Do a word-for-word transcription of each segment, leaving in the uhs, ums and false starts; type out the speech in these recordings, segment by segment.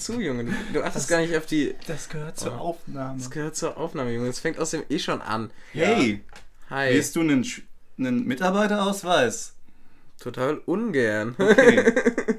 zu, Junge. Du, du achtest das, gar nicht auf die... Das gehört zur oh. Aufnahme. Das gehört zur Aufnahme, Junge. Das fängt außerdem eh schon an. Hey! Ja. Hi. Willst du einen, einen Mitarbeiterausweis? Total ungern. Okay.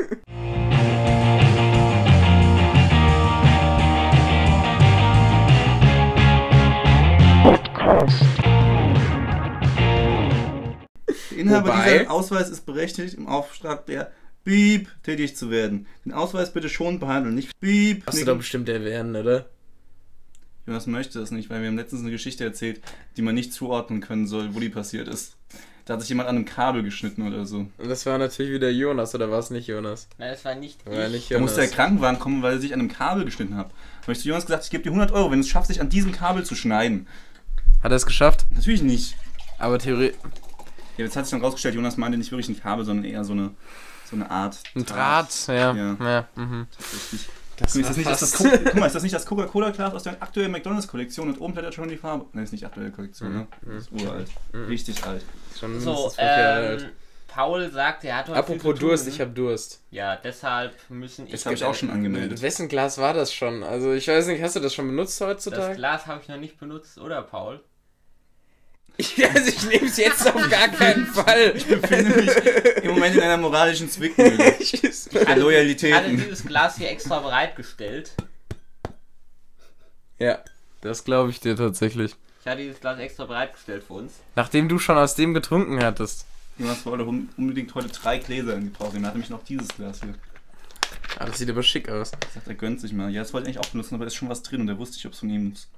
Der Inhaber Wobei, dieser Ausweis ist berechtigt, im Auftrag der Beep tätig zu werden. Den Ausweis bitte schon behandeln, nicht Beep. Hast du doch bestimmt erwähnen, oder? Jonas möchte das nicht, weil wir haben letztens eine Geschichte erzählt, die man nicht zuordnen können soll, wo die passiert ist. Da hat sich jemand an einem Kabel geschnitten oder so. Und das war natürlich wieder Jonas, oder war es nicht Jonas? Nein, das war nicht war ich. Nicht da musste der Krankenwagen kommen, weil er sich an einem Kabel geschnitten hat. Da habe ich zu Jonas gesagt, ich gebe dir hundert Euro, wenn du es schaffst, dich an diesem Kabel zu schneiden. Hat er es geschafft? Natürlich nicht. Aber theoretisch... Ja, jetzt hat sich dann rausgestellt, Jonas meinte nicht wirklich ein Kabel, sondern eher so eine, so eine Art Ein Draht, Draht ja. ja. ja mhm. Tatsächlich. Das ist, das nicht das, das Guck mal, ist das nicht das Coca-Cola-Glas aus der aktuellen McDonalds-Kollektion und oben blättert schon die Farbe? Nein, ist nicht aktuelle Kollektion, mhm. ne? Das ist uralt. Mhm. Richtig alt. Schon so, ähm, Paul sagt, er hat heute Apropos Durst, ich hab Durst. Ja, deshalb müssen... Das habe ich auch schon angemeldet. Wessen Glas war das schon? Also ich weiß nicht, hast du das schon benutzt heutzutage? Das Glas habe ich noch nicht benutzt, oder Paul? Ich, also ich nehme es jetzt auf gar keinen Fall. Ich befinde mich im Moment in einer moralischen Zwickmühle. Der Loyalitäten. Ich hatte dieses Glas hier extra bereitgestellt. Ja, das glaube ich dir tatsächlich. Ich hatte dieses Glas extra bereitgestellt für uns. Nachdem du schon aus dem getrunken hattest. Jonas wollte unbedingt heute drei Gläser in gebraucht nehmen. Er hat nämlich noch dieses Glas hier. Ah, das sieht aber schick aus. Ich dachte, er gönnt sich mal. Ja, das wollte ich eigentlich auch benutzen, aber da ist schon was drin und da wusste ich, ob es von ihm muss.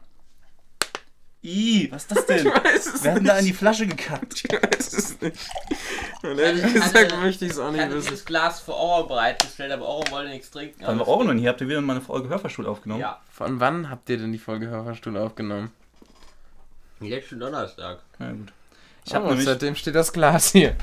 Ih, was ist das denn? Ich weiß es Wer hat denn nicht. da in die Flasche gekackt? Ich weiß es nicht. Und ehrlich Ich gesagt hatte- möchte ich es auch Ich nicht hatte wissen. dieses Glas für Ohren bereitgestellt, aber Ohren wollte nichts trinken. Haben wir Aber auch noch hier. Habt ihr wieder meine Folge Hörverstuhl aufgenommen? Ja, Von wann habt ihr denn die Folge Hörverstuhl aufgenommen? letzten Donnerstag. Ja, gut. Ich Ich habe oh, nämlich... seitdem steht das Glas hier.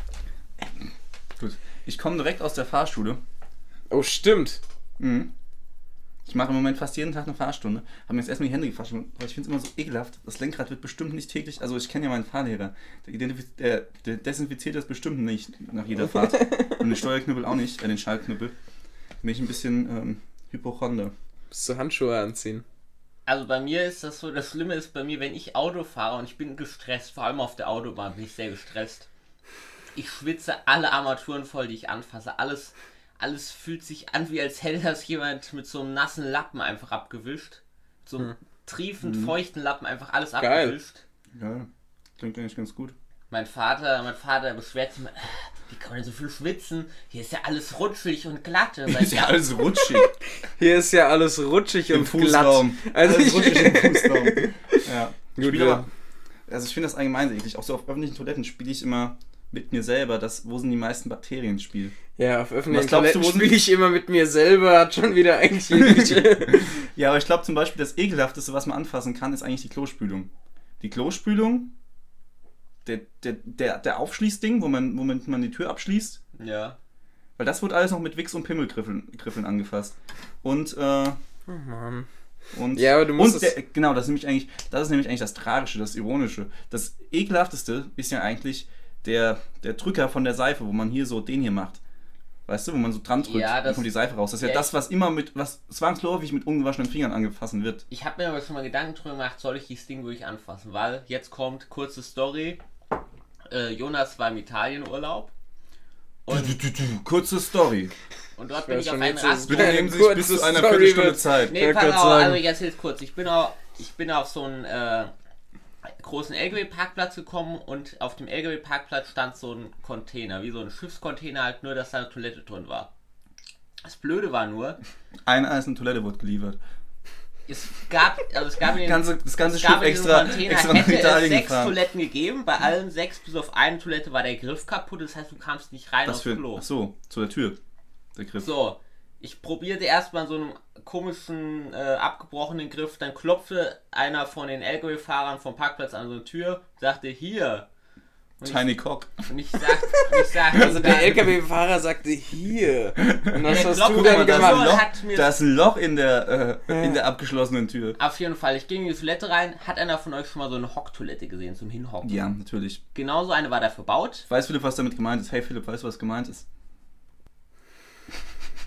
Gut. Ich komme direkt aus der Fahrschule. Oh, stimmt. Mhm. Ich mache im Moment fast jeden Tag eine Fahrstunde. Habe mir jetzt erstmal die Hände gewaschen, weil ich finde es immer so ekelhaft. Das Lenkrad wird bestimmt nicht täglich, also ich kenne ja meinen Fahrlehrer. Der, identifiz- der, der desinfiziert das bestimmt nicht nach jeder Fahrt. Und den Steuerknüppel auch nicht, äh, den Schaltknüppel. Da bin ich ein bisschen ähm, Hypochonder. Bis zu Handschuhe anziehen. Also bei mir ist das so, das Schlimme ist bei mir, wenn ich Auto fahre und ich bin gestresst, vor allem auf der Autobahn bin ich sehr gestresst. Ich schwitze alle Armaturen voll, die ich anfasse. Alles, alles fühlt sich an, wie als hätte das jemand mit so einem nassen Lappen einfach abgewischt. So einem Hm. triefend Mhm. feuchten Lappen einfach alles Geil. abgewischt. Ja, klingt eigentlich ganz gut. Mein Vater, mein Vater beschwert sich immer, wie kann man denn so viel schwitzen? Hier ist ja alles rutschig und glatt. Da sag ich, Ist ja alles rutschig. Hier ist ja alles rutschig Im und Fußraum. glatt. Also alles ich, rutschig im Fußraum. Ja. Ich Gut, spiele ja. aber, also ich finde das allgemein sehr eklig. Auch so auf öffentlichen Toiletten spiele ich immer mit mir selber, das, wo sind die meisten Bakterien ins Spiel. Ja, auf öffentlichen Was glaubst du, Toiletten wo sind- spiele ich immer mit mir selber, hat schon wieder eigentlich jegliche... Ja, aber ich glaube zum Beispiel, das Ekelhafteste, was man anfassen kann, ist eigentlich die Klospülung. Die Klospülung, der, der, der, der Aufschließding, wo man, womit man die Tür abschließt, ja. weil das wird alles noch mit Wichs und Pimmelgriffeln Griffeln angefasst. Und, äh, Oh Mann. und, Ja, aber du musst und es- der, genau, das ist, nämlich eigentlich, das ist nämlich eigentlich das Tragische, das Ironische. Das Ekelhafteste ist ja eigentlich der, der Drücker von der Seife, wo man hier so den hier macht. Weißt du, wo man so dran drückt, Ja, dann das- kommt die Seife raus. Das ist ja, ja, das, was immer mit, was zwangsläufig mit ungewaschenen Fingern angefasst wird. Ich habe mir aber schon mal Gedanken drüber gemacht, soll ich dieses Ding wirklich anfassen? Weil jetzt kommt kurze Story. Äh, Jonas war im Italienurlaub. Und, Kurze Story. und dort Ich bin weiß ich auf schon, einen jetzt ist es Bitte Rastplatz. Eine nehmen Sie sich bis kurze zu einer Story Viertelstunde wird- Zeit. Nee, Ich pass wollte auf, sagen. also ich erzähl's kurz. Ich bin auf, ich bin auf so einen äh, großen L K W-Parkplatz gekommen und auf dem L K W-Parkplatz stand so ein Container, wie so ein Schiffscontainer, halt nur, dass da eine Toilette drin war. Das Blöde war nur, Eine einzelne Toilette wurde geliefert. es gab, also es gab in den, Ganze, das ganze es Schiff gab in diesem extra, Container, extra nach hätte es Italien sechs gefahren. Toiletten gegeben, bei allen sechs bis auf eine Toilette war der Griff kaputt, das heißt, du kamst nicht rein Was aufs für, Klo. ach so, zu der Tür. Der Griff. So, ich probierte erstmal so einen komischen, äh, abgebrochenen Griff, dann klopfte einer von den L K W-Fahrern vom Parkplatz an so eine Tür, sagte, hier. Und Tiny Cock. ich, und ich sagte, ich sagte Also der L K W-Fahrer sagte hier. Und was Der hast Glocken- du der dann Da ist, Glocken- ein gemacht? Loch, hat mir- da ist ein Loch in der, äh, in der abgeschlossenen Tür. auf jeden Fall, ich ging in die Toilette rein, hat einer von euch schon mal so eine Hocktoilette gesehen zum Hinhocken? Ja, natürlich. Genauso eine war da verbaut. Weiß Philipp, was damit gemeint ist? Hey Philipp, weißt du, was gemeint ist?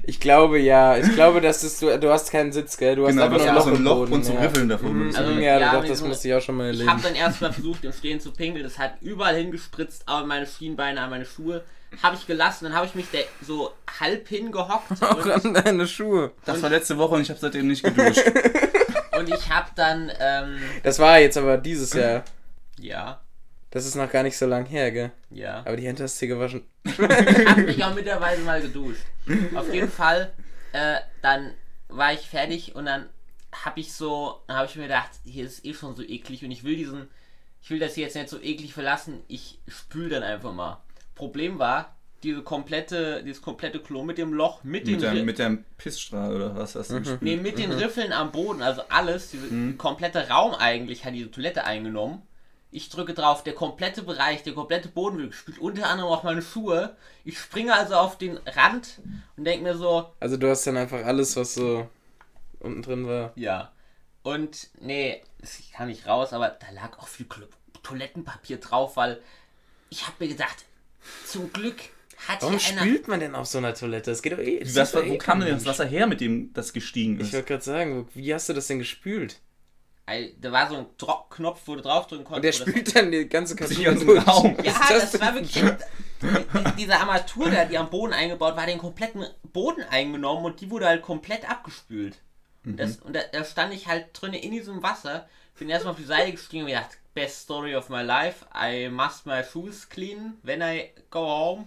Ich glaube, ja. Ich glaube, dass das, du, du hast keinen Sitz, gell? Du hast Genau, einfach du nur ein hast Loch so ein im Loch Boden, und so ja. Riffeln davor. Mhm, Also, ja, ja, doch, wie das so- musste ich auch schon mal Ich erleben. habe dann erstmal versucht, im Stehen zu pinkeln. Das hat überall hingespritzt, aber meine Schienbeine an meine Schuhe. Habe ich gelassen, dann habe ich mich da so halb hingehockt. Auch und, an deine Schuhe. Das war letzte Woche und ich habe seitdem nicht geduscht. und ich habe dann, ähm, Das war jetzt aber dieses Jahr. ja, Das ist noch gar nicht so lang her, gell? ja. Aber die Hände hast du gewaschen. Ich habe mich auch mittlerweile mal geduscht. Auf jeden Fall, äh, dann war ich fertig und dann habe ich so, dann habe ich mir gedacht, hier ist eh schon so eklig und ich will diesen, ich will das hier jetzt nicht so eklig verlassen, ich spül dann einfach mal. Problem war, diese komplette, dieses komplette Klo mit dem Loch, mit, mit, den der, Ri- mit der Pissstrahl oder was hast du Mhm. gespielt? nee, mit den Riffeln am Boden, also alles, dieser Mhm. komplette Raum eigentlich hat diese Toilette eingenommen. Ich drücke drauf, der komplette Bereich, der komplette Boden wird gespült, unter anderem auch meine Schuhe. Ich springe also auf den Rand und denke mir so, Also du hast dann einfach alles, was so unten drin war. ja. Und nee, ich kann nicht raus, aber da lag auch viel Klo- Toilettenpapier drauf, weil ich habe mir gedacht, zum Glück hat Warum hier einer... spült man denn auf so einer Toilette? Das geht doch eh. das Was, ist doch wo eh kam denn kein das Wasser her, mit dem das gestiegen Ich ist? wollte gerade sagen, wo- wie hast du das denn gespült? Ey, da war so ein Dro- Knopf, wo du draufdrücken Und konntest. der wo das- spült dann die ganze Den Kabine ganzen durch. Raum. Ja, Was ist das, denn war für ein wirklich... die- Diese Armatur da, die am Boden eingebaut war, den kompletten Boden eingenommen und die wurde halt komplett abgespült. Und, das, und da, da stand ich halt drin in diesem Wasser, bin erstmal auf die Seite gestiegen und mir gedacht, best story of my life, I must my shoes clean when I go home.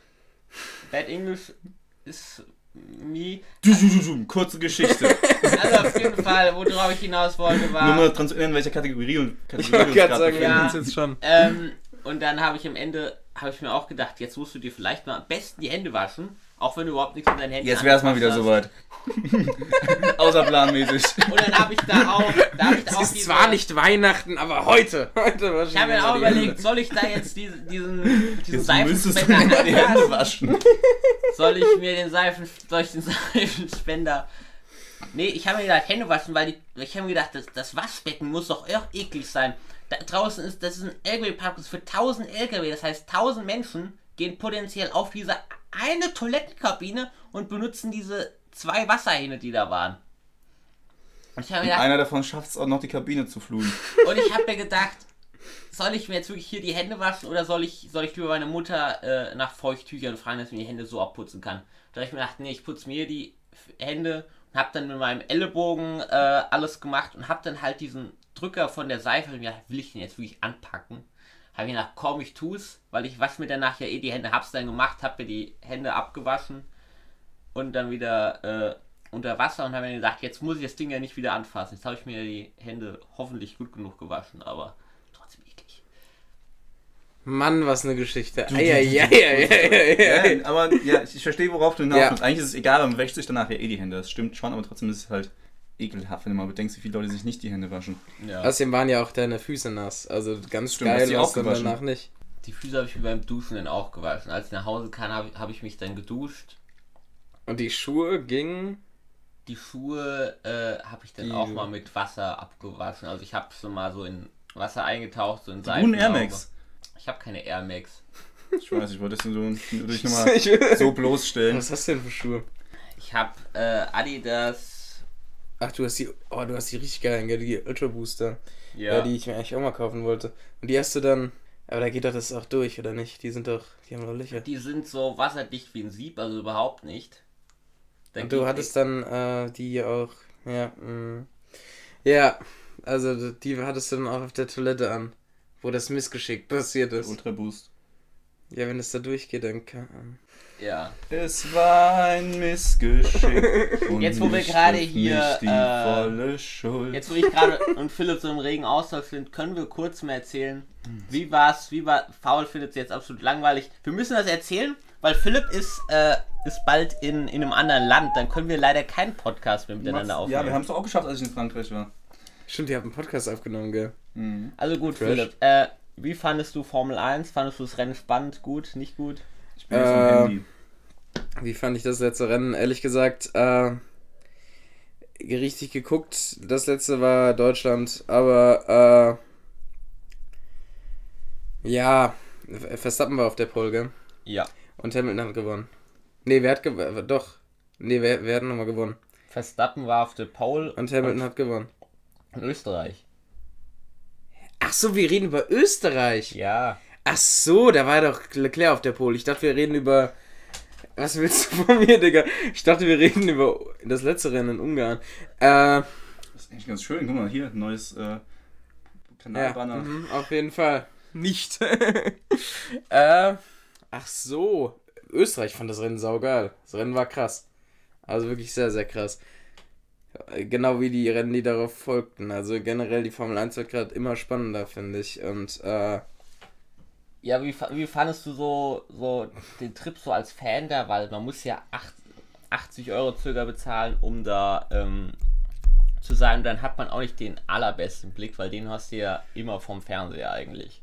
Bad English is me. Du, du, du, du, kurze Geschichte. Also auf jeden Fall, worauf ich hinaus wollte, Nur war... mal dran zu erinnern, welche Kategorie und Ich Kategorie wollte wir uns gerade gerade sagen, wir ja. haben befinden. uns jetzt schon. Ähm, und dann habe ich am Ende, habe ich mir auch gedacht, jetzt musst du dir vielleicht mal am besten die Hände waschen, auch wenn du überhaupt nichts mit deinen Händen Jetzt wäre es mal wieder angefasst soweit. Außerplanmäßig. hast. Und dann habe ich da auch, da habe ich da Es auch ist diese- zwar nicht Weihnachten, aber heute. Heute waschen Ich habe wir mir mal auch die überlegt, Hände. soll ich da jetzt diese, diesen, diesen Jetzt müsstest du Seifenspender die Hände waschen. Soll ich mir den Seifen, soll ich den Seifenspender... Nee, ich habe mir gedacht, Hände waschen, weil die, ich habe mir gedacht, das, das Waschbecken muss doch auch eklig sein. Da draußen ist, das ist ein L K W-Parkplatz für tausend L K W, das heißt tausend Menschen gehen potenziell auf diese eine Toilettenkabine und benutzen diese zwei Wasserhähne, die da waren. Und ich habe mir gedacht, Einer davon schafft es auch noch, die Kabine zu fluten. und ich habe mir gedacht, soll ich mir jetzt wirklich hier die Hände waschen oder soll ich, soll ich lieber meine Mutter äh, nach Feuchttüchern fragen, dass sie mir die Hände so abputzen kann? Da habe ich mir gedacht, nee, ich putze mir hier die Hände und habe dann mit meinem Ellenbogen äh, alles gemacht und habe dann halt diesen Drücker von der Seife, und mir gedacht, will ich den jetzt wirklich anpacken? Habe mir gedacht, komm, ich tu's, weil ich wasche mir danach ja eh die Hände, hab's dann gemacht, habe mir die Hände abgewaschen und dann wieder äh, unter Wasser und habe mir gedacht, jetzt muss ich das Ding ja nicht wieder anfassen. Jetzt habe ich mir die Hände hoffentlich gut genug gewaschen, aber trotzdem eklig. Mann, was eine Geschichte. Du, du, Eieieiei. Ja, aber ja, ich, ich verstehe, worauf du hinaus Ja. willst. Eigentlich ist es egal, man wäscht sich danach ja eh die Hände. Das stimmt schon, aber trotzdem ist es halt ekelhaft, wenn du mal bedenkst, wie viele Leute sich nicht die Hände waschen. Ja. Außerdem waren ja auch deine Füße nass. Also ganz Stimmt, hast geil du die war's auch dann gewaschen? danach nicht. Die Füße habe ich mir beim Duschen dann auch gewaschen. Als ich nach Hause kam, habe hab ich mich dann geduscht. Und die Schuhe gingen. Die Schuhe äh, habe ich dann Die- auch mal mit Wasser abgewaschen. Also ich habe schon mal so in Wasser eingetaucht, so in Du Seife. ein Air Max. Ich habe keine Air Max. Ich weiß, ich wollte das nur nur dich nochmal so bloßstellen. Was hast du denn für Schuhe? Ich habe äh, Adidas. Ach, du hast die. Oh, du hast die richtig geilen, gell? Die Ultra Booster. Ja. Ja, die ich mir eigentlich auch mal kaufen wollte. Und die hast du dann. Aber da geht doch das auch durch, oder nicht? Die sind doch. Die haben doch Löcher. Die sind so wasserdicht wie ein Sieb, also überhaupt nicht. Da Und du geht hattest dann äh, die auch. Ja, mh. Ja, also die hattest du dann auch auf der Toilette an. Wo das Missgeschick passiert ist. Ultra Boost. Ja, wenn es da durchgeht, dann kann. Ja. Es war ein Missgeschick. Und Jetzt, wo wir mich gerade trifft hier, nicht die äh, volle Schuld. Jetzt, wo ich gerade und Philipp so im regen Austausch sind, können wir kurz mal erzählen, wie war's, wie war, Paul findet es jetzt absolut langweilig. Wir müssen das erzählen, weil Philipp ist, äh, ist bald in, in einem anderen Land, dann können wir leider keinen Podcast mehr miteinander aufnehmen. Ja, wir haben es doch auch geschafft, als ich in Frankreich war. Stimmt, ihr habt einen Podcast aufgenommen, gell? Mhm. Also gut, Trash. Philipp, äh, wie fandest du Formel eins? Fandest du das Rennen spannend, gut, nicht gut? Ich bin jetzt Äh, am Handy. Wie fand ich das letzte Rennen? Ehrlich gesagt, äh, richtig geguckt. Das letzte war Deutschland, aber äh, ja, Verstappen war auf der Pole, gell? Ja. Und Hamilton hat gewonnen. Nee, wer hat gewonnen? Doch. Nee, wer, wer hat nochmal gewonnen? Verstappen war auf der Pole. Und Hamilton und hat gewonnen. In Österreich. Ach so, wir reden über Österreich. Ja. Ach so, da war doch Leclerc auf der Pole. Ich dachte, wir reden über... Was willst du von mir, Digga? Ich dachte, wir reden über das letzte Rennen in Ungarn. Äh... Das ist eigentlich ganz schön. Guck mal, hier, neues äh, Kanalbanner. Ja, mhm, auf jeden Fall. Nicht. äh, ach so. Österreich fand das Rennen saugeil. Das Rennen war krass. Also wirklich sehr, sehr krass. Genau wie die Rennen, die darauf folgten. Also generell die Formel eins wird gerade immer spannender, finde ich. Und, äh... Ja, wie, wie fandest du so, so den Trip so als Fan da? Weil man muss ja achtzig Euro circa bezahlen, um da ähm, zu sein. Dann hat man auch nicht den allerbesten Blick, weil den hast du ja immer vom Fernseher eigentlich.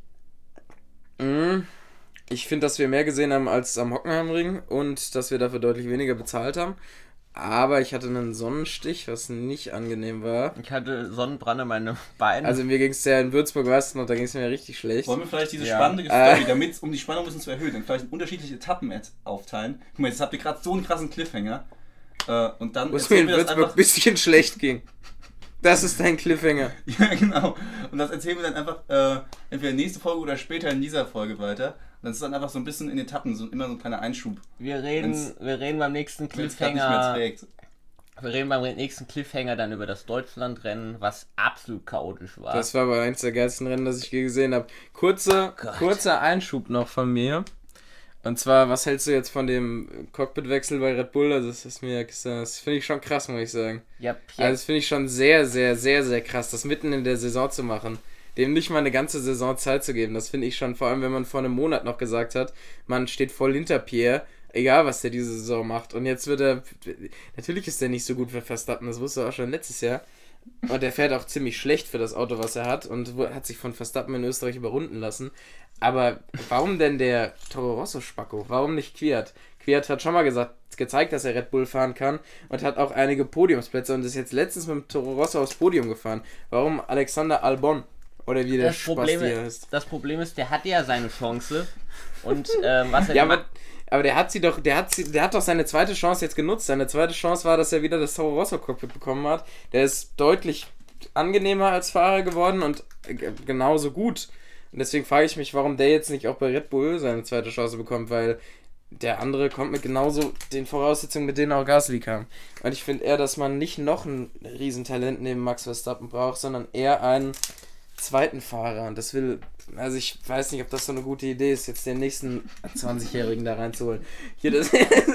Mhm. Ich finde, dass wir mehr gesehen haben als am Hockenheimring und dass wir dafür deutlich weniger bezahlt haben. Aber ich hatte einen Sonnenstich, was nicht angenehm war. Ich hatte Sonnenbrand in meinen Beinen. Also mir ging es ja in Würzburg, weißt du noch, da ging es mir richtig schlecht. Wollen wir vielleicht diese Ja. spannende Äh. Story, damit, um die Spannung ein bisschen zu erhöhen, dann vielleicht unterschiedliche Etappen jetzt aufteilen. Guck mal, jetzt habt ihr gerade so einen krassen Cliffhanger. Äh, und dann Wo es mir erzählen in wir das Würzburg ein einfach. bisschen schlecht ging. Das ist dein Cliffhanger. Ja, genau. Und das erzählen wir dann einfach äh, entweder nächste Folge oder später in dieser Folge weiter. Und das ist dann einfach so ein bisschen in Etappen, so immer so ein kleiner Einschub. wir reden, wenn's- wir reden beim nächsten Wenn es gerade nicht mehr Cliffhanger. trägt. Wir reden beim nächsten Cliffhanger dann über das Deutschlandrennen, was absolut chaotisch war. Das war aber eins der geilsten Rennen, das ich je gesehen habe. Kurzer, Gott. kurzer Einschub noch von mir. Und zwar, was hältst du jetzt von dem Cockpitwechsel bei Red Bull? Also das ist mir, das finde ich schon krass, muss ich sagen. ja, Also Pierre, das finde ich schon sehr, sehr, sehr, sehr krass, das mitten in der Saison zu machen. Dem nicht mal eine ganze Saison Zeit zu geben. Das finde ich schon, vor allem wenn man vor einem Monat noch gesagt hat, man steht voll hinter Pierre, egal was der diese Saison macht. Und jetzt wird er, natürlich ist der nicht so gut für Verstappen, das wusste er auch schon letztes Jahr. Und der fährt auch ziemlich schlecht für das Auto, was er hat und hat sich von Verstappen in Österreich überrunden lassen. Aber warum denn der Toro Rosso Spacko? Warum nicht Kwiat? Kwiat hat schon mal gesagt, gezeigt, dass er Red Bull fahren kann und hat auch einige Podiumsplätze und ist jetzt letztens mit dem Toro Rosso aufs Podium gefahren. Warum Alexander Albon? Oder wie der das, Problem Spasti ist, heißt. das Problem ist, der hatte ja seine Chance. Und ähm, was er Ja, gemacht- aber, aber der hat sie doch, der hat sie, der hat doch seine zweite Chance jetzt genutzt. Seine zweite Chance war, dass er wieder das Toro Rosso Cockpit bekommen hat. Der ist deutlich angenehmer als Fahrer geworden und g- genauso gut. Und deswegen frage ich mich, warum der jetzt nicht auch bei Red Bull seine zweite Chance bekommt, weil der andere kommt mit genauso den Voraussetzungen, mit denen auch Gasly kam. Und ich finde eher, dass man nicht noch ein Riesentalent neben Max Verstappen braucht, sondern eher einen zweiten Fahrer. Und das will, also ich weiß nicht, ob das so eine gute Idee ist, jetzt den nächsten zwanzigjährigen da reinzuholen. Hier, das,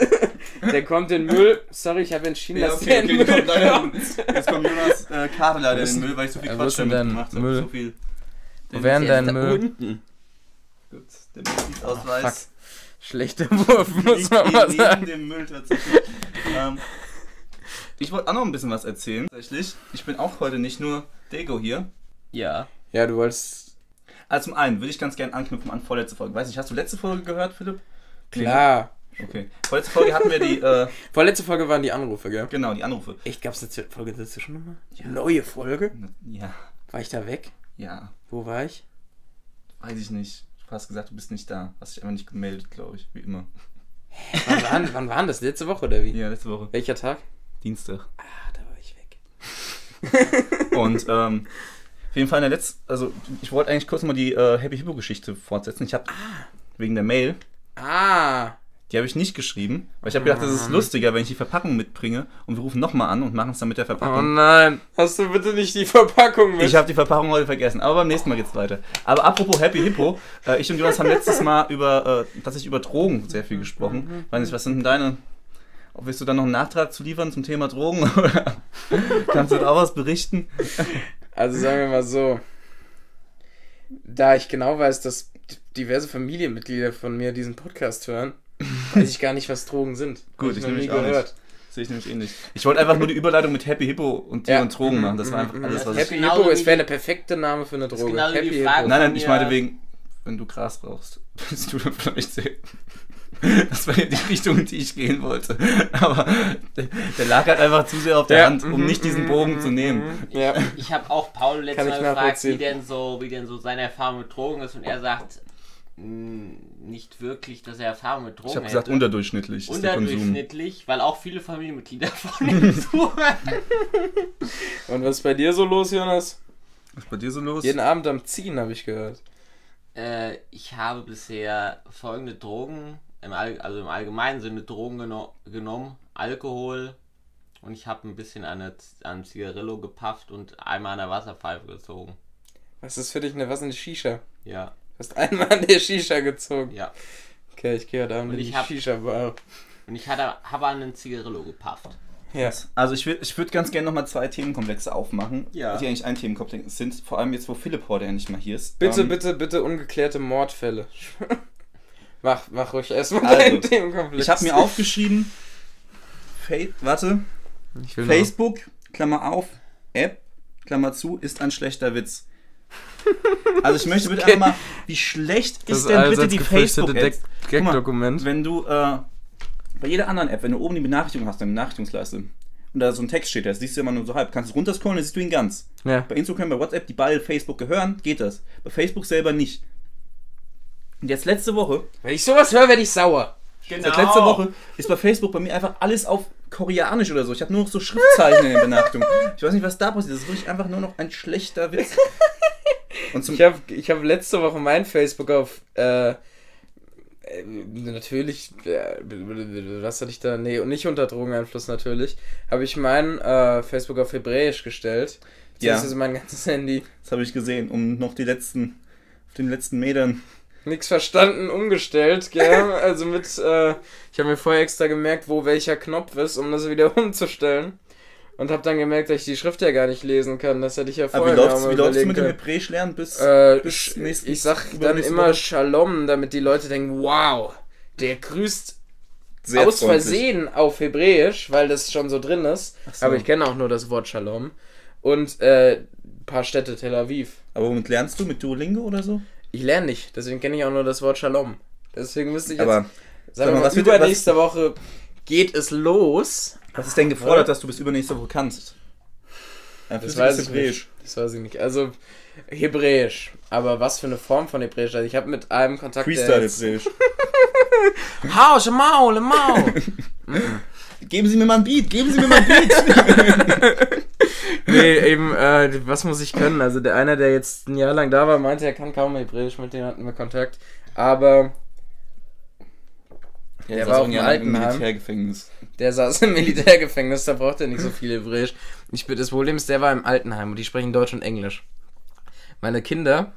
der kommt in Müll. Sorry, ich habe entschieden, Ja, dass okay, der in okay, Müll kommt leider, kommt. jetzt kommt Jonas äh, Karte leider Wo ist in den denn- Müll, weil ich so viel Ja, wo Quatsch ist denn damit dein gemacht habe. Müll? So viel. Wo wären der dein ist da Müll? unten. Gut, der Mitgliedsausweis Schlechter Wurf, muss liegt man mal neben sagen. dem Müll tatsächlich. ähm, ich wollte auch noch ein bisschen was erzählen. Tatsächlich, ich bin auch heute nicht nur Dego hier. Ja. Ja, du wolltest... Also zum einen würde ich ganz gerne anknüpfen an vorletzte Folge. Weiß nicht, hast du letzte Folge gehört, Philipp? Klar. Okay. Vorletzte Folge hatten wir die, äh, Vorletzte Folge waren die Anrufe, gell? genau, die Anrufe. Echt, gab's eine Z- Folge dazwischen nochmal? Ja. Neue Folge? Ja, War ich da weg? ja, Wo war ich? weiß ich nicht. Du hast gesagt, du bist nicht da. Hast dich einfach nicht gemeldet, glaube ich, wie immer. Wann waren, wann waren das? Letzte Woche oder wie? Ja, letzte Woche. Welcher Tag? Dienstag. Ah, da war ich weg. Und ähm, auf jeden Fall in der letzten, also ich wollte eigentlich kurz mal die äh, Happy Hippo Geschichte fortsetzen. Ich habe wegen der Mail, Ah, die habe ich nicht geschrieben, weil ich habe gedacht, das ist lustiger, wenn ich die Verpackung mitbringe und wir rufen nochmal an und machen es dann mit der oh Verpackung. nein. Hast du bitte nicht die Verpackung mit? Ich habe die Verpackung heute vergessen, aber beim nächsten Mal geht's weiter. Aber apropos Happy Hippo, äh, ich und Jonas haben letztes Mal über, äh, tatsächlich über Drogen sehr viel gesprochen. Weiß nicht, was sind denn deine, willst du dann noch einen Nachtrag zu liefern zum Thema Drogen? Oder kannst du da auch was berichten? Also sagen wir mal so, da ich genau weiß, dass diverse Familienmitglieder von mir diesen Podcast hören, weiß ich gar nicht, was Drogen sind. Gut, Hab ich noch nämlich nie auch nicht. Sehe ich nämlich ähnlich. Ich wollte einfach nur die Überleitung mit Happy Hippo und Tier Ja. und Drogen machen. Das war einfach Mhm, alles, mhm. was ich... Happy Genau Hippo, wie es die- wäre der perfekte Name für eine ist Droge. genau wie die Happy Frage- Hippo. Nein, nein, ich Ja. meinte wegen, wenn du Gras brauchst, bist du dann vielleicht sehr... Das war ja die Richtung, in die ich gehen wollte. Aber der, der lag halt einfach zu sehr auf der Ja, Hand, um mhm, nicht diesen mhm, Bogen mhm, zu nehmen. Ja. Ich habe auch Paul letztes Kann Mal ich gefragt, nachvollziehen. wie denn so, wie denn so seine Erfahrung mit Drogen ist und er sagt, nicht wirklich, dass er Erfahrung mit Drogen Ich habe gesagt, hätte. unterdurchschnittlich ist der Konsum. Unterdurchschnittlich, weil auch viele Familienmitglieder von ihm zuhören. Und was ist bei dir so los, Jonas? Was ist bei dir so los? Jeden Abend am Ziehen, habe ich gehört. Äh, ich habe bisher folgende Drogen, im All, also im allgemeinen Sinne Drogen geno- genommen, Alkohol und ich habe ein bisschen an eine, an Zigarillo gepafft und einmal an der Wasserpfeife gezogen. Was ist für dich eine, was eine Shisha? Ja. Du hast einmal an der Shisha gezogen. Ja. Okay, ich gehe heute Abend Und in ich die hab- Shisha-Bar. Und ich hatte, habe an einen Zigarillo gepafft. Ja. Also ich würde ich würd ganz gerne nochmal zwei Themenkomplexe aufmachen, Ja. die eigentlich ein Themenkomplex sind, vor allem jetzt, wo Philipp heute ja nicht mehr hier ist. Bitte, Ähm, bitte, bitte ungeklärte Mordfälle. mach, mach ruhig erstmal Also, deinen Themenkomplex. Ich habe mir aufgeschrieben, Fa- warte, Ich will Facebook, Klammer auf, App, Klammer zu, ist ein schlechter Witz. Also ich möchte bitte Okay. einfach mal, wie schlecht Das ist ist denn allseits bitte die gefürchtete Facebook-App? Deck- Guck mal, Gag-Dokument. wenn du, äh, bei jeder anderen App, wenn du oben die Benachrichtigung hast, deine Benachrichtigungsleiste, und da so ein Text steht, das siehst du immer nur so halb, kannst du runterscrollen, dann siehst du ihn ganz. Ja. Bei Instagram, bei WhatsApp, die beide Facebook gehören, geht das. Bei Facebook selber nicht. Und jetzt letzte Woche, Wenn ich sowas höre, werde ich sauer. Genau. seit letzter Woche, ist bei Facebook bei mir einfach alles auf Koreanisch oder so. Ich habe nur noch so Schriftzeichen in den Benachrichtigungen. Ich weiß nicht, was da passiert. Das ist wirklich einfach nur noch ein schlechter Witz. Und zum Ich habe ich hab letzte Woche mein Facebook auf, äh, äh, natürlich, äh, was hatte ich da, nee, und nicht unter Drogeneinfluss natürlich, habe ich mein äh, Facebook auf Hebräisch gestellt. Ja. Das ist mein ganzes Handy. Das habe ich gesehen, um noch die letzten, auf den letzten Metern. Nix verstanden, umgestellt, gell? Also mit, äh, ich habe mir vorher extra gemerkt, wo welcher Knopf ist, um das wieder umzustellen. Und habe dann gemerkt, dass ich die Schrift ja gar nicht lesen kann. Das hätte ich ja Aber vorher wie läuft's, mal wie läuft's du überlegen mit dem können. Hebräisch lernen bis, Äh, bis sch- nächsten, ich sag dann übernächste immer Woche? Shalom, damit die Leute denken, wow, der grüßt Sehr aus freundlich. Versehen auf Hebräisch, weil das schon so drin ist. Ach so. Aber ich kenne auch nur das Wort Shalom. Und äh, ein paar Städte, Tel Aviv. Aber womit lernst du? Mit Duolingo oder so? Ich lerne nicht, deswegen kenne ich auch nur das Wort Shalom. Deswegen müsste ich jetzt, Aber sagen sag wir mal, mal, was wird- übernächste Woche geht es los. was ist denn gefordert, Oder? dass du bis übernächste Woche kannst? Ja, Das Physik weiß ist ich nicht. Das weiß ich nicht. Also Hebräisch. Aber was für eine Form von Hebräisch? Also ich habe mit einem Kontakt. der Freestyle jetzt- Hebräisch. Hau, Maul, Maul. Geben Sie mir mal ein Beat, geben Sie mir mal ein Beat. Nee, eben, äh, was muss ich können? Also der einer, der jetzt ein Jahr lang da war, meinte, er kann kaum Hebräisch, mit dem hatten wir Kontakt. Aber Ja, der war auch im Altenheim. Militärgefängnis. Der saß im Militärgefängnis, da braucht er nicht so viel Hebräisch. Ich bin, das Problem ist, der war im Altenheim und die sprechen Deutsch und Englisch. Meine Kinder,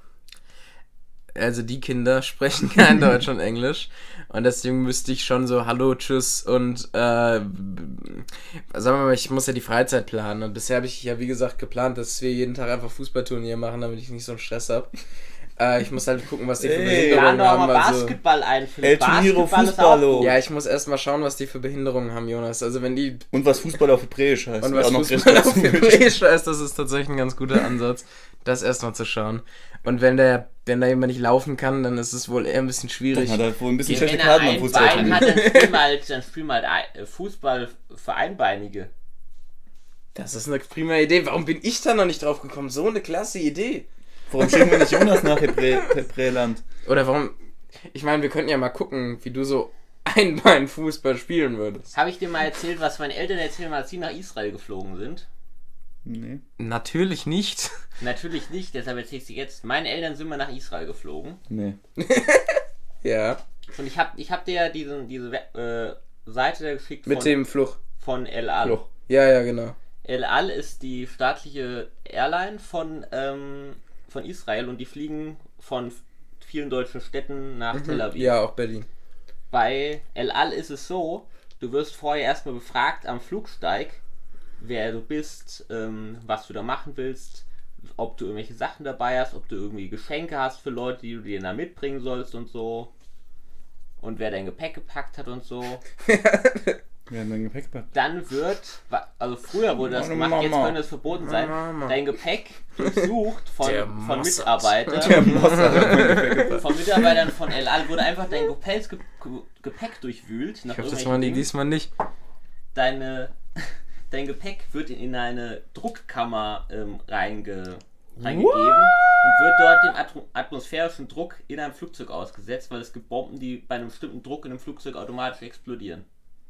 also die Kinder, sprechen kein Deutsch und Englisch. Und deswegen müsste ich schon so Hallo, Tschüss und äh, sagen wir mal, ich muss ja die Freizeit planen. Und bisher habe ich ja, wie gesagt, geplant, dass wir jeden Tag einfach Fußballturnier machen, damit ich nicht so einen Stress habe. Äh, ich muss halt gucken, was die für Ey, Behinderungen Plan doch haben. mal Also, Basketball ein, El Philipp. Turniero Basketball ist Fußballo. auch ja, ich muss erst mal schauen, was die für Behinderungen haben, Jonas. Also wenn die Und was Fußball auf Hebräisch heißt. und Wer was auch noch Fußball recht auf dazu will. Hebräisch ist, das ist tatsächlich ein ganz guter Ansatz, das erstmal zu schauen. Und wenn der, wenn da jemand nicht laufen kann, dann ist es wohl eher ein bisschen schwierig. Dann hat er wohl ein bisschen Ja, schlechte wenn er Karten beim ein Fußball. Bein hat, dann spielen wir halt, dann spielen wir halt ein- Fußball für Einbeinige. Das ist eine prima Idee. Warum bin ich da noch nicht drauf gekommen? So eine klasse Idee. Warum schicken wir nicht Jonas nach Hebrä Hebräland? Oder warum... Ich meine, wir könnten ja mal gucken, wie du so Einbein-Fußball spielen würdest. Habe ich dir mal erzählt, was meine Eltern erzählen, als sie nach Israel geflogen sind? Nee. Natürlich nicht. Natürlich nicht, deshalb erzähle ich sie jetzt. Meine Eltern sind mal nach Israel geflogen. Nee. Ja. Und ich habe ich hab dir ja diesen, diese äh, Seite da geschickt Mit von, dem Fluch. von El Al. Fluch. Ja, ja, genau. El Al ist die staatliche Airline von, ähm, von Israel und die fliegen von vielen deutschen Städten nach Tel Aviv. Ja, auch Berlin. Bei El Al ist es so, du wirst vorher erstmal befragt am Flugsteig, wer du bist, ähm, was du da machen willst, ob du irgendwelche Sachen dabei hast, ob du irgendwie Geschenke hast für Leute, die du dir da mitbringen sollst und so. Und wer dein Gepäck gepackt hat und so. Wir haben dein Gepäck gepackt. Dann wird, also früher wurde das gemacht, jetzt könnte es verboten sein, dein Gepäck durchsucht von, Der von Mossad. Mitarbeitern. Der Mossad hat mein Gepäck gepackt. Von Mitarbeitern von El Al wurde einfach dein Gepäck, Gepäck durchwühlt. Nach Ich hoffe, das irgendwelchen waren die Dingen. diesmal nicht. Deine, dein Gepäck wird in eine Druckkammer ähm, reinge, eingegeben und wird dort dem Atmo- atmosphärischen Druck in einem Flugzeug ausgesetzt, weil es gibt Bomben, die bei einem bestimmten Druck in einem Flugzeug automatisch explodieren.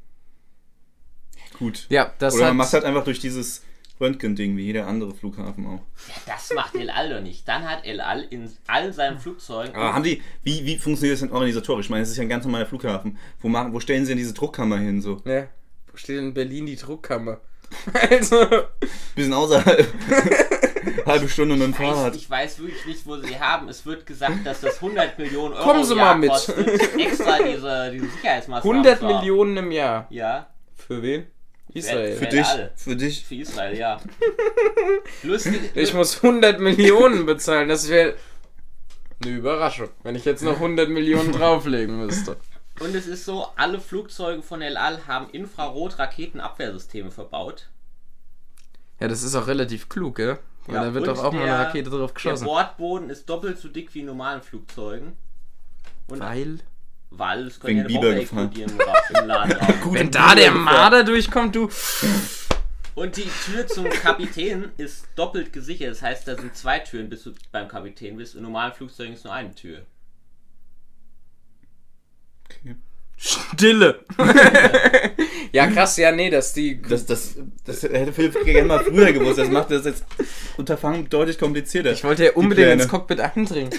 Gut. Ja, das Oder man hat- macht halt einfach durch dieses Röntgen-Ding, wie jeder andere Flughafen auch. Ja, das macht El Al doch nicht. Dann hat El Al in allen seinen Flugzeugen... Aber haben die, wie, wie funktioniert das denn organisatorisch? Ich meine, es ist ja ein ganz normaler Flughafen. Wo, machen, wo stellen sie denn diese Druckkammer hin? So? Ja, wo steht in Berlin die Druckkammer? Also, Bisschen außerhalb. Halbe Stunde mit dem Ich weiß, Fahrrad. ich weiß wirklich nicht, wo sie haben. Es wird gesagt, dass das hundert Millionen Euro Kommen Sie im Jahr mal mit. kostet. Extra diese, diese Sicherheitsmaßnahmen. hundert zu haben. Millionen im Jahr. Ja, Für wen? Israel. Für El dich, Al. für dich. Für Israel, ja. Lustig. Ich muss hundert Millionen bezahlen, das wäre eine Überraschung, wenn ich jetzt noch hundert Millionen drauflegen müsste. Und es ist so, alle Flugzeuge von El Al haben Infrarot-Raketenabwehrsysteme verbaut. Ja, das ist auch relativ klug, gell? Weil Ja, da wird und doch auch mal eine der- Rakete drauf Der geschossen. Bordboden ist doppelt so dick wie in normalen Flugzeugen. Und Weil? weil es Wegen könnte ja eine Biber Bombe gefahren. explodieren im Ra- im Laden. Gut, Wenn da der Marder durchkommt, du... Und die Tür zum Kapitän ist doppelt gesichert. Das heißt, da sind zwei Türen, bis du beim Kapitän bist. In normalen Flugzeugen ist nur eine Tür. Okay. Stille! Ja, krass, ja, nee, dass die... Das, das, das hätte Philipp gerne mal früher gewusst. Das macht das jetzt Unterfangen deutlich komplizierter. Ich wollte ja unbedingt Pläne. ins Cockpit eindringen.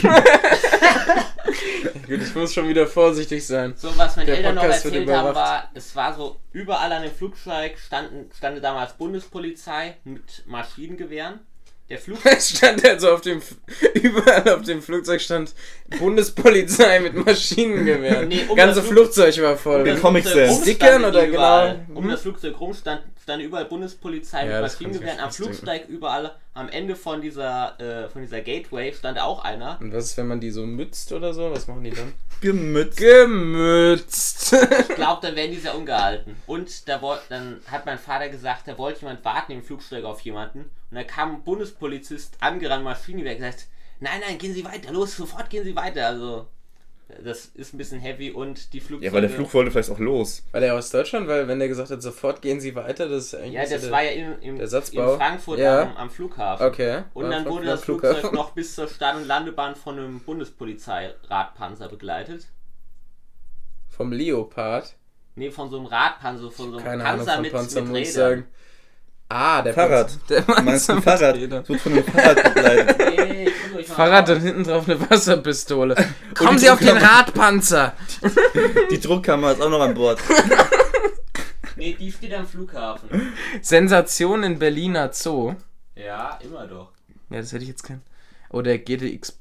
Gut, ich muss schon wieder vorsichtig sein. So, was meine Der Eltern noch Podcast wird erzählt haben, überwacht. war, es war so, überall an dem Flugzeug standen, stande damals Bundespolizei mit Maschinengewehren. Der Flugzeug... Es stand also auf dem... Überall auf dem Flugzeug stand Bundespolizei mit Maschinengewehren. Nee, um Ganze das Flug- Flugzeug war voll. Um Den das Comic Flugzeug Sans. rum Stickern standen oder überall, genau? Um Hm? das Flugzeug rum stand, stand überall Bundespolizei Ja, mit das kann ich mir Maschinengewehren. Am fast denken. Flugzeug überall, am Ende von dieser, äh, von dieser Gateway stand auch einer. Und was ist, wenn man die so mützt oder so? Was machen die dann? Gemützt. Gemützt! Ich glaube, dann werden die sehr ungehalten. Und da woll- dann hat mein Vater gesagt, da wollte jemand warten im Flugzeug auf jemanden. Und da kam ein Bundespolizist angerannt, Maschinengewehr, gesagt, nein, nein, gehen Sie weiter, los, sofort gehen Sie weiter. Also, das ist ein bisschen heavy und die Flugzeuge... Ja, weil der Flug wollte vielleicht auch los. War der aus Deutschland? Weil wenn der gesagt hat, sofort gehen Sie weiter, das ist eigentlich Ja, so das der- war ja in, in, der Satzbau. in Frankfurt Ja. am, am Flughafen. Okay. Und War dann Frankfurt wurde das am Flughafen. Flugzeug noch bis zur Start- und Landebahn von einem Bundespolizeiradpanzer begleitet. Vom Leopard. Nee, von so einem Radpanzer, von so einem Keine Panzer Ahnung von mit, Panzer, mit muss ich Rädern. sagen. Ah, der Fahrrad. Panzer. Der Du meinst Panzer ein mit Fahrrad. Rädern. Das wird von einem Fahrrad begleitet. Nee, ich muss euch mal Fahrrad schauen. und hinten drauf eine Wasserpistole. Kommen die Sie auf den Druckkammer. Radpanzer! Die Druckkammer ist auch noch an Bord. Nee, die steht am Flughafen. Sensation in Berliner Zoo. Ja, immer doch. Ja, das hätte ich jetzt keinen. Oh, der G T X.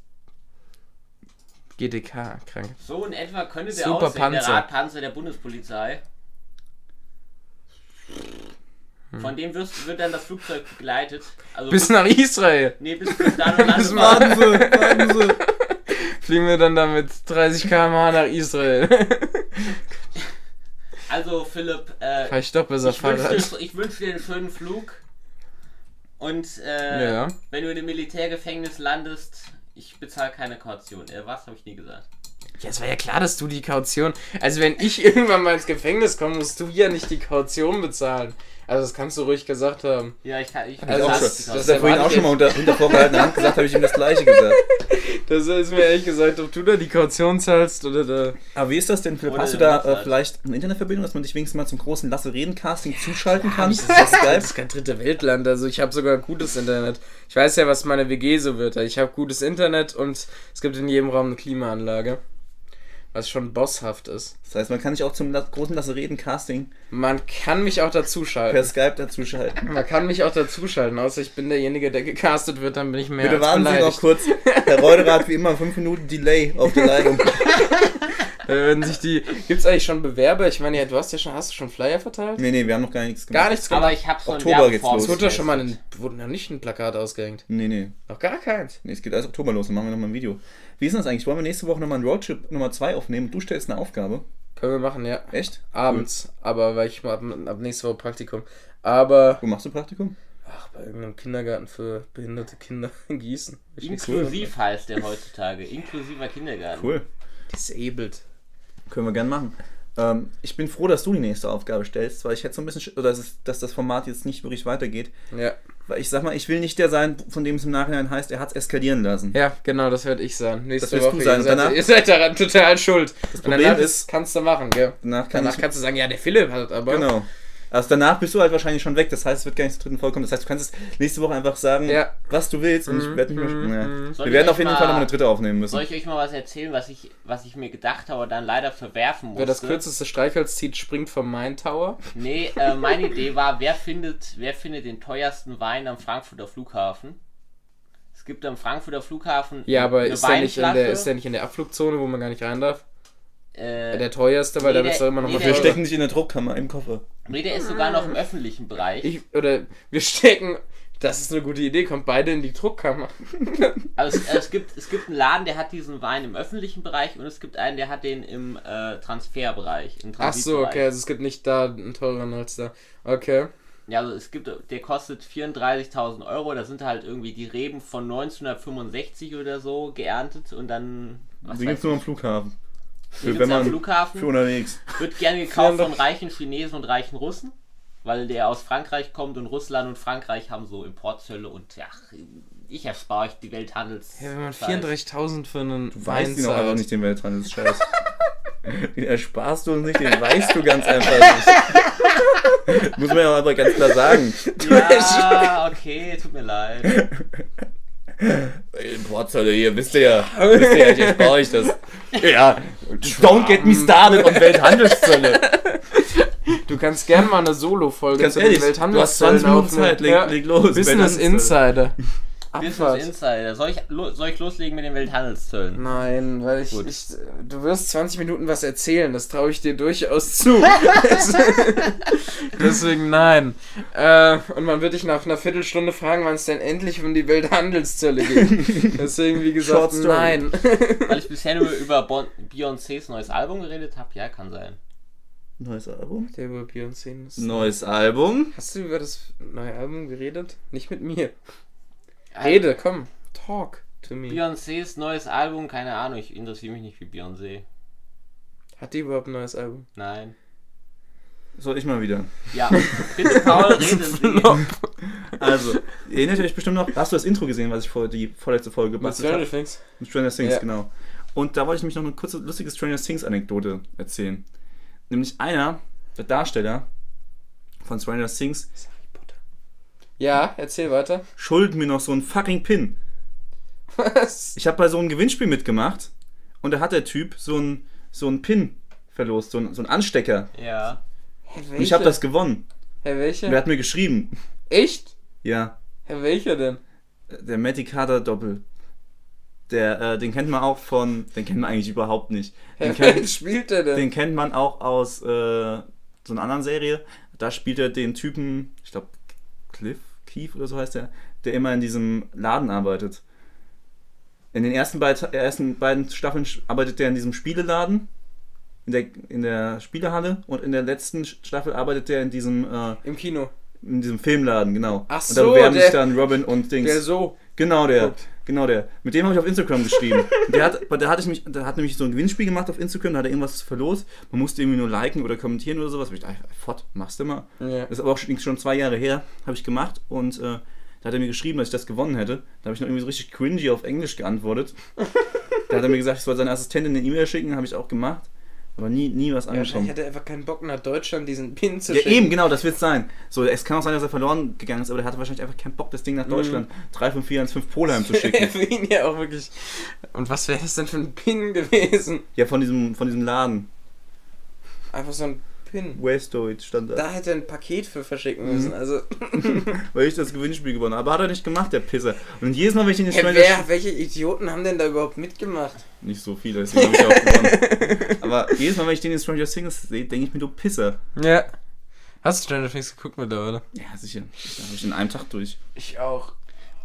G T K, krank. So in etwa könnte der Super aussehen, der Panzer. Radpanzer der Bundespolizei. Hm. Von dem wirst, wird dann das Flugzeug begleitet. Also Bis nach Israel. Nee, bis zur Start- und Bis Landebahn. Warten Sie, warten Sie. Fliegen wir dann da mit dreißig Kilometer pro Stunde nach Israel. Also Philipp, äh, Fahr ich doch besser ich wünsche Fahrrad. dir, ich wünsch dir einen schönen Flug. Und äh, Ja. wenn du in dem Militärgefängnis landest, ich bezahle keine Kaution. Äh, was habe ich nie gesagt. Ja, es war ja klar, dass du die Kaution... Also wenn ich irgendwann mal ins Gefängnis komme, musst du ja nicht die Kaution bezahlen. Also das kannst du ruhig gesagt haben. Ja, ich kann. Ich Hab Also ich auch das- schon. das Das ist ja vorhin erwarte auch ich schon mal unter, unter vorgehaltener Hand gesagt, habe ich ihm das Gleiche gesagt. Das ist mir ehrlich gesagt, ob du da die Kaution zahlst oder da... Aber wie ist das denn, Philipp? Oder Hast du der da Website. äh, vielleicht eine Internetverbindung, dass man dich wenigstens mal zum großen Lasse-Reden-Casting zuschalten kann? Das ist, Das ist das geil. ist kein dritte Weltland, also ich habe sogar gutes Internet. Ich weiß ja, was meine W G so wird. Ich habe gutes Internet und es gibt in jedem Raum eine Klimaanlage. Was schon bosshaft ist. Das heißt, man kann sich auch zum La großen Lasse-Reden-Casting Man kann mich auch per dazuschalten. Skype dazuschalten. Man kann mich auch dazuschalten, außer ich bin derjenige, der gecastet wird, dann bin ich mehr Bitte als warten Sie beleidigt. noch kurz. Herr Reuterer hat wie immer fünf Minuten Delay auf der Leitung. Da werden sich die... Gibt's eigentlich schon Bewerber? Ich meine, ja, du hast ja schon... Hast du schon Flyer verteilt? Nee, nee, wir haben noch gar nichts gemacht. Gar nichts gemacht? Aber ich habe so ein Oktober geht's Werbeform los. Es wurde doch schon mal getestet. ein... Wurde noch nicht ein Plakat ausgehängt. Nee, nee. Noch gar keins. Nee, es geht alles Oktober los, dann machen wir nochmal ein Video. Wie ist denn das eigentlich? Wollen wir nächste Woche nochmal einen Roadtrip Nummer zwei aufnehmen? Du stellst eine Aufgabe. Können wir machen, ja. Echt? Abends. Aber weil ich mal ab, ab nächste Woche Praktikum. Aber... Wo machst du Praktikum? Ach, bei irgendeinem Kindergarten für behinderte Kinder in Gießen. Ich nicht so Inklusiv heißt der heutzutage. Inklusiver Kindergarten. Cool. Disabled. Können wir gern machen. Ähm, ich bin froh, dass du die nächste Aufgabe stellst, weil ich hätte so ein bisschen, sch- oder dass, es, dass das Format jetzt nicht wirklich weitergeht. Ja. Weil ich sag mal, ich will nicht der sein, von dem es im Nachhinein heißt, er hat es eskalieren lassen. Ja, genau, das werde ich sein. Nächste Das wirst Woche. du sein. Ihr seid, Danach- ihr seid daran total schuld. Das Und Problem danach ist, kannst du machen, gell? danach kann Danach ich, kannst du sagen, ja, der Philipp hat aber. genau. Also danach bist du halt wahrscheinlich schon weg, das heißt, es wird gar nicht zur dritten Folge kommen. Das heißt, du kannst es nächste Woche einfach sagen, Ja. was du willst und ich Mhm, werde nicht mehr... mhm, Ja. mhm. Soll Wir ich werden euch auf jeden mal- Fall nochmal eine dritte aufnehmen müssen. Soll ich euch mal was erzählen, was ich, was ich mir gedacht habe, aber dann leider verwerfen musste? Wer das kürzeste Streichholz zieht, springt vom Main Tower. Nee, äh, meine Idee war, wer findet, wer findet den teuersten Wein am Frankfurter Flughafen? Es gibt am Frankfurter Flughafen Ja, aber eine ist der, nicht in der, Weinflasche. ist der nicht in der Abflugzone, wo man gar nicht rein darf? Äh, Der teuerste, weil nee, da wird es der- doch immer noch nee, mal der- Wir teurer. stecken dich in der Druckkammer im Koffer. nee, der ist sogar noch im öffentlichen Bereich. Ich, oder wir stecken, das ist eine gute Idee, kommt beide in die Druckkammer. Also es, äh, es, gibt, es gibt einen Laden, der hat diesen Wein im öffentlichen Bereich und es gibt einen, der hat den im äh, Transferbereich. Im Ach so, Transitbereich. okay, also es gibt nicht da einen teureren als da. Okay. Ja, also es gibt, der kostet vierunddreißigtausend Euro, da sind halt irgendwie die Reben von neunzehnhundertfünfundsechzig oder so geerntet und dann... Was Die weiß gibt es nur am ich, Flughafen. die Für, gibt's wenn am man Flughafen. für unterwegs. Wird gerne gekauft Ja, von reichen Chinesen und reichen Russen, weil der aus Frankreich kommt und Russland und Frankreich haben so Importzölle und ja, ich erspare euch die Welthandels... Ja, wenn man vierunddreißigtausend für einen Du Wein weißt ihn auch einfach zahlt. nicht, den Welthandel, das ist scheiße. Den ersparst du uns nicht, den weißt du ganz einfach nicht. Muss man ja auch einfach ganz klar sagen. Ja, okay, tut mir leid. Importzölle hier, wisst ihr ja. Wisst ihr ja, ich erspare euch das. Ja, don't get me started on Welthandelszölle. Du kannst gerne mal eine Solo-Folge Ganz zu ehrlich, den du hast zwanzig Welthandelszöllen Minuten aufnehmen. Zeit, leg, Ja. leg los. Business Welthandelszölle. Insider. Business Abfahrt. Insider. Soll ich, lo, soll ich loslegen mit den Welthandelszöllen? Nein, weil ich, Gut. ich. Du wirst zwanzig Minuten was erzählen, das traue ich dir durchaus zu. Deswegen nein. Äh, und man wird dich nach einer Viertelstunde fragen, wann es denn endlich um die Welthandelszölle geht. Deswegen, wie gesagt, Short story. nein. Weil ich bisher nur über bon Beyoncés neues Album geredet habe? Ja, kann sein. Neues Album? Der über Beyoncé ist. Neues Album? Hast du über das neue Album geredet? Nicht mit mir. Rede, komm. Talk to me. Beyoncés neues Album, keine Ahnung, ich interessiere mich nicht für Beyoncé. Hat die überhaupt ein neues Album? Nein. Soll ich mal wieder? Ja, bitte Paul, reden Sie. Also, ihr erinnert euch bestimmt noch, hast du das Intro gesehen, was ich vor die vorletzte Folge Mit gemacht Stranger habe? Things? Mit Stranger Things, Ja. genau. Und da wollte ich mich noch eine kurze, lustige Stranger Things Anekdote erzählen. Nämlich einer, der Darsteller von Stranger Things, Ja, erzähl weiter. schuldet mir noch so einen fucking Pin. Was? Ich habe bei so einem Gewinnspiel mitgemacht und da hat der Typ so einen so einen Pin verlost, so einen, so einen Anstecker. Ja. Hä, Und ich habe das gewonnen. Hä, Und er welcher? hat mir geschrieben. Echt? Ja, Hä, welcher denn? der Matty Carter Doppel. Der, äh, den kennt man auch von, den kennt man eigentlich überhaupt nicht. Hä, Den wen kennt, spielt der denn? den kennt man auch aus äh, so einer anderen Serie. Da spielt er den Typen, ich glaube Cliff, Keith oder so heißt der, der immer in diesem Laden arbeitet. In den ersten, beid, ersten beiden Staffeln arbeitet der in diesem Spieleladen, in der, in der Spielehalle, und in der letzten Staffel arbeitet der in diesem, äh, Im Kino. in diesem Filmladen, genau. Ach und da so, bewerben der- sich dann Robin und Dings. Der so. Genau der, Guckt. genau der. Mit dem habe ich auf Instagram geschrieben. der hat, der hatte ich mich, der hat nämlich so ein Gewinnspiel gemacht auf Instagram, da hat er irgendwas verlost. Man musste irgendwie nur liken oder kommentieren oder sowas. Und ich dachte, fort, machst du mal. Ja. Das ist aber auch schon, schon zwei Jahre her, habe ich gemacht, und äh, da hat er mir geschrieben, dass ich das gewonnen hätte. Da habe ich noch irgendwie so richtig cringy auf Englisch geantwortet. Da hat er mir gesagt, ich soll seiner Assistentin eine E-Mail schicken, habe ich auch gemacht. Aber nie, nie was Ja, angekommen. wahrscheinlich hat er einfach keinen Bock nach Deutschland diesen Pin zu Ja, schicken. eben, genau, das wird es sein. So, es kann auch sein, dass er verloren gegangen ist, aber der hatte wahrscheinlich einfach keinen Bock, das Ding nach Deutschland drei fünf vier eins fünf Polheim zu schicken. Für ihn ja auch wirklich. Und was wäre das denn für ein Pin gewesen? Ja, von diesem, von diesem Laden. Einfach so ein Pin. Westdeutsch stand da. Da hätte er ein Paket für verschicken müssen. Mhm. Also, Weil ich das Gewinnspiel gewonnen habe. Aber hat er nicht gemacht, der Pisser. Und jedes Mal, wenn ich den hä, Stranger wer, welche Idioten haben denn da überhaupt mitgemacht? Nicht so viele, deswegen habe ich auch gewonnen. Aber jedes Mal, wenn ich den in Stranger Things sehe, denke ich mir, du Pisser. Ja. Hast du Stranger Things geguckt mittlerweile? Ja, sicher. Da habe ich in einem Tag durch. Ich auch.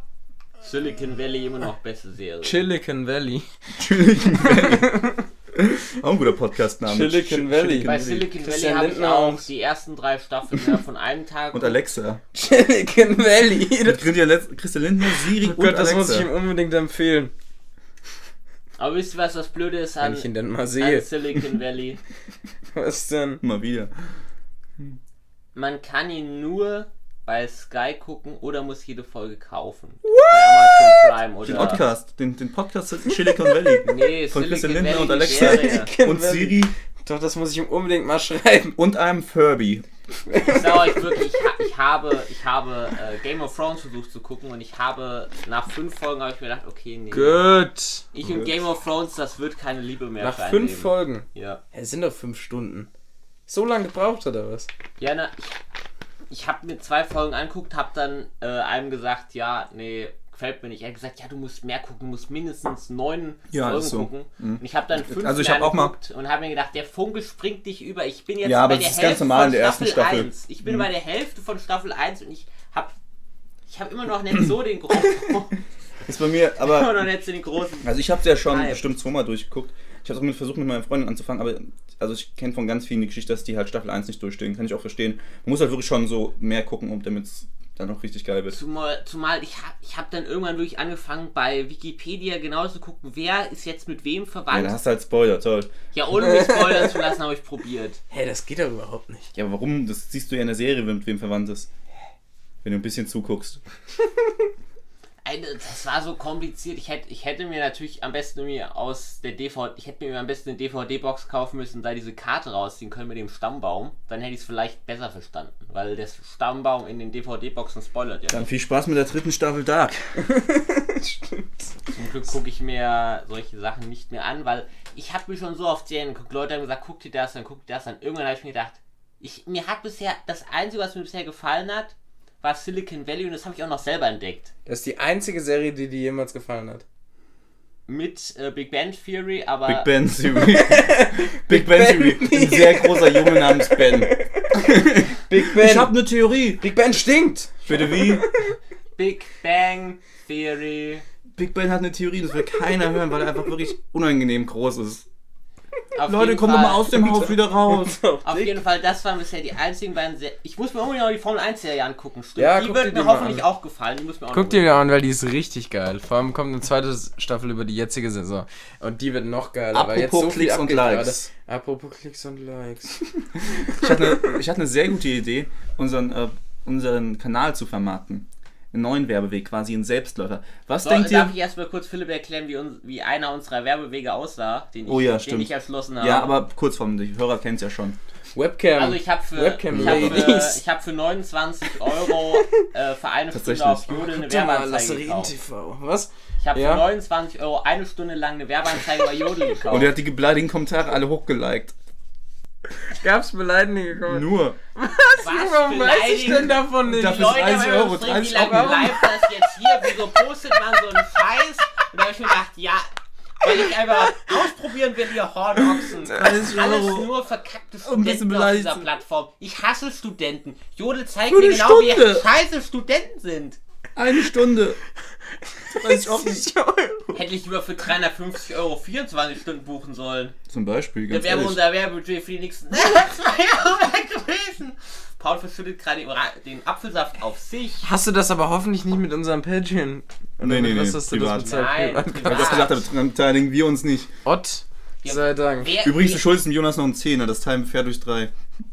Silicon Valley immer noch beste Serie. Silicon Valley. Silicon Valley. Auch ein guter Podcast-Name. Silicon Valley. Bei Silicon Valley Christian habe ich Lindner auch und- die ersten drei Staffeln innerhalb von einem Tag. Und Alexa. Silicon Valley. Mit Christian Letz- Christian Lindner, Siri Oh und Gott, das Alexa. muss ich ihm unbedingt empfehlen. Aber wisst ihr, was das Blöde ist an, Wenn ich ihn denn mal an sehe. Silicon Valley? Was denn? Mal wieder. Man kann ihn nur bei Sky gucken oder muss jede Folge kaufen. What? Bei Amazon Prime oder... Den Podcast, den, den Podcast in Silicon Valley. Nee, Von Silicon Christian Lindner Valley, und die Alexa Serie. und Siri Doch, das muss ich ihm unbedingt mal schreiben. und einem Furby. Ich sag euch wirklich, ich, ha- ich habe, ich habe äh, Game of Thrones versucht zu gucken und ich habe, nach fünf Folgen habe ich mir gedacht, okay, nee. Gut. Ich und Game of Thrones, das wird keine Liebe mehr Nach für ein fünf Leben. Folgen. Ja. Es sind doch fünf Stunden. So lange gebraucht oder was? Ja, na, ich, ich habe mir zwei Folgen angeguckt, habe dann äh, einem gesagt, ja, nee, gefällt mir nicht. Er hat gesagt, ja, du musst mehr gucken, du musst mindestens neun Ja, Folgen ist so. gucken. Mhm. Und ich habe dann fünf Also ich mehr hab auch mal- angeguckt und habe mir gedacht, der Funke springt dich über. Ich bin jetzt Ja, aber bei der das ist ganz Hälfte normal in von der ersten Staffel. eins. Ich bin Mhm. bei der Hälfte von Staffel eins und ich habe ich hab immer noch nicht so den großen... Ist bei mir, immer aber. noch nicht so den großen... Also ich habe es ja schon Hype. bestimmt zweimal durchgeguckt. Ich habe auch mit versucht, mit meiner Freundin anzufangen, aber also ich kenne von ganz vielen die Geschichte, dass die halt Staffel eins nicht durchstehen. Kann ich auch verstehen. Man muss halt wirklich schon so mehr gucken, um damit es dann noch richtig geil wird. Zumal, zumal ich habe ich hab dann irgendwann wirklich angefangen, bei Wikipedia genau zu gucken, wer ist jetzt mit wem Ja, verwandt. da hast du halt Spoiler, toll. Ja, ohne mich spoilern zu lassen, habe ich probiert. Hä, das geht doch überhaupt nicht. Ja, aber warum? Das siehst du ja in der Serie, mit wem verwandt ist. Wenn du ein bisschen zuguckst. Eine, das war so kompliziert. Ich hätte, ich hätte mir natürlich am besten mir aus der D V D, ich hätte mir am besten eine D V D-Box kaufen müssen, da diese Karte rausziehen können mit dem Stammbaum. Dann hätte ich es vielleicht besser verstanden, weil der Stammbaum in den D V D-Boxen spoilert ja. Dann viel Spaß mit der dritten Staffel Dark. Stimmt. Zum Glück gucke ich mir solche Sachen nicht mehr an, weil ich habe mir schon so oft Serien geguckt. Leute haben gesagt, guck dir das an, guck dir das an. Irgendwann habe ich mir gedacht, ich, mir hat bisher, das Einzige, was mir bisher gefallen hat, war Silicon Valley und das habe ich auch noch selber entdeckt. Das ist die einzige Serie, die dir jemals gefallen hat. Mit äh, Big Bang Theory, aber... Big Ben Theory. Big Ben Theory. Ein sehr großer Junge namens Ben. Big Ben. Ich hab eine Theorie. Big Ben stinkt. Bitte wie? Big Bang Theory. Big Ben hat eine Theorie, das will keiner hören, weil er einfach wirklich unangenehm groß ist. Auf Leute, jeden kommt doch Fall, mal aus dem Haus wieder raus. Auf jeden Fall, das waren bisher die einzigen beiden Serien. Ich muss mir unbedingt noch die Formel eins Serie angucken, stimmt. Ja, die guck wird dir mir die mal hoffentlich an. auch gefallen. Die muss mir auch Guck noch dir die an, weil die ist richtig geil. Vor allem kommt eine zweite Staffel über die jetzige Saison. Und die wird noch geiler. weil jetzt Apropos so viel Klicks und abgeht Likes. gerade. Apropos Klicks und Likes. Ich hatte, eine, ich hatte eine sehr gute Idee, unseren, äh, unseren Kanal zu vermarkten. Einen neuen Werbeweg, quasi ein Selbstläufer. Was So, denkt darf ihr? ich erstmal kurz Philipp erklären, wie, uns, wie einer unserer Werbewege aussah, den ich, Oh ja, den stimmt. ich erschlossen habe? Ja, aber kurz vom, die Hörer kennen es ja schon. Webcam. Also ich habe für, Webcam ich hab für, Ladies. ich hab für neunundzwanzig Euro äh, für eine Stunde Tatsächlich. auf Jodel eine Werbeanzeige gekauft. T V. Was? Ich habe Ja. für neunundzwanzig Euro eine Stunde lang eine Werbeanzeige bei Jodel gekauft. Und er hat die beleidigenden Kommentare alle hochgeliked. Gab's beleidigende Kommentare? Nur. Was Warum weiß ich denn davon nicht? Die Dafür Leute ist dreißig haben Euro, uns wie dreißig lange Euro. bleibt das jetzt hier? Wieso postet man so einen Scheiß? Und da habe ich mir gedacht, ja, weil ich einfach ausprobieren will, ihr Hornochsen. Das ist alles Euro. nur verkackte Und bist du Studenten auf beleidigt? dieser Plattform. Ich hasse Studenten. Jodel zeigt Nur mir eine genau, Stunde. wie scheiße Studenten sind. Eine Stunde. dreißig Euro. Hätte ich lieber für dreihundertfünfzig Euro vierundzwanzig Stunden buchen sollen. Zum Beispiel, Da ganz wäre ehrlich. unser Werbebudget für die nächsten zwei Jahre weg gewesen. Paul verschüttet gerade den Ra- den Apfelsaft auf sich. Hast du das aber hoffentlich nicht mit unserem Patreon? Oder Nee, nee, mit was nee, hast du privat. das bezahlt? Nein, Privat. privat. Weil ich das gesagt habe, dann beteiligen wir uns nicht. Ott, Ja. sei Dank. Wer, Übrigens, du wer, schuldest dem Jonas noch einen Zehner, das Time fair durch drei.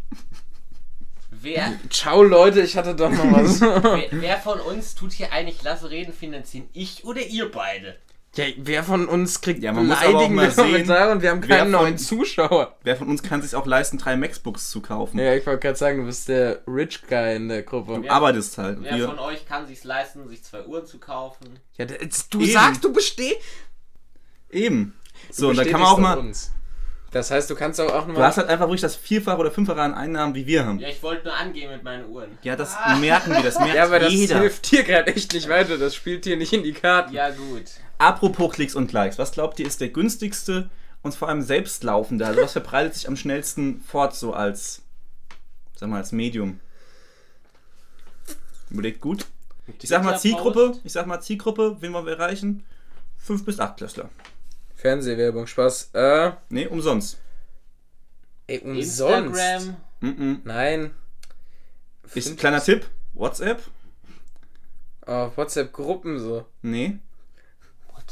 wer, Ciao Leute, ich hatte doch noch was. wer, wer von uns tut hier eigentlich Lasse reden finanzieren? Ich oder ihr beide? Ja, wer von uns kriegt Ja, man muss aber auch beleidigende mal sehen, Kommentare und wir haben wer keinen von- neuen Zuschauer? Wer von uns kann sich auch leisten, drei MacBooks zu kaufen? Ja, ich wollte gerade sagen, du bist der Rich Guy in der Gruppe. Ja. Arbeitest halt. Wer Wir, von euch kann sich's leisten, sich zwei Uhren zu kaufen? Ja, der- jetzt- du Eben. sagst, du bestehst. eben. So, und dann kann man auch mal. Uns. Das heißt, du kannst auch, auch Du mal. hast halt einfach wirklich das Vierfache oder Fünffache an Einnahmen, wie wir haben. Ja, ich wollte nur angehen mit meinen Uhren. Ja, das merken wir, das merkt Ja, aber das jeder. hilft dir gerade echt nicht weiter. Das spielt dir nicht in die Karten. Ja, gut. Apropos Klicks und Likes, was glaubt ihr ist der günstigste und vor allem selbstlaufende? Also was verbreitet sich am schnellsten fort so als, sag mal, als Medium? Überlegt gut. Ich sag mal Zielgruppe, ich sag mal Zielgruppe, wen wollen wir erreichen? Fünf bis acht Klässler. Fernsehwerbung, Spaß. Äh, Nee, umsonst. ey, umsonst. Instagram. Mm-mm. Nein. Ich, Fünf- kleiner Tipp, WhatsApp? Auf WhatsApp-Gruppen so. Nee.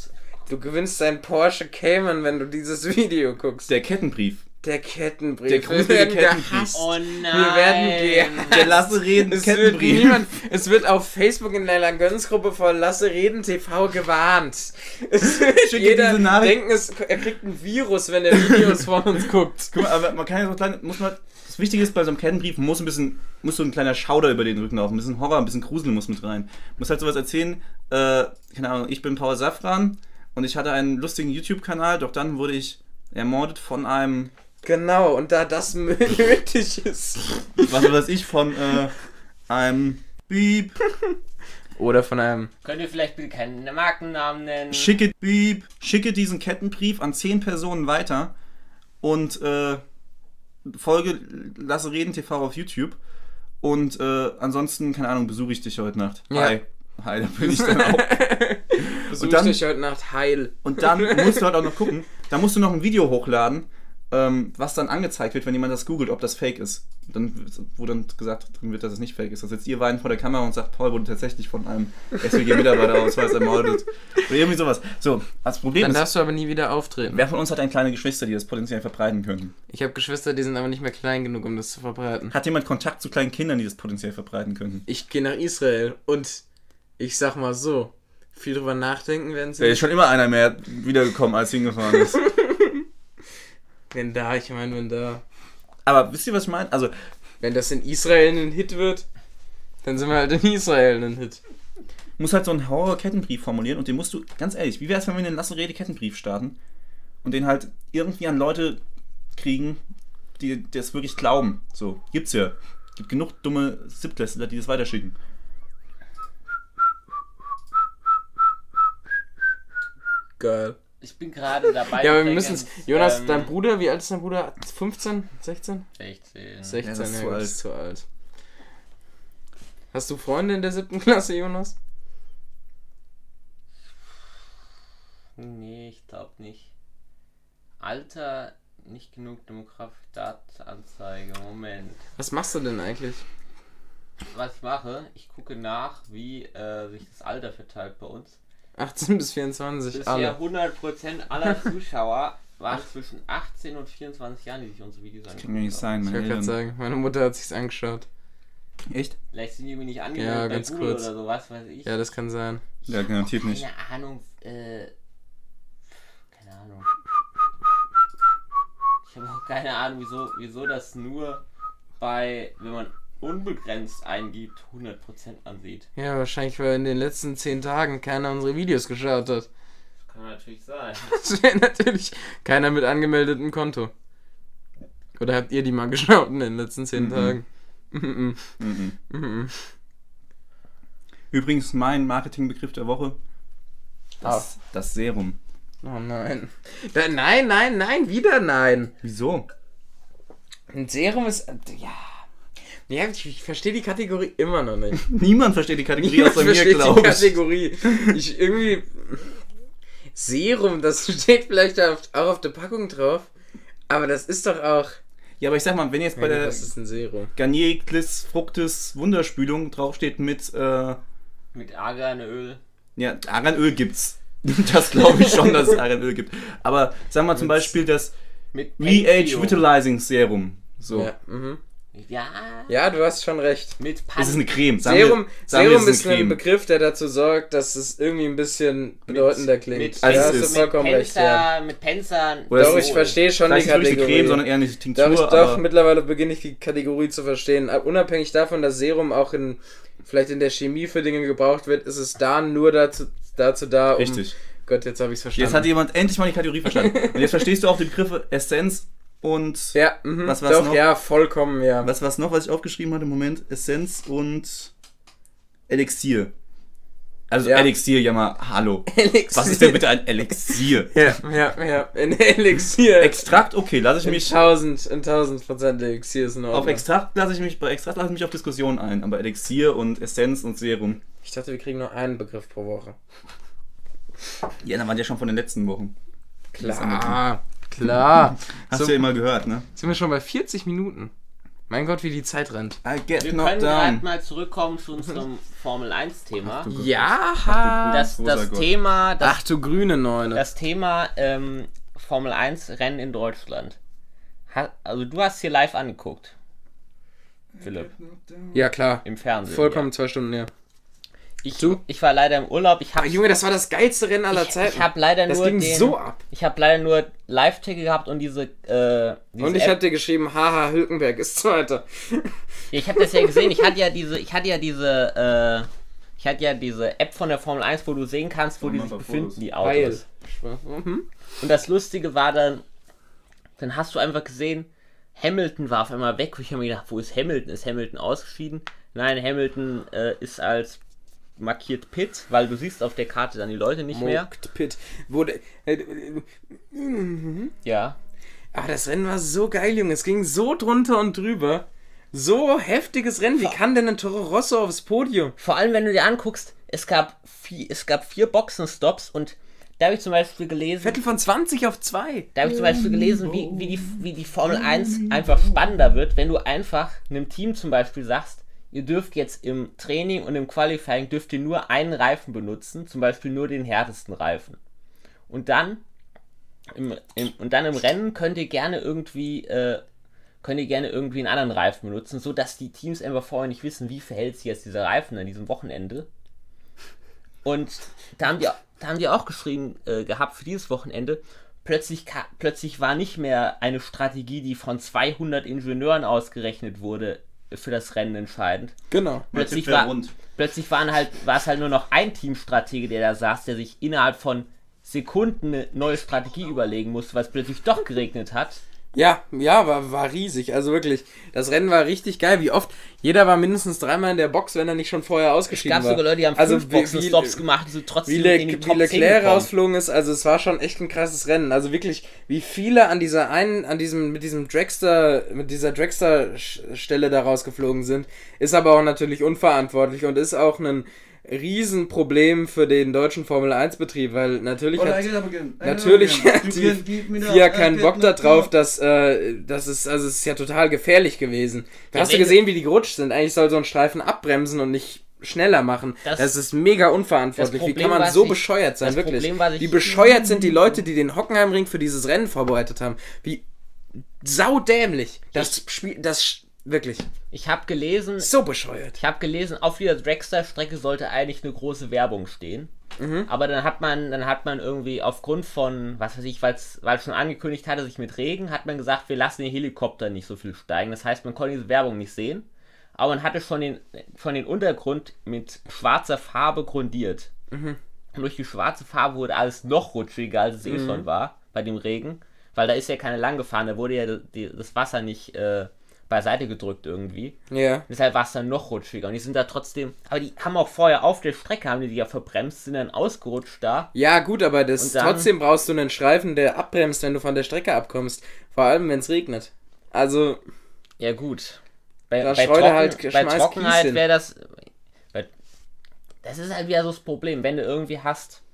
Du gewinnst dein Porsche Cayman, wenn du dieses Video guckst. Der Kettenbrief. Der Kettenbrief. Der Wir gruselige werden Kettenbrief. gehasst. Oh Wir nein. werden gehasst. Der Lasse reden Es wird, Kettenbrief. niemand, es wird auf Facebook in der Göns-Gruppe von Lasse Reden T V gewarnt. Es wird Schicke jeder diese Nachricht. denken, es, er kriegt ein Virus, wenn er Videos von uns guckt. Guck mal, aber man kann ja so klein, muss man, das Wichtige ist bei so einem Kettenbrief, muss ein bisschen, muss so ein kleiner Schauder über den Rücken laufen, ein bisschen Horror, ein bisschen Grusel muss mit rein. Muss halt sowas erzählen, äh, keine Ahnung, ich bin Paul Safran und ich hatte einen lustigen YouTube-Kanal, doch dann wurde ich ermordet von einem, Genau, und da das nötig ist. was weiß ich, von äh, einem Beep, Oder von einem... Könnt ihr vielleicht bitte keinen Markennamen nennen? schicke Beep, schicke diesen Kettenbrief an zehn Personen weiter und äh, folge Lasse Reden T V auf YouTube und äh, ansonsten, keine Ahnung, besuche ich dich heute Nacht. Ja. Hi. Hi, da bin ich dann auch. Besuch Und dann- dich heute Nacht heil. Und dann musst du halt auch noch gucken, da musst du noch ein Video hochladen, ähm, was dann angezeigt wird, wenn jemand das googelt, ob das fake ist. Dann, wo dann gesagt drin wird, dass es nicht fake ist. Da sitzt ihr beiden vor der Kamera und sagt, Paul wurde tatsächlich von einem S W G-Mitarbeiterausweis ermordet. Oder irgendwie sowas. So, das Problem Dann ist, darfst du aber nie wieder auftreten. wer von uns hat eine kleine Geschwister, die das potenziell verbreiten könnten? Ich habe Geschwister, die sind aber nicht mehr klein genug, um das zu verbreiten. Hat jemand Kontakt zu kleinen Kindern, die das potenziell verbreiten könnten? Ich gehe nach Israel und ich sag mal so, viel drüber nachdenken werden sie Da ist schon immer einer mehr wiedergekommen, als hingefahren ist. Wenn da, ich meine, wenn da... Aber wisst ihr, was ich meine? Also, Wenn das in Israel ein Hit wird, dann sind wir halt in Israel ein Hit. muss halt so einen Horror-Kettenbrief formulieren und den musst du, ganz ehrlich, wie wäre es, wenn wir einen Lasse-Rede-Kettenbrief starten und den halt irgendwie an Leute kriegen, die das wirklich glauben. So, gibt's ja. Gibt genug dumme Siebtklässler, die das weiterschicken. Geil. Ich bin gerade dabei. Ja, aber wir übrigens, müssen es... Jonas, ähm, dein Bruder, wie alt ist dein Bruder? fünfzehn? sechzehn? sechzehn. sechzehn, Ja, das ist ja, zu das alt. ist zu alt. Hast du Freunde in der siebten Klasse, Jonas? Nee, ich glaube nicht. Alter, nicht genug Demografie-Datenanzeige. Moment. Was machst du denn eigentlich? Was ich mache, ich gucke nach, wie äh, sich das Alter verteilt bei uns. achtzehn bis vierundzwanzig, Bisher alle. hundert Prozent aller Zuschauer waren zwischen achtzehn und vierundzwanzig Jahren, die sich unsere Videos angeguckt Kann ja nicht sein, Ich meine wollte gerade Eltern. sagen, meine Mutter hat sich's angeschaut. Echt? Vielleicht sind die mir nicht Ja, angemeldet bei ganz Google kurz. oder so, was weiß ich. Ja, das kann sein. Ja, garantiert nicht. Keine Ahnung, äh, keine Ahnung. Ich habe auch keine Ahnung, wieso, wieso das nur bei, wenn man unbegrenzt eingibt, hundert Prozent ansieht. Ja, wahrscheinlich, weil in den letzten zehn Tagen keiner unsere Videos geschaut hat. Kann natürlich sein. Das wäre natürlich keiner mit angemeldetem Konto. Oder habt ihr die mal geschaut in den letzten zehn Mhm. Tagen? Mhm. Mhm. Mhm. Übrigens, mein Marketingbegriff der Woche, das, Ah. das Serum. Oh nein. Da, nein, nein, nein, wieder nein. Wieso? Ein Serum ist... Ja... Ja, ich, ich verstehe die Kategorie immer noch nicht. Niemand versteht die Kategorie Niemand außer mir, versteht die glaube ich. Kategorie. Ich irgendwie... Serum, das steht vielleicht auf, auch auf der Packung drauf. Aber das ist doch auch... Ja, aber ich sag mal, wenn jetzt bei Ja, der was ist ein Serum? Garnier Gliss Fructis Wunderspülung draufsteht mit, äh, Mit Arganöl. ja, Arganöl gibt's. Das glaube ich schon, dass es Arganöl gibt. Aber sagen wir zum Mit- Beispiel das Mit Re-Age Pentium. Vitalizing Serum. So. Ja, mhm. Ja. Ja, du hast schon recht. Mit Es ist eine Creme. Sagen Serum, wir, sagen Serum wir, es ist ist eine ein Creme. Begriff, der dazu sorgt, dass es irgendwie ein bisschen bedeutender klingt. mit, da als hast es du ist. vollkommen mit recht, ja. Penzer, mit Penzern. Oder Doch, es ich ist- verstehe schon die Vielleicht ist es wirklich Kategorie. eine Creme, sondern eher eine Tinktur. Doch, ich, aber doch, mittlerweile beginne ich die Kategorie zu verstehen. Aber unabhängig davon, dass Serum auch in vielleicht in der Chemie für Dinge gebraucht wird, ist es da nur dazu, dazu da, um... Richtig. Gott, jetzt habe ich es verstanden. Jetzt hat jemand endlich mal die Kategorie verstanden. Und jetzt verstehst du auch die Begriffe Essenz und... ja, mhm, Was war's doch, noch? ja, vollkommen, ja. Was war's noch, was ich aufgeschrieben hatte? Moment. Essenz und Elixier. Also Ja. Elixier, ja mal, hallo. Elixier. Was ist denn bitte ein Elixier? Ja, ja, ja. In Elixier. Extrakt, okay, lasse ich in mich... tausend, in tausend Prozent Elixier ist in Auf Ordnung. Extrakt lasse ich mich, bei Extrakt lasse ich mich auf Diskussionen ein, aber Elixier und Essenz und Serum. Ich dachte, wir kriegen nur einen Begriff pro Woche. Ja, dann waren die ja schon von den letzten Wochen. Klar, klar. Hast So, du ja immer gehört, ne? sind wir schon bei vierzig Minuten. Mein Gott, wie die Zeit rennt. I get Wir knocked können gerade down. mal zurückkommen zu unserem Formel eins Thema. Ja, Das, Großer das Gott. Thema, das, ach du grüne Neune. das Thema ähm, Formel eins Rennen in Deutschland. Ha, also du hast hier live angeguckt, Philipp, Ja, klar. im Fernsehen. Vollkommen zwei Stunden her. Ich, Du? ich war leider im Urlaub. Ich habe Aber Junge, das war das geilste Rennen aller ich, Zeiten. ich habe leider das nur ging den, so ab. Ich habe leider nur Live-Ticker gehabt und diese, äh, diese Und ich App. hab dir geschrieben, haha, Hülkenberg ist Zweiter. Ich habe das ja gesehen. Ich hatte ja diese, ich hatte ja diese, äh, ich hatte ja diese App von der Formel eins, wo du sehen kannst, wo Oh, die mach sich mal befinden, Fotos. die Geil. Autos. Mhm. Und das Lustige war dann, dann hast du einfach gesehen, Hamilton war auf einmal weg. Ich habe mir gedacht, wo ist Hamilton? Ist Hamilton ausgeschieden? Nein, Hamilton äh, ist als markiert Pit, weil du siehst auf der Karte dann die Leute nicht mehr. Mocked Pit. Wurde, äh, Ja. aber das Rennen war so geil, Junge. Es ging so drunter und drüber. So heftiges Rennen. Wie kann denn ein Toro Rosso aufs Podium? Vor allem, wenn du dir anguckst, es gab vier, es gab vier Boxenstops und da habe ich zum Beispiel gelesen, Vettel von zwanzig auf zwei. da habe ich zum Beispiel gelesen, wie, wie, die, wie die Formel eins einfach spannender wird, wenn du einfach einem Team zum Beispiel sagst, ihr dürft jetzt im Training und im Qualifying dürft ihr nur einen Reifen benutzen, zum Beispiel nur den härtesten Reifen. Und dann im, im, und dann im Rennen könnt ihr gerne irgendwie äh, könnt ihr gerne irgendwie einen anderen Reifen benutzen, so dass die Teams einfach vorher nicht wissen, wie verhält sich jetzt dieser Reifen an diesem Wochenende. Und da haben die, da haben die auch geschrieben äh, gehabt für dieses Wochenende, plötzlich, ka- plötzlich war nicht mehr eine Strategie, die von zweihundert Ingenieuren ausgerechnet wurde, für das Rennen entscheidend. Genau. Plötzlich, Tipp wär war, rund. plötzlich waren halt, war es halt nur noch ein Teamstratege, der da saß, der sich innerhalb von Sekunden eine neue Strategie überlegen musste, weil es plötzlich doch geregnet hat. Ja, ja, war, war riesig. Also wirklich, das Rennen war richtig geil. Wie oft? Jeder war mindestens dreimal in der Box, wenn er nicht schon vorher Es ausgeschieden gab war. sogar Leute, die haben also fünf wie- Boxenstops wie- gemacht, die so trotzdem Wie, Le in die wie Top zehn Leclerc gekommen. rausflogen ist, also es war schon echt ein krasses Rennen. Also wirklich, wie viele an dieser einen, an diesem, mit diesem Dragster, mit dieser Dragster-Stelle da rausgeflogen sind, ist aber auch natürlich unverantwortlich und ist auch ein Riesenproblem für den deutschen Formel eins Betrieb, weil natürlich Oder hat, I get up again. I natürlich get up hat again. die You can give me F I A that, I keinen get Bock da knocked drauf, down. dass, äh, das ist, also es ist ja total gefährlich gewesen. Ja, Hast du wenn- gesehen, wie die gerutscht sind? Eigentlich soll so ein Streifen abbremsen und nicht schneller machen. Das- Das, ist mega unverantwortlich. das Wie Problem kann man war so sich- bescheuert sein, das wirklich? Problem war sich- Wie bescheuert sind die Leute, die den Hockenheimring für dieses Rennen vorbereitet haben? Wie saudämlich. Das Spiel, das sch- wirklich Ich habe gelesen, so bescheuert. ich habe gelesen, auf dieser Dragster-Strecke sollte eigentlich eine große Werbung stehen. Aber dann hat man, dann hat man irgendwie aufgrund von, was weiß ich, weil's, weil es schon angekündigt hatte, sich mit Regen, hat man gesagt, wir lassen den Helikopter nicht so viel steigen. Das heißt, man konnte diese Werbung nicht sehen. Aber man hatte schon den, schon den Untergrund mit schwarzer Farbe grundiert. Und durch die schwarze Farbe wurde alles noch rutschiger, als es eh schon war, bei dem Regen. Weil da ist ja keine lang gefahren, da wurde ja die, das Wasser nicht äh, beiseite gedrückt irgendwie. Ja. Deshalb war es dann noch rutschiger. Und die sind da trotzdem, aber die haben auch vorher auf der Strecke, haben die, die ja verbremst, sind dann ausgerutscht da. Ja, gut, aber das Und dann- trotzdem brauchst du einen Streifen, der abbremst, wenn du von der Strecke abkommst. Vor allem, wenn es regnet. Also, Ja gut. Bei, Da bei, Schreuder Trocken, halt, bei schmeißt Kies Trockenheit hin. wäre das. Bei, das ist halt wieder so das Problem, wenn du irgendwie hast,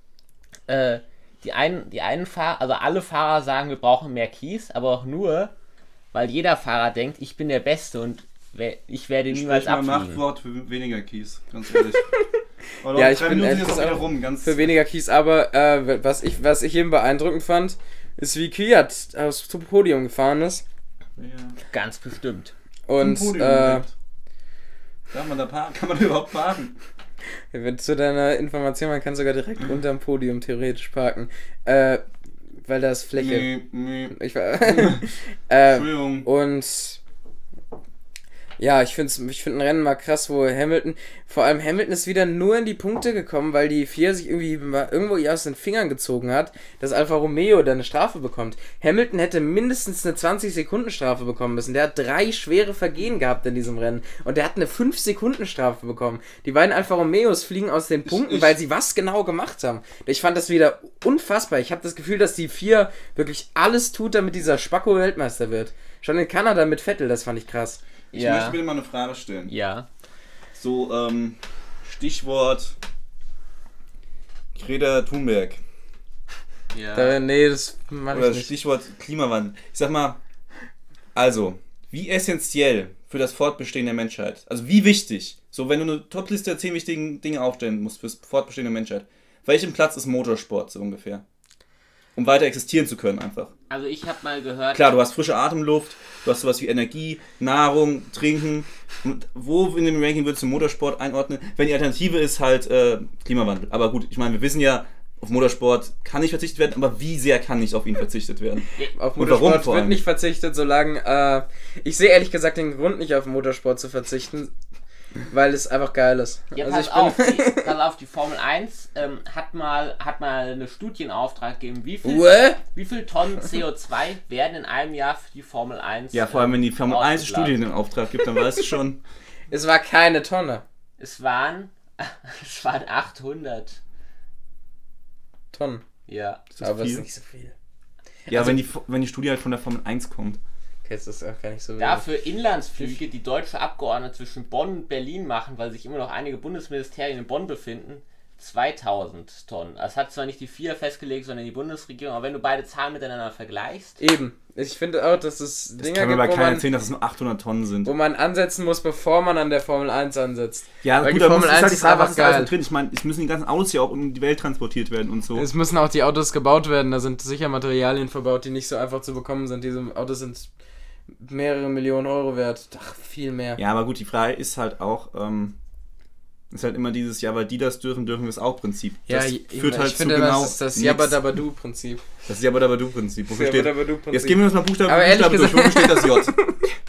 äh, die einen, die einen Fahrer, also alle Fahrer sagen, wir brauchen mehr Kies, aber auch nur, weil jeder Fahrer denkt, ich bin der Beste und we- ich werde niemals Sprich mal abfliegen. Machtwort für weniger Kies, ganz ehrlich. Oder ja, ich drei bin Minuten ehrlich ist auch wieder gesagt rum, ganz für weniger Kies. Aber äh, was, ich, was ich eben beeindruckend fand, ist, wie Kwiat aufs Podium gefahren ist. ja. Ganz bestimmt. Und Zum Podium äh, direkt. Darf man da parken? Kann man da überhaupt parken? zu deiner Information, man kann sogar direkt unterm Podium theoretisch parken. Äh, weil da ist Fläche. Nee, nee. Ich war, äh, Entschuldigung. und ja, ich finde ich find ein Rennen mal krass, wo Hamilton, vor allem Hamilton ist wieder nur in die Punkte gekommen, weil die F I A sich irgendwie mal irgendwo aus den Fingern gezogen hat, dass Alfa Romeo da eine Strafe bekommt. Hamilton hätte mindestens eine zwanzig Sekunden Strafe bekommen müssen. Der hat drei schwere Vergehen gehabt in diesem Rennen und der hat eine fünf Sekunden Strafe bekommen. Die beiden Alfa Romeos fliegen aus den Punkten, ich- weil sie was genau gemacht haben. Ich fand das wieder unfassbar. Ich habe das Gefühl, dass die F I A wirklich alles tut, damit dieser Spacko Weltmeister wird. Schon in Kanada mit Vettel, das fand ich krass. Ich Ja. möchte bitte mal eine Frage stellen. Ja. So, ähm, Stichwort Greta Thunberg. Ja. Da, nee, das mach Oder ich nicht. Stichwort Klimawandel. Ich sag mal, also, wie essentiell für das Fortbestehen der Menschheit, also wie wichtig, so wenn du eine Topliste der zehn wichtigen Dinge aufstellen musst fürs Fortbestehen der Menschheit, welchem Platz ist Motorsport so ungefähr? Um weiter existieren zu können einfach. Also ich habe mal gehört... Klar, du hast frische Atemluft, du hast sowas wie Energie, Nahrung, Trinken. Und wo in dem Ranking würdest du Motorsport einordnen? Wenn die Alternative ist halt äh, Klimawandel. Aber gut, ich meine, wir wissen ja, auf Motorsport kann nicht verzichtet werden, aber wie sehr kann nicht auf ihn verzichtet werden? Auf Und Motorsport warum vor wird allem? nicht verzichtet, solange... Äh, ich sehe ehrlich gesagt den Grund nicht, auf Motorsport zu verzichten, weil es einfach geil ist. Ja, also pass, ich auf, bin die, pass auf, die Formel eins ähm, hat, mal, hat mal eine Studie in Auftrag gegeben, wie viel, Uäh? wie viel Tonnen C O zwei werden in einem Jahr für die Formel eins Ja, vor allem wenn die Formel eins ausgeladen. Studien in Auftrag gibt, dann weißt du schon. Es war keine Tonne. Es waren, es waren achthundert. Tonnen. Ja. Ist das Aber es viel? ist nicht so viel. Ja, Also- wenn, die, wenn die Studie halt von der Formel eins kommt. Okay, das ist auch gar nicht so viel. Dafür Inlandsflüge, die deutsche Abgeordnete zwischen Bonn und Berlin machen, weil sich immer noch einige Bundesministerien in Bonn befinden, zweitausend Tonnen. Das hat zwar nicht die vier festgelegt, sondern die Bundesregierung, aber wenn du beide Zahlen miteinander vergleichst, Eben. Ich finde auch, dass es Das Dinger kann mir bei gibt, wo keiner man, erzählen, dass es nur achthundert Tonnen sind. wo man ansetzen muss, bevor man an der Formel eins ansetzt. Ja, Weil gut, die da muss Formel es eins halt die ist Frage, was einfach ist da alles geil. mit drin? Ich meine, es müssen die ganzen Autos ja auch um die Welt transportiert werden und so. Es müssen auch die Autos gebaut werden, da sind sicher Materialien verbaut, die nicht so einfach zu bekommen sind. Diese Autos sind mehrere Millionen Euro wert. Ach, viel mehr. Ja, aber gut, die Frage ist halt auch, ähm, ist halt immer dieses, ja, weil die das dürfen, dürfen wir es auch Prinzip. Das ich, führt ich halt finde, zu genau das ist das nix. Jabba-Dabba-Du-Prinzip. Das ist Jabba-Dabba-Du-Prinzip. Wofür steht? Jabba-Dabba-Du-Prinzip. Jetzt gehen wir uns mal Buchstabe Aber für ehrlich Buchstabe durch. gesagt- Wofür steht das J?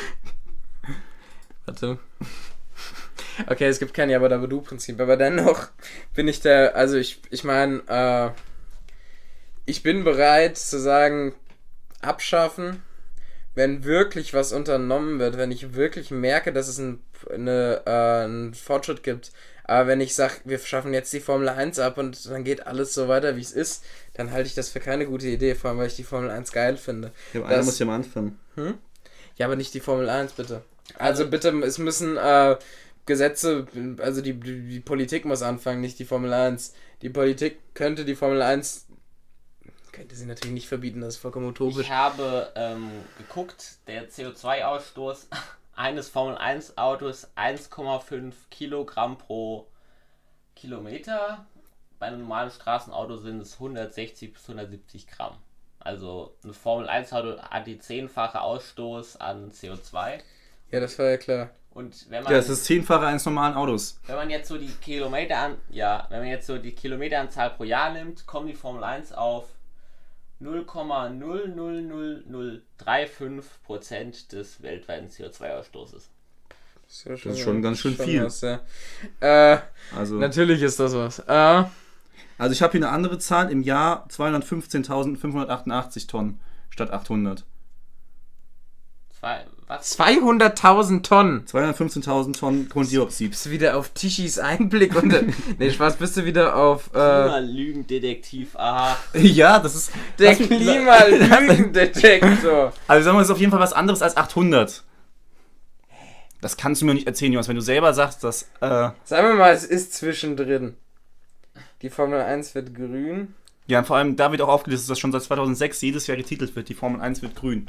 Warte. Okay, es gibt kein Jabba-Dabba-Du-Prinzip, aber dennoch bin ich der, also ich, ich meine, äh, ich bin bereit zu sagen, abschaffen, wenn wirklich was unternommen wird, wenn ich wirklich merke, dass es ein, eine, äh, einen Fortschritt gibt. Aber wenn ich sage, wir schaffen jetzt die Formel eins ab und dann geht alles so weiter, wie es ist, dann halte ich das für keine gute Idee, vor allem, weil ich die Formel eins geil finde. Ja, aber Das- einer muss ja mal anfangen. Ja, aber nicht die Formel eins, bitte. Also bitte, es müssen äh, Gesetze, also die, die, die Politik muss anfangen, nicht die Formel eins. Die Politik könnte die Formel eins, könnte sie natürlich nicht verbieten, das ist vollkommen utopisch. ich habe ähm, geguckt, der C O zwei Ausstoß eines Formel eins Autos eins Komma fünf Kilogramm pro Kilometer. Bei einem normalen Straßenauto sind es hundertsechzig bis hundertsiebzig Gramm. Also ein Formel eins Auto hat die zehnfache Ausstoß an C O zwei. Ja, das war ja klar. Und wenn man, Ja, das ist zehnfache eines normalen Autos. wenn man jetzt so die Kilometer an, ja, wenn man jetzt so die Kilometeranzahl pro Jahr nimmt, kommen die Formel eins auf null Komma null null null null drei fünf Prozent des weltweiten C O zwei Ausstoßes. Das ist, Das ist schon ganz schön viel. Was, ja. äh, Also, natürlich ist das was. Äh, also ich habe hier eine andere Zahl. Im Jahr zweihundertfünfzehntausendfünfhundertachtundachtzig Tonnen statt achthundert. Zwei, was? zweihunderttausend Tonnen. zweihundertfünfzehntausend Tonnen Kohlendioxid. Bist du wieder auf Tischis Einblick und nee, Spaß, bist du wieder auf äh, Klimalügendetektiv, aha. Ja, das ist... der Lass mich- Klimalügendetektor. Also sagen wir, es ist auf jeden Fall was anderes als achthundert. Das kannst du mir nicht erzählen, Jonas. Wenn du selber sagst, dass... Äh, Sagen wir mal, es ist zwischendrin. Die Formel eins wird grün. ja, vor allem da wird auch aufgelistet, dass schon seit zweitausendsechs jedes Jahr getitelt wird. Die Formel eins wird grün.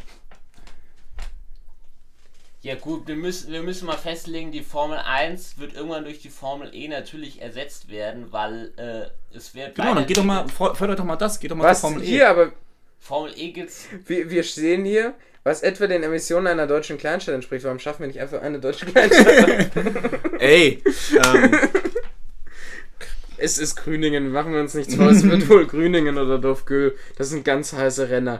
Ja gut, wir müssen, wir müssen mal festlegen, die Formel eins wird irgendwann durch die Formel E natürlich ersetzt werden, weil äh, es wird... Genau, dann weiter- geht doch mal... Fördert doch mal das. Geht doch mal Was zur Formel hier, E. aber Formel E gibt's... wir, wir sehen hier, was etwa den Emissionen einer deutschen Kleinstadt entspricht. Warum schaffen wir nicht einfach eine deutsche Kleinstadt? Ey, ähm, Es ist Grüningen, machen wir uns nichts vor. Es wird wohl Grüningen oder Dorfgül. Das sind ganz heiße Renner.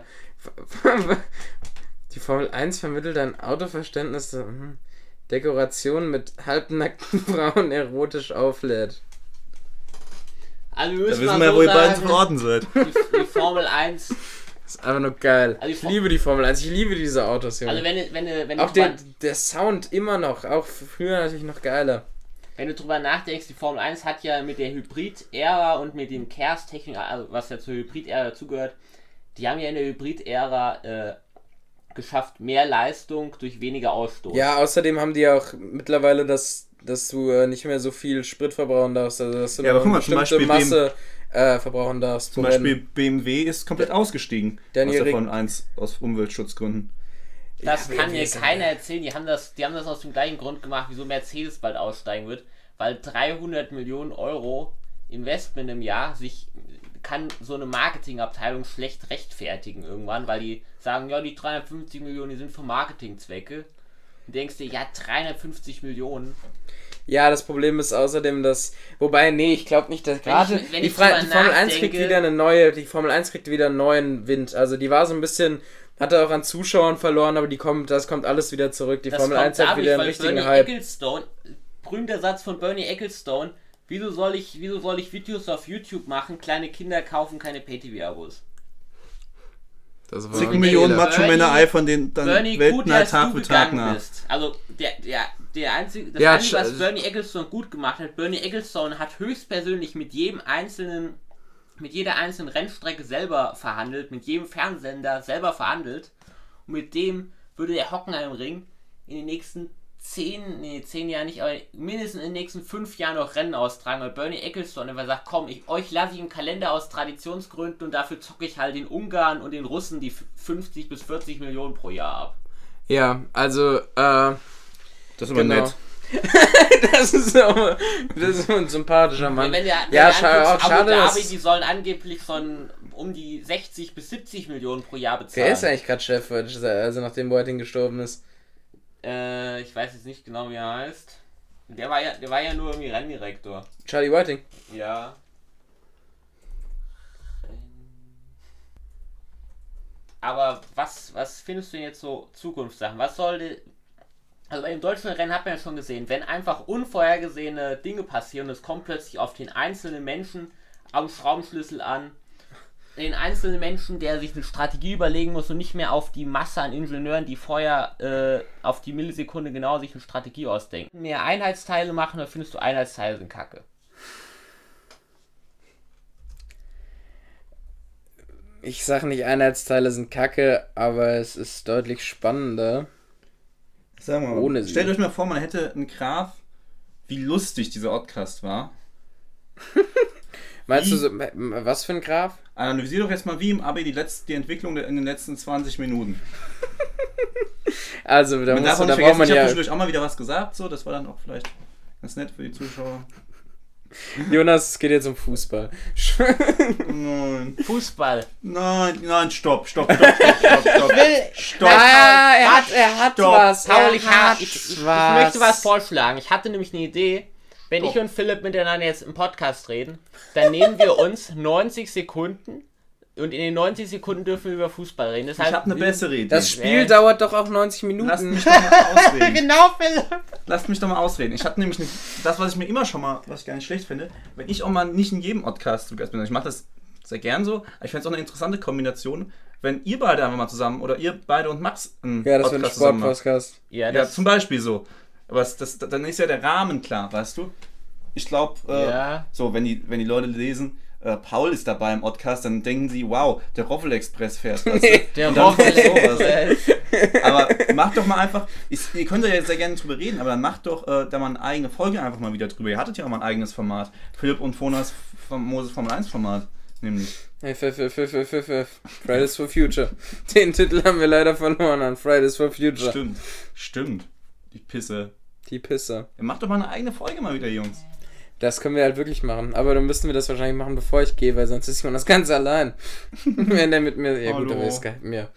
Die Formel eins vermittelt ein Autoverständnis, das hm, Dekoration mit halbnackten Frauen erotisch auflädt. Also wir da müssen wissen mal wir ja, so wo ihr beiden zu sagen, verorten seid. die, die Formel eins... Das ist einfach nur geil. Also die Ich Fo- liebe die Formel eins, ich liebe diese Autos, Junge. Also wenn du, wenn du, wenn du Auch drüber, der, der Sound immer noch, auch früher natürlich noch geiler. wenn du drüber nachdenkst, die Formel eins hat ja mit der Hybrid-Ära und mit dem K E R S-Technik, also was ja zur Hybrid-Ära dazugehört, die haben ja in der Hybrid-Ära äh, geschafft, mehr Leistung durch weniger Ausstoß. Ja, außerdem haben die auch mittlerweile das, dass du äh, nicht mehr so viel Sprit verbrauchen darfst, also dass du Ja, aber nur guck mal, eine zum bestimmte Beispiel Masse äh, verbrauchen darfst. Zum pro Beispiel Rennen. B M W ist komplett ausgestiegen Daniel aus der Rick- Formel eins aus Umweltschutzgründen. Das Ja, kann wie mir ist denn keiner der? erzählen. Die haben, das, die haben das aus dem gleichen Grund gemacht, wieso Mercedes bald aussteigen wird. Weil dreihundert Millionen Euro Investment im Jahr sich kann so eine Marketingabteilung schlecht rechtfertigen irgendwann, weil die sagen, ja, die dreihundertfünfzig Millionen, die sind für Marketingzwecke. Du denkst dir, ja, dreihundertfünfzig Millionen. Ja, das Problem ist außerdem, dass, wobei, nee, ich glaube nicht, dass Wenn gerade ich- wenn die, ich Fra- drüber die Formel eins nachdenke- kriegt wieder eine neue, die Formel eins kriegt wieder einen neuen Wind. Also die war so ein bisschen, hatte auch an Zuschauern verloren, aber die kommt, das kommt alles wieder zurück. Die Das Formel kommt eins hat dadurch, wieder einen weil richtigen Bernie Hype. Ecclestone, berühmter Satz von Bernie Ecclestone, wieso soll ich, wieso soll ich Videos auf YouTube machen? Kleine Kinder kaufen keine Pay-T V-Abos. Das war Zig Bernie- Millionen Macho-Männer Bernie- eifern den dann Bernie, gut, Welten dass Tag du für Tag gegangen nach. bist. Also der, der, der einzige, das Ja, Einzige, was sch- Bernie Ecclestone gut gemacht hat, Bernie Ecclestone hat höchstpersönlich mit jedem einzelnen, mit jeder einzelnen Rennstrecke selber verhandelt, mit jedem Fernsehsender selber verhandelt. Und mit dem würde der Hockenheim Ring in den nächsten zehn, nee, zehn Jahren nicht, aber mindestens in den nächsten fünf Jahren noch Rennen austragen, weil Bernie Ecclestone einfach sagt, komm, ich, euch lasse ich im Kalender aus Traditionsgründen und dafür zocke ich halt den Ungarn und den Russen die fünfzig bis vierzig Millionen pro Jahr ab. Ja, also, äh, Das ist aber Genau. nett. das ist so, das ist so ein sympathischer Mann. Wenn der, Ja, wenn scha der auch anguckst, schade, Abu Dhabi, dass, die sollen angeblich von um die sechzig bis siebzig Millionen pro Jahr bezahlen. wer ist eigentlich gerade Chef, also nachdem Boating gestorben ist? Äh, ich weiß jetzt nicht genau, wie er heißt. Der war ja, der war ja nur irgendwie Renndirektor. Charlie Whiting. Ja. Aber was, was findest du denn jetzt so Zukunftssachen? Was sollte. Also bei dem deutschen Rennen hat man ja schon gesehen, wenn einfach unvorhergesehene Dinge passieren und es kommt plötzlich auf den einzelnen Menschen am Schraubenschlüssel an, den einzelnen Menschen, der sich eine Strategie überlegen muss und nicht mehr auf die Masse an Ingenieuren, die vorher äh, auf die Millisekunde genau sich eine Strategie ausdenken. Mehr Einheitsteile machen, oder findest du Einheitsteile sind kacke? Ich sag nicht, Einheitsteile sind kacke, aber es ist deutlich spannender. Sag mal, Ohne sie. stellt euch mal vor, man hätte einen Graph, wie lustig dieser Oddcast war. Meinst Wie? du so, was für ein Graph? Analysier doch jetzt mal wie im Abi die, letzte, die Entwicklung der, in den letzten zwanzig Minuten. Also, da, Man musst darf du, auch da nicht braucht vergessen, man ich habe ja. zwischendurch auch mal wieder was gesagt, so, das war dann auch vielleicht ganz nett für die Zuschauer. Jonas, es geht jetzt um Fußball. Nein, Fußball. nein, nein, stopp, stopp, stopp, stopp, stopp, stopp. Stopp. Ah, er hat, er hat Stopp. was. Paul, er ich, hat hab, ich, ich, ich was. möchte was vorschlagen. Ich hatte nämlich eine Idee. Wenn Doch. ich und Philipp miteinander jetzt im Podcast reden, dann nehmen wir uns neunzig Sekunden und in den neunzig Sekunden dürfen wir über Fußball reden. Ich Deshalb habe eine bessere Idee. Das Spiel Nee. dauert doch auch neunzig Lasst Minuten. mich doch mal ausreden. Genau, Philipp. Lasst mich doch mal ausreden. Ich hatte nämlich eine, das, was ich mir immer schon mal, was ich gar nicht schlecht finde, wenn ich auch mal nicht in jedem Podcast zu Gast bin. Ich mache das sehr gern so, aber ich fände es auch eine interessante Kombination, wenn ihr beide einfach mal zusammen oder ihr beide und Max einen Ja, das wird ein Podcast zusammen macht. Sportpodcast. Ja, Ja, das, zum Beispiel so. Aber es, das, dann ist ja der Rahmen klar, weißt du? Ich glaube, äh, Ja. so, wenn die, wenn die Leute lesen, äh, Paul ist dabei im Podcast, dann denken sie, wow, der Roffel Express fährt. Weißt du? der Und dann Roffel sowas. Express. Aber macht doch mal einfach, ich, ihr könnt ja jetzt sehr gerne drüber reden, aber dann macht doch äh, da mal eine eigene Folge einfach mal wieder drüber. Ihr hattet ja auch mal ein eigenes Format. Philipp und Fonas famoses Formel eins Format, nämlich. Hey, F F F F F F F. Fridays for Future. Den Titel haben wir leider verloren an Fridays for Future. Stimmt, stimmt. Die Pisse. Die Pisse. Ja, macht doch mal eine eigene Folge mal wieder, Jungs. Das können wir halt wirklich machen. Aber dann müssten wir das wahrscheinlich machen, bevor ich gehe, weil sonst ist Jonas ganz allein. Wenn der mit mir. Ja, gut, Hallo. aber wir skypen ja.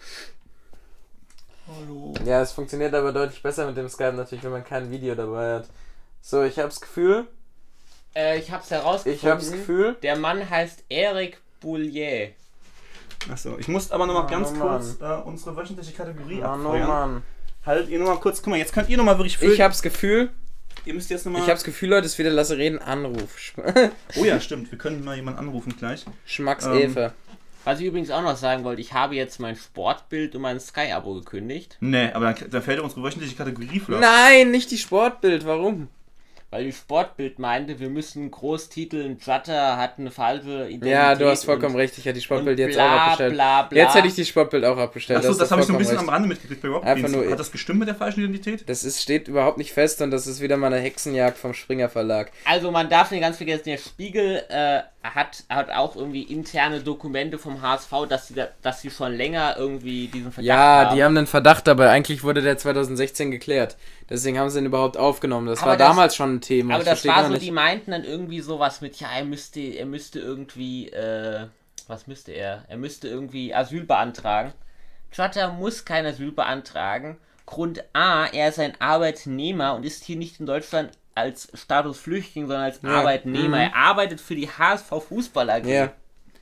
Hallo. Ja, es funktioniert aber deutlich besser mit dem Skype natürlich, wenn man kein Video dabei hat. So, ich hab's Gefühl. Äh, ich hab's herausgefunden. Ich hab's Gefühl. Der Mann heißt Eric Boulier. Achso, ich muss aber noch mal Mann, ganz oh kurz äh, unsere wöchentliche Kategorie Mann, oh abfeuern. Mann. Haltet ihr noch mal kurz, guck mal, jetzt könnt ihr noch mal wirklich füllen. Ich hab's Gefühl. Ihr müsst jetzt noch mal. Ich hab's Gefühl, Leute, es ist wieder Lasse reden Anruf. Oh ja, stimmt. Wir können mal jemanden anrufen gleich. Schmacks Ähm, Efe. Was ich übrigens auch noch sagen wollte, ich habe jetzt mein Sportbild und mein Sky-Abo gekündigt. Nee, aber dann, dann fällt unsere wöchentliche Kategorie flach. Nein, nicht die Sportbild. Warum? weil die Sportbild meinte, wir müssen Großtiteln, Jutter hat eine falsche Identität. Ja, du hast vollkommen recht, ich hätte die Sportbild jetzt bla, auch abbestellt. Bla, bla. Jetzt hätte ich die Sportbild auch abbestellt. Achso, das, das habe ich so ein bisschen recht. am Rande mitgekriegt bei Rocket Einfach Beans. nur- Hat das gestimmt mit der falschen Identität? Das ist, steht überhaupt nicht fest und das ist wieder mal eine Hexenjagd vom Springer Verlag. Also man darf nicht ganz vergessen, der Spiegel äh, hat, hat auch irgendwie interne Dokumente vom H S V, dass sie, da, dass sie schon länger irgendwie diesen Verdacht Ja, haben. die haben einen Verdacht, aber eigentlich wurde der zwanzig sechzehn geklärt. Deswegen haben sie ihn überhaupt aufgenommen. Das Aber war das- damals schon ein Thema. Aber Ich das verstehe war gar so, nicht. die meinten dann irgendwie sowas mit, ja, er müsste, er müsste irgendwie, äh, was müsste er? Er müsste irgendwie Asyl beantragen. Jutter muss kein Asyl beantragen. Grund A, er ist ein Arbeitnehmer und ist hier nicht in Deutschland als Status Flüchtling, sondern als Ja. Arbeitnehmer. Mhm. Er arbeitet für die H S V Fußball A G. Ja.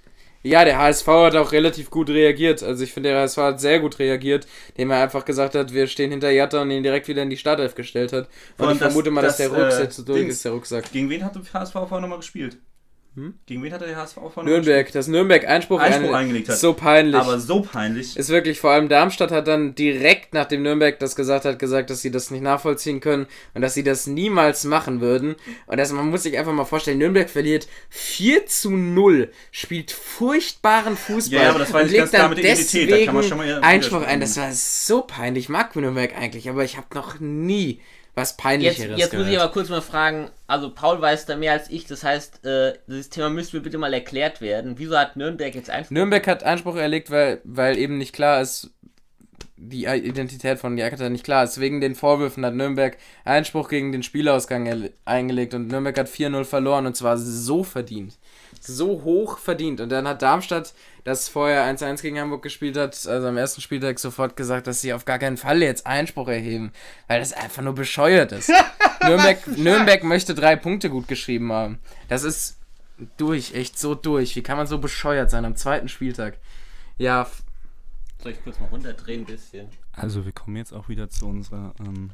Ja, der H S V hat auch relativ gut reagiert. Also ich finde, der H S V hat sehr gut reagiert, indem er einfach gesagt hat, wir stehen hinter Jatta und ihn direkt wieder in die Startelf gestellt hat. Und Und ich das- vermute mal, dass das, der Rucksack äh, so durch Dings- ist, der Rucksack. Gegen wen hat der H S V vorher nochmal gespielt? Hm? Gegen wen hat der H S V vorher nochmal Nürnberg, dass Nürnberg Einspruch, Einspruch ein- eingelegt hat. So peinlich. Aber so peinlich. Ist wirklich, vor allem Darmstadt hat dann direkt, nachdem Nürnberg das gesagt hat, gesagt, dass sie das nicht nachvollziehen können und dass sie das niemals machen würden. Und das, man muss sich einfach mal vorstellen, Nürnberg verliert vier zu null, spielt furchtbaren Fußball Ja, ja, aber das war und nicht legt ganz klar dann mit der Identität, da deswegen kann man schon mal eher Einspruch widersprechen. ein. Das war so peinlich. Ich mag Nürnberg eigentlich, aber ich habe noch nie was Jetzt, Peinlicheres jetzt muss ich gehört. aber kurz mal fragen, also Paul weiß da mehr als ich, das heißt, äh, dieses Thema müsste mir bitte mal erklärt werden. Wieso hat Nürnberg jetzt Einspruch? Nürnberg hat Einspruch erlegt, weil, weil eben nicht klar ist, die Identität von Jakarta nicht klar ist. Wegen den Vorwürfen hat Nürnberg Einspruch gegen den Spielausgang erle- eingelegt und Nürnberg hat vier null verloren und zwar so verdient. So hoch verdient. Und dann hat Darmstadt, das vorher eins eins gegen Hamburg gespielt hat, also am ersten Spieltag sofort gesagt, dass sie auf gar keinen Fall jetzt Einspruch erheben, weil das einfach nur bescheuert ist. Nürnberg, Nürnberg möchte drei Punkte gut geschrieben haben. Das ist durch, echt so durch. Wie kann man so bescheuert sein am zweiten Spieltag? Ja, f- Soll ich kurz mal runterdrehen ein bisschen? Also wir kommen jetzt auch wieder zu unserer ähm,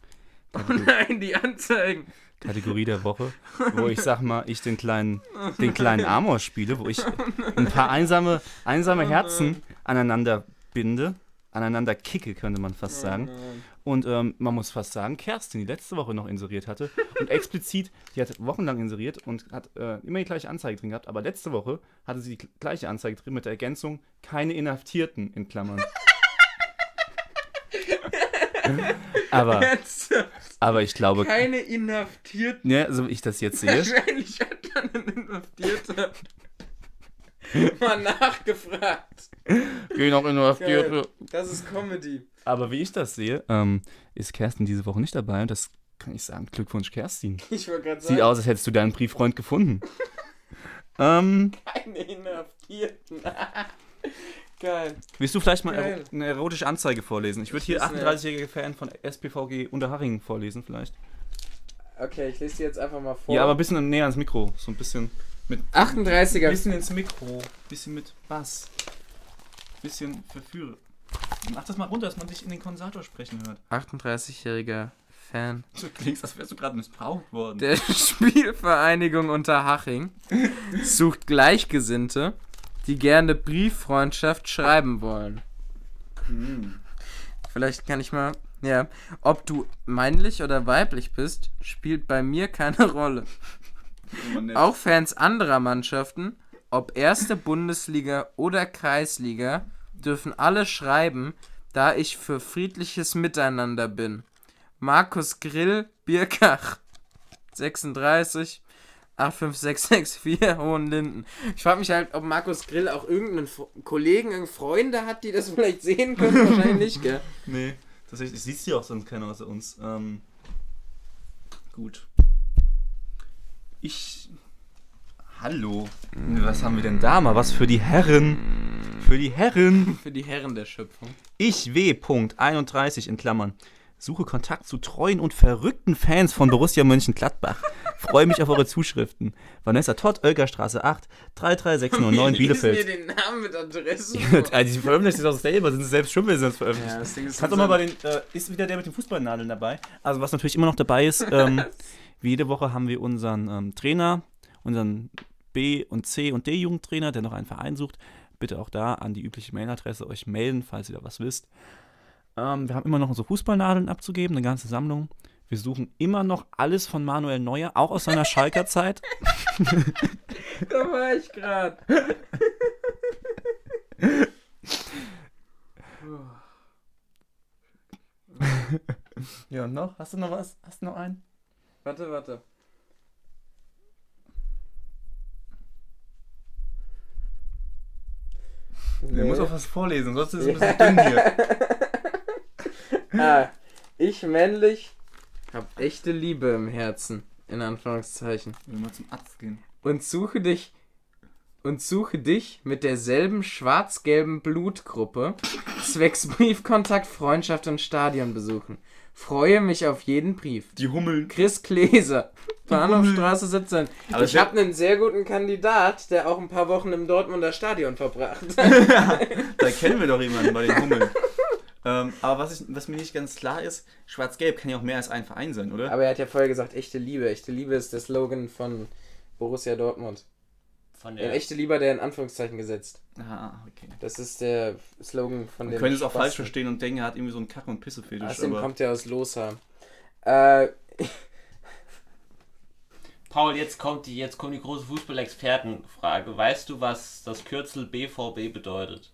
oh nein, die Anzeigen. Kategorie der Woche, wo ich sag mal, ich den kleinen, den kleinen Amor spiele, wo ich ein paar einsame, einsame Herzen aneinander binde, aneinander kicke, könnte man fast sagen. Und ähm, man muss fast sagen, Kerstin, die letzte Woche noch inseriert hatte und explizit, die hat wochenlang inseriert und hat äh, immer die gleiche Anzeige drin gehabt, aber letzte Woche hatte sie die gleiche Anzeige drin mit der Ergänzung, keine Inhaftierten in Klammern. aber, aber ich glaube, Keine Inhaftierten. ja, so wie ich das jetzt sehe, Wahrscheinlich hat dann ein Inhaftierter mal nachgefragt. geh noch Inhaftierte. Geil. Das ist Comedy. Aber wie ich das sehe, ähm, ist Kerstin diese Woche nicht dabei und das kann ich sagen. Glückwunsch, Kerstin. Ich wollte gerade sagen, Sieht aus, als hättest du deinen Brieffreund gefunden. ähm, keine Inhaftierten. Geil. willst du vielleicht mal Geil. ero- eine erotische Anzeige vorlesen? Ich würde Ich hier weiß nicht. achtunddreißigjährige Fan von S P V G Unterhaching vorlesen vielleicht. Okay, ich lese die jetzt einfach mal vor. Ja, aber ein bisschen näher ans Mikro. So ein bisschen mit... achtunddreißiger. bisschen ins Mikro. Bisschen mit Bass. Bisschen verführe. Mach das mal runter, dass man dich in den Kondensator sprechen hört. achtunddreißigjähriger Fan Du klingst, als wärst du gerade missbraucht worden. der Spielvereinigung Unterhaching sucht Gleichgesinnte, die gerne Brieffreundschaft schreiben wollen. Hm. Vielleicht kann ich mal... Ja. Ob du männlich oder weiblich bist, spielt bei mir keine Rolle. Auch Fans anderer Mannschaften, ob erste Bundesliga oder Kreisliga, dürfen alle schreiben, da ich für friedliches Miteinander bin. Markus Grill, Birkach, sechsunddreißig, acht fünf sechs sechs vier, Hohenlinden. Ich frage mich halt, ob Markus Grill auch irgendeinen Fro- Kollegen, irgendeine Freunde hat, die das vielleicht sehen können. Wahrscheinlich nicht, gell? Nee, tatsächlich, siehst du auch sonst keiner außer uns. Ähm, gut. Ich. Hallo. Was haben wir denn da mal? Was für die Herren? Für die Herren. Für die Herren der Schöpfung. Ich W. einunddreißig in Klammern. Suche Kontakt zu treuen und verrückten Fans von Borussia Mönchengladbach. Freue mich auf eure Zuschriften. Vanessa Todd, Oelgerstraße acht, drei drei sechs null neun Bielefeld. Lies mir den Namen mit Adresse. Also die veröffentlichen das auch selber, sind sie selbst schon, wenn sie das veröffentlichen. Ja, das Ding ist Kannst du mal bei den, äh, ist wieder der mit den Fußballnadeln dabei? Also was natürlich immer noch dabei ist, ähm, wie jede Woche haben wir unseren ähm, Trainer, unseren B- und C- und D-Jugendtrainer, der noch einen Verein sucht. Bitte auch da an die übliche Mailadresse euch melden, falls ihr da was wisst. Ähm, wir haben immer noch unsere Fußballnadeln abzugeben, eine ganze Sammlung. Wir suchen immer noch alles von Manuel Neuer, auch aus seiner Schalker Zeit. Da war ich gerade. Ja, und noch? Hast du noch was? Hast du noch einen? Warte, warte. Der muss auch was vorlesen, sonst ist es ein bisschen dünn hier. Ah, ich männlich hab echte Liebe im Herzen, in Anführungszeichen. Wir mal zum Arzt gehen. Und suche dich und suche dich mit derselben schwarz-gelben Blutgruppe zwecks Briefkontakt, Freundschaft und Stadion besuchen. Freue mich auf jeden Brief. Die Hummeln. Chris Kleser, Bahnhofstraße siebzehn. Aber ich habe einen sehr guten Kandidat, der auch ein paar Wochen im Dortmunder Stadion verbracht. Da kennen wir doch jemanden bei den Hummeln. ähm, aber was, ich, was mir nicht ganz klar ist, Schwarz-Gelb kann ja auch mehr als ein Verein sein, oder? Aber er hat ja vorher gesagt, echte Liebe. Echte Liebe ist der Slogan von Borussia Dortmund. Von Der der echte Liebe, der in Anführungszeichen gesetzt. Ah, okay. Das ist der Slogan von Man dem könnte es auch Spasten. falsch verstehen und denken, er hat irgendwie so einen Kack- und Pisse-Fetisch. Außerdem Aber kommt er aus Losha. Äh, Paul, jetzt kommt die, jetzt kommt die große Fußballexpertenfrage. Weißt du, was das Kürzel B V B bedeutet?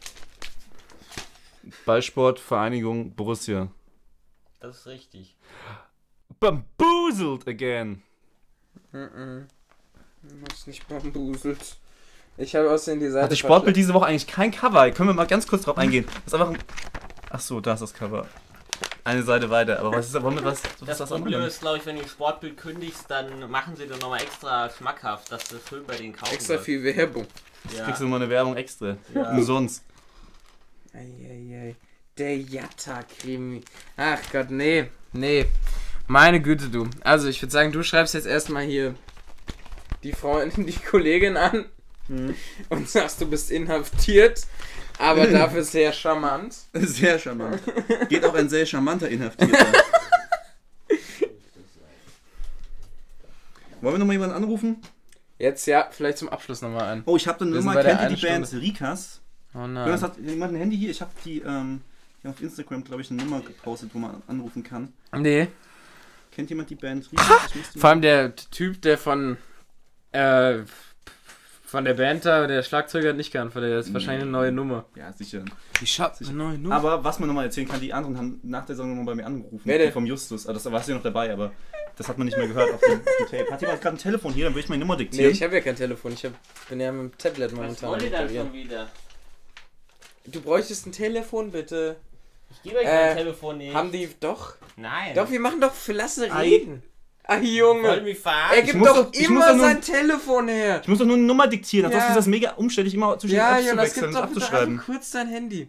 Ballsportvereinigung Borussia. Das ist richtig. Bamboozled again. mhm. Du hast nicht bambuselt. Ich habe außerdem die Seite... Hat die Sportbild diese Woche eigentlich kein Cover? Können wir mal ganz kurz drauf eingehen? Das ist einfach ein... Ach so, da ist das Cover. Eine Seite weiter. Aber was ist da? Wollen wir was? Was Das ist das Problem andere? ist, glaube ich, wenn du ein Sportbild kündigst, dann machen sie das nochmal extra schmackhaft, dass du schön bei denen kaufen Extra wirst. viel Werbung. Ja. Kriegst du mal eine Werbung extra. Ja. Umsonst. Eieiei. Der Jatta-Krimi. Ach Gott, nee. Nee. Meine Güte, du. Also, ich würde sagen, du schreibst jetzt erstmal hier die Freundin, die Kollegin an Mhm. und sagst, du bist inhaftiert, aber dafür sehr charmant. Sehr charmant. Geht auch ein sehr charmanter Inhaftierter. Wollen wir nochmal jemanden anrufen? Jetzt ja, vielleicht zum Abschluss nochmal an. Oh, ich habe eine Wir sind Nummer. bei der Kennt ihr die einen Band Rikas? Oh Jonas, nein. hat jemand ein Handy hier? Ich habe die, ähm, die haben auf Instagram, glaube ich, eine Nummer gepostet, wo man anrufen kann. Nee. Kennt jemand die Band Rikas? Ich müsste Vor allem der Typ, der von äh, von der Band da, der Schlagzeuger hat nicht geantwortet, der ist wahrscheinlich eine neue Nummer. Ja, sicher. Ich hab eine neue Nummer. Aber was man nochmal erzählen kann, die anderen haben nach der Sendung nochmal bei mir angerufen. Wer denn? Die vom Justus. Also das warst du ja noch dabei, aber das hat man nicht mehr gehört auf dem, auf dem Tape. Hat jemand gerade ein Telefon hier? Dann würde ich meine Nummer Nee, diktieren. ich habe ja kein Telefon. Ich hab, bin ja mit dem Tablet Was momentan. wollt ihr dann reparieren. schon wieder? Du bräuchtest ein Telefon, bitte. Ich gebe euch Äh, mein Telefon nicht. Haben die doch? Nein. Doch, wir machen doch Lasse Ei. reden. Ach Wollen Junge. mich Er verarschen? gibt muss doch doch- ich muss immer doch nur- sein Telefon her. Ich muss doch nur eine Nummer diktieren, Ja. ansonsten ist das mega umständlich, immer zwischen Ja, den Apps zu Jonas, wechseln gib und doch bitte abzuschreiben. einfach kurz dein Handy.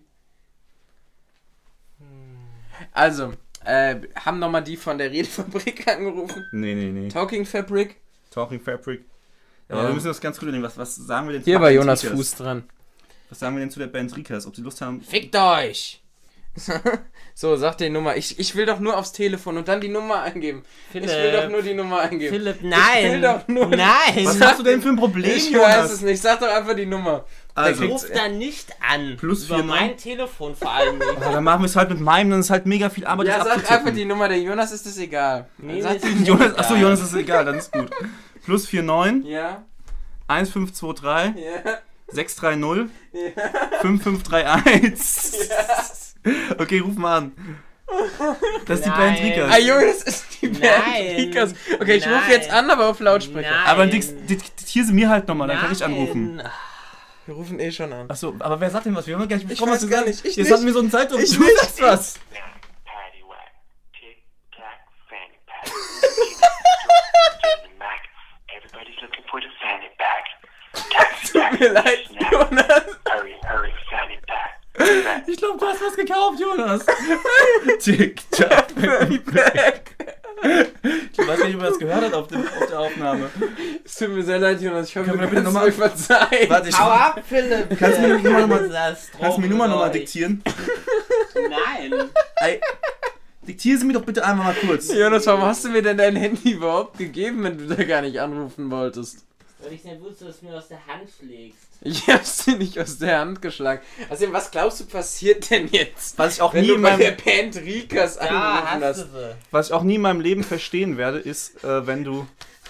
Also, äh, haben nochmal die von der Redefabrik angerufen. Nee, nee, nee. Talking Fabric. Talking Fabric. Ja, aber Ja. wir müssen das ganz gut nehmen. Was, was sagen wir denn zu Hier der war Band Jonas Rikas? Fuß dran. Was sagen wir denn zu der Band Rikas? Ob sie Lust haben? Fickt euch! So, sag die Nummer. Ich, ich will doch nur aufs Telefon und dann die Nummer eingeben. Philipp. Ich will doch nur die Nummer eingeben. Philipp, Ich nein. will doch nur- Nein. Was hast du denn für ein Problem, Ich Jonas? weiß es nicht. Sag doch einfach die Nummer. Also, Ruf da nicht an. Plus Über vier, mein neun. Telefon vor allem nicht. ja, dann machen wir es halt mit meinem, dann ist halt mega viel Arbeit, Ja, das sag abzutippen. einfach die Nummer. Der Jonas ist das egal. Nee, Sag das die- ist Jonas, egal. achso, Jonas ist egal, dann ist gut. Plus vier neun, Ja, eins fünf zwei drei, ja, sechs drei null, ja. fünf fünf drei eins. Okay, ruf mal an. Das ist die Nein. Band Rikas. Ah, Junge, das ist die Band Nein. Rikas. Okay, ich rufe Nein. jetzt an, aber auf Lautsprecher. Nein. Aber dick- dick- diktier sie mir halt nochmal, dann kann ich anrufen. Nein. Wir rufen eh schon an. Achso, aber wer sagt denn was? Wir haben ja gar nicht Ich besprochen, was weiß du gar sagst. nicht, ich Jetzt nicht. hatten wir so einen Zeitdruck. Ich Du nicht. sagst was. Patty whack, tick tack, fanny pack. Jenny Mac, everybody's looking for the fanny pack. Taxi Tut mir leid, snap. Jonas. Hurry, hurry, fanny pack. Ich glaube, du hast was gekauft, Jonas. Tick, tack. Ich weiß nicht, ob er das gehört hat auf, dem, auf der Aufnahme. Es tut mir sehr leid, Jonas. Ich hoffe, Können du wir bitte kannst nochmal- mir verzeihen. Warte, ich Hau ab, Philipp. Kannst du mir die Nummer nochmal- Das kannst du mir die Nummer nochmal Drogen- diktieren? Nein. Ey, diktiere sie mir doch bitte einmal mal kurz. Jonas, warum hast du mir denn dein Handy überhaupt gegeben, wenn du da gar nicht anrufen wolltest? Weil ich nicht wusste, dass du mir aus der Hand schlägst. Ich hab's dir nicht aus der Hand geschlagen. Also, was glaubst du passiert denn jetzt? Was ich auch Wenn nie du in bei meinem, der Band Rikas Ja, angerufen hast hast. du sie. was ich auch nie in meinem Leben verstehen werde, ist, äh, wenn du...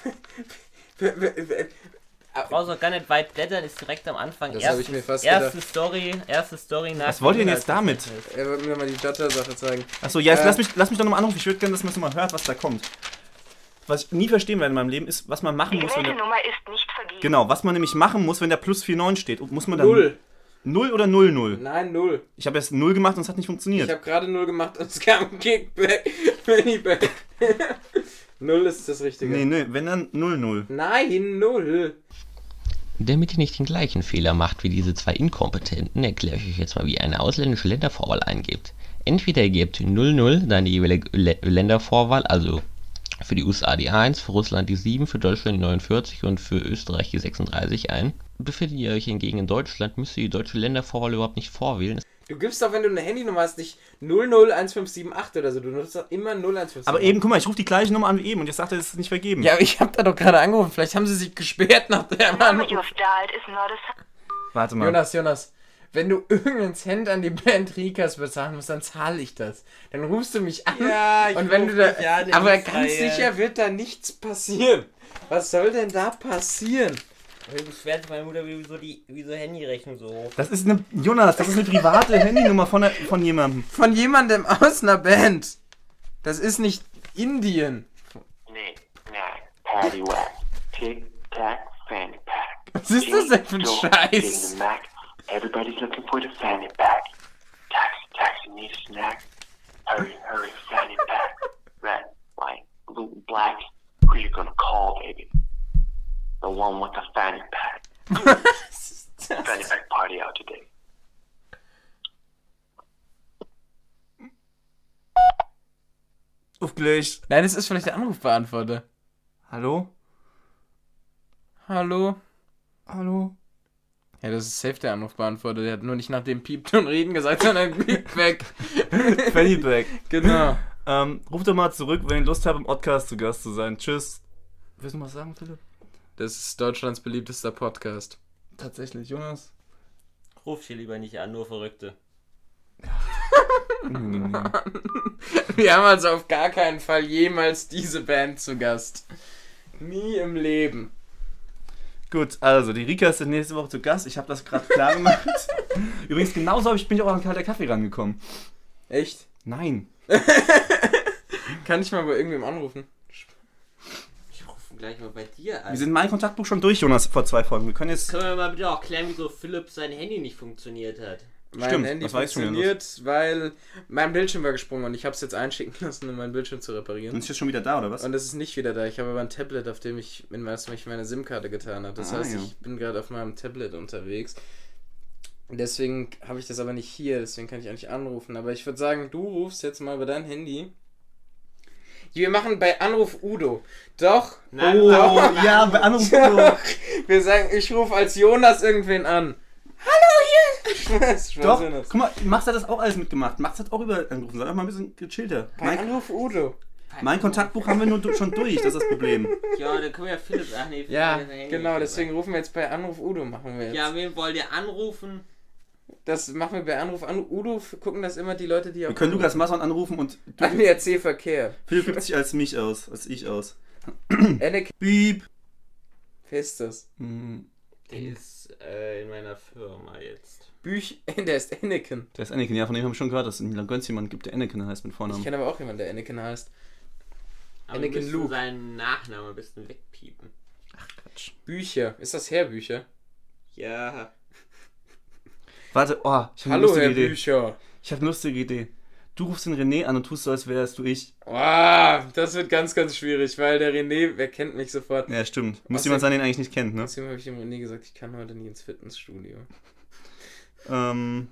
Brauchst auch gar nicht weit blättern, ist direkt am Anfang. Das Erste, hab ich mir fast erste gedacht. Story, erste Story nach. Was wollt ihr denn dem jetzt damit? Er wollte mir mal die Jotter-Sache zeigen. Achso, ja, jetzt Äh. lass mich, lass mich doch nochmal anrufen. Ich würde gerne, dass man es mal hört, was da kommt. Was ich nie verstehen werde in meinem Leben, ist, was man machen Die muss, wenn der, Nummer ist nicht vergeben. genau, was man nämlich machen muss, wenn der plus vier neun steht. Und muss man dann Null. null oder null null? Nein, null. Ich habe erst null gemacht und es hat nicht funktioniert. Ich habe gerade null gemacht und es kam ein Kickback. Pennyback. Null ist das Richtige. nee, nee, wenn dann null null. Nein, null. Damit ihr nicht den gleichen Fehler macht wie diese zwei Inkompetenten, erkläre ich euch jetzt mal, wie ihr eine ausländische Ländervorwahl eingebt. Entweder ihr gebt null null, dann die jeweilige Lä- Ländervorwahl, also für die U S A die eins, für Russland die sieben, für Deutschland die neunundvierzig und für Österreich die sechsunddreißig ein. Befindet ihr euch hingegen in Deutschland, müsst ihr die deutsche Ländervorwahl überhaupt nicht vorwählen. Du gibst doch, wenn du eine Handynummer hast, nicht null null eins fünf sieben acht oder so. Du nutzt doch immer null eins fünf sieben acht. Aber eben, guck mal, ich rufe die gleiche Nummer an wie eben und jetzt sagt er, es ist nicht vergeben. Ja, aber ich hab da doch gerade angerufen. Vielleicht haben sie sich gesperrt nach der Number Anruf. you have dialed is not a... Warte mal. Jonas, Jonas, wenn du irgendeinen Cent an die Band Rikas bezahlen musst, dann zahle ich das. Dann rufst du mich an. Ja, ich und wenn ruf du da, dich an, aber ich ganz feier. sicher wird da nichts passieren. Was soll denn da passieren? Ich beschwert sich meine Mutter, wieso die wieso Handyrechnung so hoch. Das ist eine, Jonas, das ist eine private Handynummer von, der, von jemandem. Von jemandem aus einer Band. Das ist nicht Indien. Knick, knack, patty whack, tick, tack, fanny pack. Was ist das denn für ein Jingle, Scheiß? jingle, mac. Everybody's looking for the fanny pack. Taxi, taxi, need a snack. Hurry, hurry, fanny pack. Red, white, blue, black. Who you gonna call, baby? The one with the fanny pack. Fanny pack party out today. Aufgelegt. Nein, es ist vielleicht der Anrufbeantworter. Hallo? Hallo? Hallo? Ja, das ist safe der Anrufbeantworter. Der hat nur nicht nach dem Piepton reden gesagt, sondern Piep weg. Fannyback. Genau. ähm, ruf doch mal zurück, wenn ihr Lust habt, im Podcast zu Gast zu sein. Tschüss. Willst du was sagen, Philipp? Das ist Deutschlands beliebtester Podcast. Tatsächlich, Jonas. Ruf hier lieber nicht an, nur Verrückte. Wir haben also auf gar keinen Fall jemals diese Band zu Gast. Nie im Leben. Gut, also die Rikas sind nächste Woche zu Gast. Ich habe das gerade klar gemacht. Übrigens, genauso hab ich, bin ich auch an kalter Kaffee rangekommen. Echt? Nein. Kann ich mal bei irgendwem anrufen? Ich rufe gleich mal bei dir an. Wir sind mein Kontaktbuch schon durch, Jonas, vor zwei Folgen. Wir können jetzt... Können wir mal bitte auch klären, wieso Philipp sein Handy nicht funktioniert hat? Mein Stimmt, Handy das weiß ich schon funktioniert, weil mein Bildschirm war gesprungen und ich habe es jetzt einschicken lassen, um meinen Bildschirm zu Und reparieren. ist jetzt schon wieder da, oder was? Und es ist nicht wieder da. Ich habe aber ein Tablet, auf dem ich, in was ich meine SIM-Karte getan habe. Das Ah, heißt, ja. ich bin gerade auf meinem Tablet unterwegs. Deswegen habe ich das aber nicht hier, deswegen kann ich auch nicht anrufen. Aber ich würde sagen, du rufst jetzt mal über dein Handy. Wir machen bei Anruf Udo. Doch. Nein, Oh, Mann. ja, bei Anruf Doch. Wir sagen, ich rufe als Jonas irgendwen an. Hallo hier! Das ist Doch, Schwachsinnig. guck mal, Max hat das auch alles mitgemacht. Max hat auch über angerufen. Sei doch mal ein bisschen gechillter. Bei Mein, Anruf Udo. mein Kontaktbuch haben wir nur du- schon durch, das ist das Problem. Ja, dann können wir ja Philipp. Ach nee, Philipp Ja, hat sein Handy genau, nicht deswegen rufen wir jetzt bei Anruf Udo, machen wir jetzt. dabei. Ja, wen wollt ihr anrufen? Das machen wir bei Anruf an Udo, gucken das immer die Leute, die Wir können Lukas Masson anrufen und du, A D A C Verkehr. Philipp gibt sich als mich aus, als ich aus. Anakin, Piep. wer ist das? Hm, Der ist äh, in meiner Firma jetzt. Büch, der ist Anakin. Der ist Anakin, ja, von dem haben wir schon gehört, dass es in Milan Gönz jemanden gibt, der Anakin heißt mit Ich Vornamen. kenne aber auch jemanden, der Anakin heißt. Aber Anakin wir müssen Luke. seinen Nachnamen ein bisschen wegpiepen. Quatsch. Bücher. Ist das Herr Bücher? Ja. Warte, oh, ich habe eine Hallo, lustige Herr Idee. Bücher. Ich habe eine lustige Idee. Du rufst den René an und tust so, als wärst du ich. Wow, das wird ganz, ganz schwierig, weil der René, wer kennt mich sofort. Ja, stimmt. Muss Was jemand denn? sein, den eigentlich nicht kennt, ne? Deswegen habe ich dem René gesagt, ich kann heute nie ins Fitnessstudio. Ähm,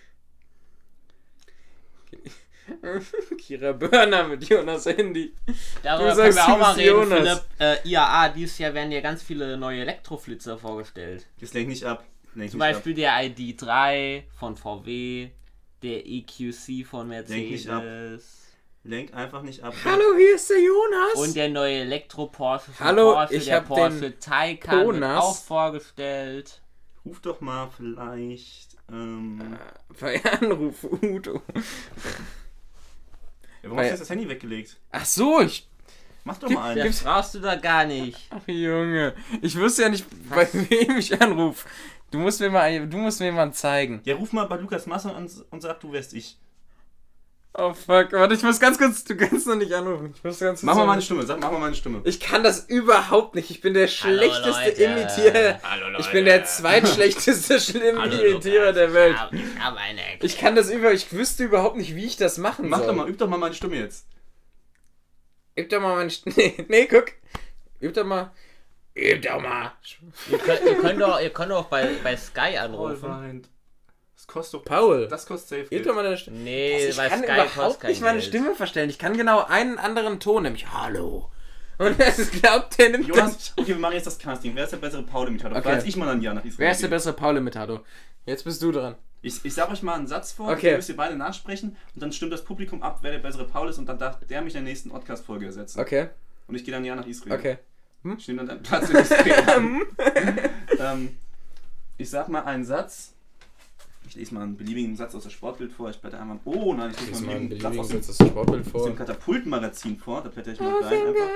Kira Börner mit Jonas Handy. Darüber Du können sagst, wir auch du mal bist reden, Jonas. Philipp. Äh, I A A, dieses Jahr werden ja ganz viele neue Elektroflitzer vorgestellt. jetzt lenk nicht ab. Lenk Zum nicht Beispiel der I D drei von V W, der E Q C von Lenk nicht ab. Mercedes. Lenk einfach nicht ab. Hallo, hier ist der Jonas. Und der neue Elektro-Porsche von Hallo, Porsche, ich der hab Porsche den Taycan wird Jonas. auch vorgestellt. Ruf doch mal vielleicht. Ähm, Bei Anruf, Udo. ja, warum bei- hast du jetzt das Handy weggelegt? Ach so, ich... Mach doch Gib- mal einen. Das brauchst du da gar nicht. Ach Junge, ich wusste ja nicht, bei wem ich anrufe. Du musst mir mal, du musst mir mal zeigen. Ja, ruf mal bei Lukas Masse an und sag, du wärst ich. Oh fuck, warte, ich muss ganz kurz, du kannst noch nicht anrufen. Ich muss ganz kurz Mach mal sagen. meine Stimme, sag, mach mal meine Stimme. Ich kann das überhaupt nicht. Ich bin der schlechteste Leute. Imitierer. Hallo, Leute. Ich bin der zweitschlechteste schlimme Hallo, Imitierer Lukas, der Welt. Ich habe hab eine Ich kann das über, ich wüsste überhaupt nicht, wie ich das machen Mach soll. doch mal, üb doch mal meine Stimme jetzt. Üb doch mal meine St Nee, nee, guck. Üb doch mal. Üb doch mal. Ihr könnt, ihr könnt doch, ihr könnt doch bei, bei Sky anrufen. weint. Das kostet doch... Paul. Das kostet safe Üb Geld. doch mal deine Stimme. Nee, Ich bei kann Sky überhaupt kostet kein nicht meine Geld. Stimme verstellen. Ich kann genau einen anderen Ton, nämlich Hallo. Und das glaubt der nimmt das. Jonas, okay, wir machen jetzt das Casting. Wer ist der bessere Paul-Imitator? Okay. Falls ich mal ein Jahr nach Israel Wer ist der gehe. bessere Paul-Imitator? Jetzt bist du dran. Ich, ich sag euch mal einen Satz vor, Okay. den müsst ihr beide nachsprechen und dann stimmt das Publikum ab, wer der bessere Paul ist und dann darf der mich in der nächsten Podcast-Folge ersetzen. Okay, Und ich gehe dann ein Jahr nach Israel. okay. Ich nehme dann deinen Platz in Israel an. ähm, ich sag mal einen Satz. Ich lese mal einen beliebigen Satz aus der Sportbild vor. Ich blätter einmal. Oh nein, ich lese mal einen beliebigen Satz aus dem, das Sportbild aus dem Katapultmagazin vor. Da blätter ich mal rein einfach.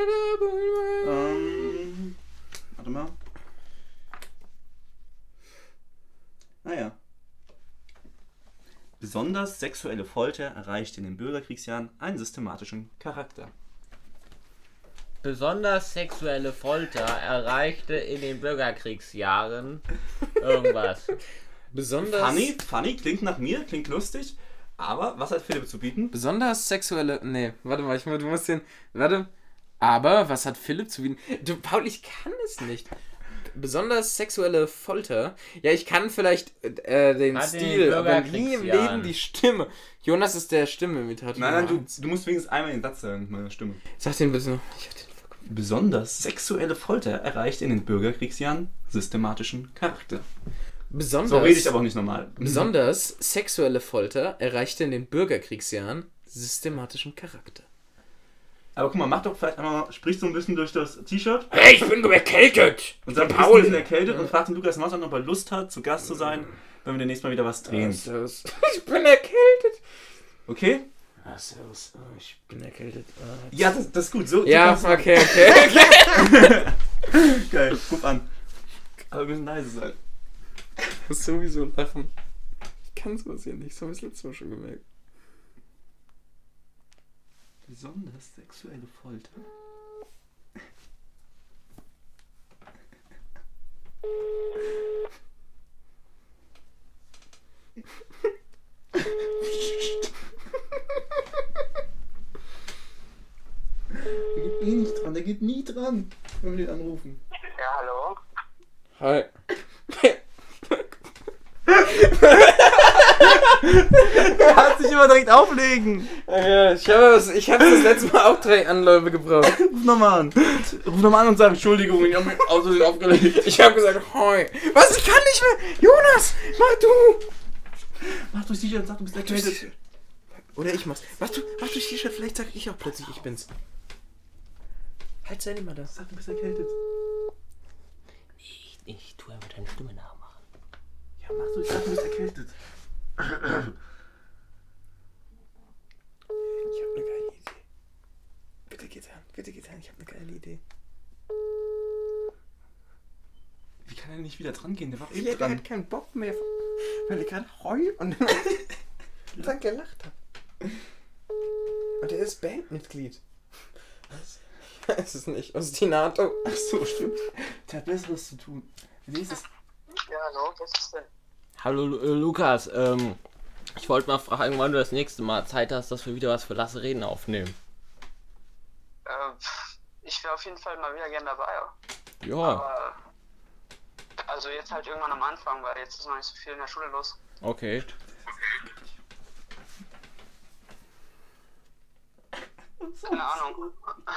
Ähm, warte mal. Naja. Besonders sexuelle Folter erreicht in den Bürgerkriegsjahren einen systematischen Charakter. Besonders sexuelle Folter erreichte in den Bürgerkriegsjahren irgendwas. Besonders, Funny, funny, klingt nach mir, klingt lustig, aber was hat Philipp zu bieten? besonders sexuelle. Nee, warte mal, ich, mu- du musst den. Warte. Aber was hat Philipp zu bieten? Du, Paul, ich kann es nicht. Besonders sexuelle Folter. Ja, ich kann vielleicht äh, den Hat in Stil, den aber nie im Bürgerkriegsjahren. Leben die Stimme. Jonas ist der Stimme-Imitator. Nein, nein, Nummer du, eins. du musst wenigstens einmal den Satz sagen mit meiner Stimme. Sag den bitte noch. Ich hab den vergessen. Besonders sexuelle Folter erreicht in den Bürgerkriegsjahren systematischen Charakter. Besonders, So rede ich aber auch nicht normal. besonders sexuelle Folter erreichte in den Bürgerkriegsjahren systematischen Charakter. Aber guck mal, mach doch vielleicht einmal, sprich so ein bisschen durch das T-Shirt Hey, ich bin erkältet! und sag, Paul, ein bisschen erkältet und frag den Lukas Master, ob er Lust hat, zu Gast zu sein, wenn wir demnächst mal wieder was drehen. Servus. Ich bin erkältet. Okay? Ah, servus. Oh, ich bin erkältet. Ah. Ja, das, das ist gut. So, so Ja, kannst du- okay, okay, okay. Geil, ruf an. Aber wir müssen leise sein. Ich muss sowieso lachen. Ich kann sowas hier nicht. So habe ich letztes Mal schon gemerkt. Besonders sexuelle Folter. Der geht eh nicht dran, der geht nie dran, wenn wir den anrufen. Ja, hallo? Hi. Er hat sich immer direkt auflegen. Ja, ich habe das, ich hab das letzte Mal auch drei Anläufe gebraucht. Ruf nochmal an. Ruf nochmal an und sag, Entschuldigung, ich hab mich aus Versehen aufgelegt. Ich habe gesagt, hoi. Was? Ich kann nicht mehr. Jonas, mach du. Mach durchs T-Shirt und sag, du bist erkältet. Oder ich mach's. Mach du, mach durch T-Shirt, vielleicht sag ich auch plötzlich, ich bin's. Halt sei mal da. Sag, du bist erkältet. Ich, ich tue einfach deine Stimme nachmachen. Ja, mach durch, sag, du bist erkältet. Ich habe eine geile Idee. Bitte geht an, bitte geht an, ich habe eine geile Idee. Wie kann er nicht wieder dran gehen? Der war Ja, eben der dran. hat keinen Bock mehr, weil ich gerade heu und dann gelacht habe. Und er ist Bandmitglied. Was? Ich weiß es nicht. Ostinato. Ach so, stimmt. Der hat Besseres zu tun. Nächstes. Ja, hallo, was ist denn? Hallo Lu- äh, Lukas, ähm, ich wollte mal fragen, wann du das nächste Mal Zeit hast, dass wir wieder was für Lasse Reden aufnehmen. Äh, ich wäre auf jeden Fall mal wieder gern dabei. Ja, Aber, also jetzt halt irgendwann am Anfang, weil jetzt ist noch nicht so viel in der Schule los. okay. Keine Ahnung.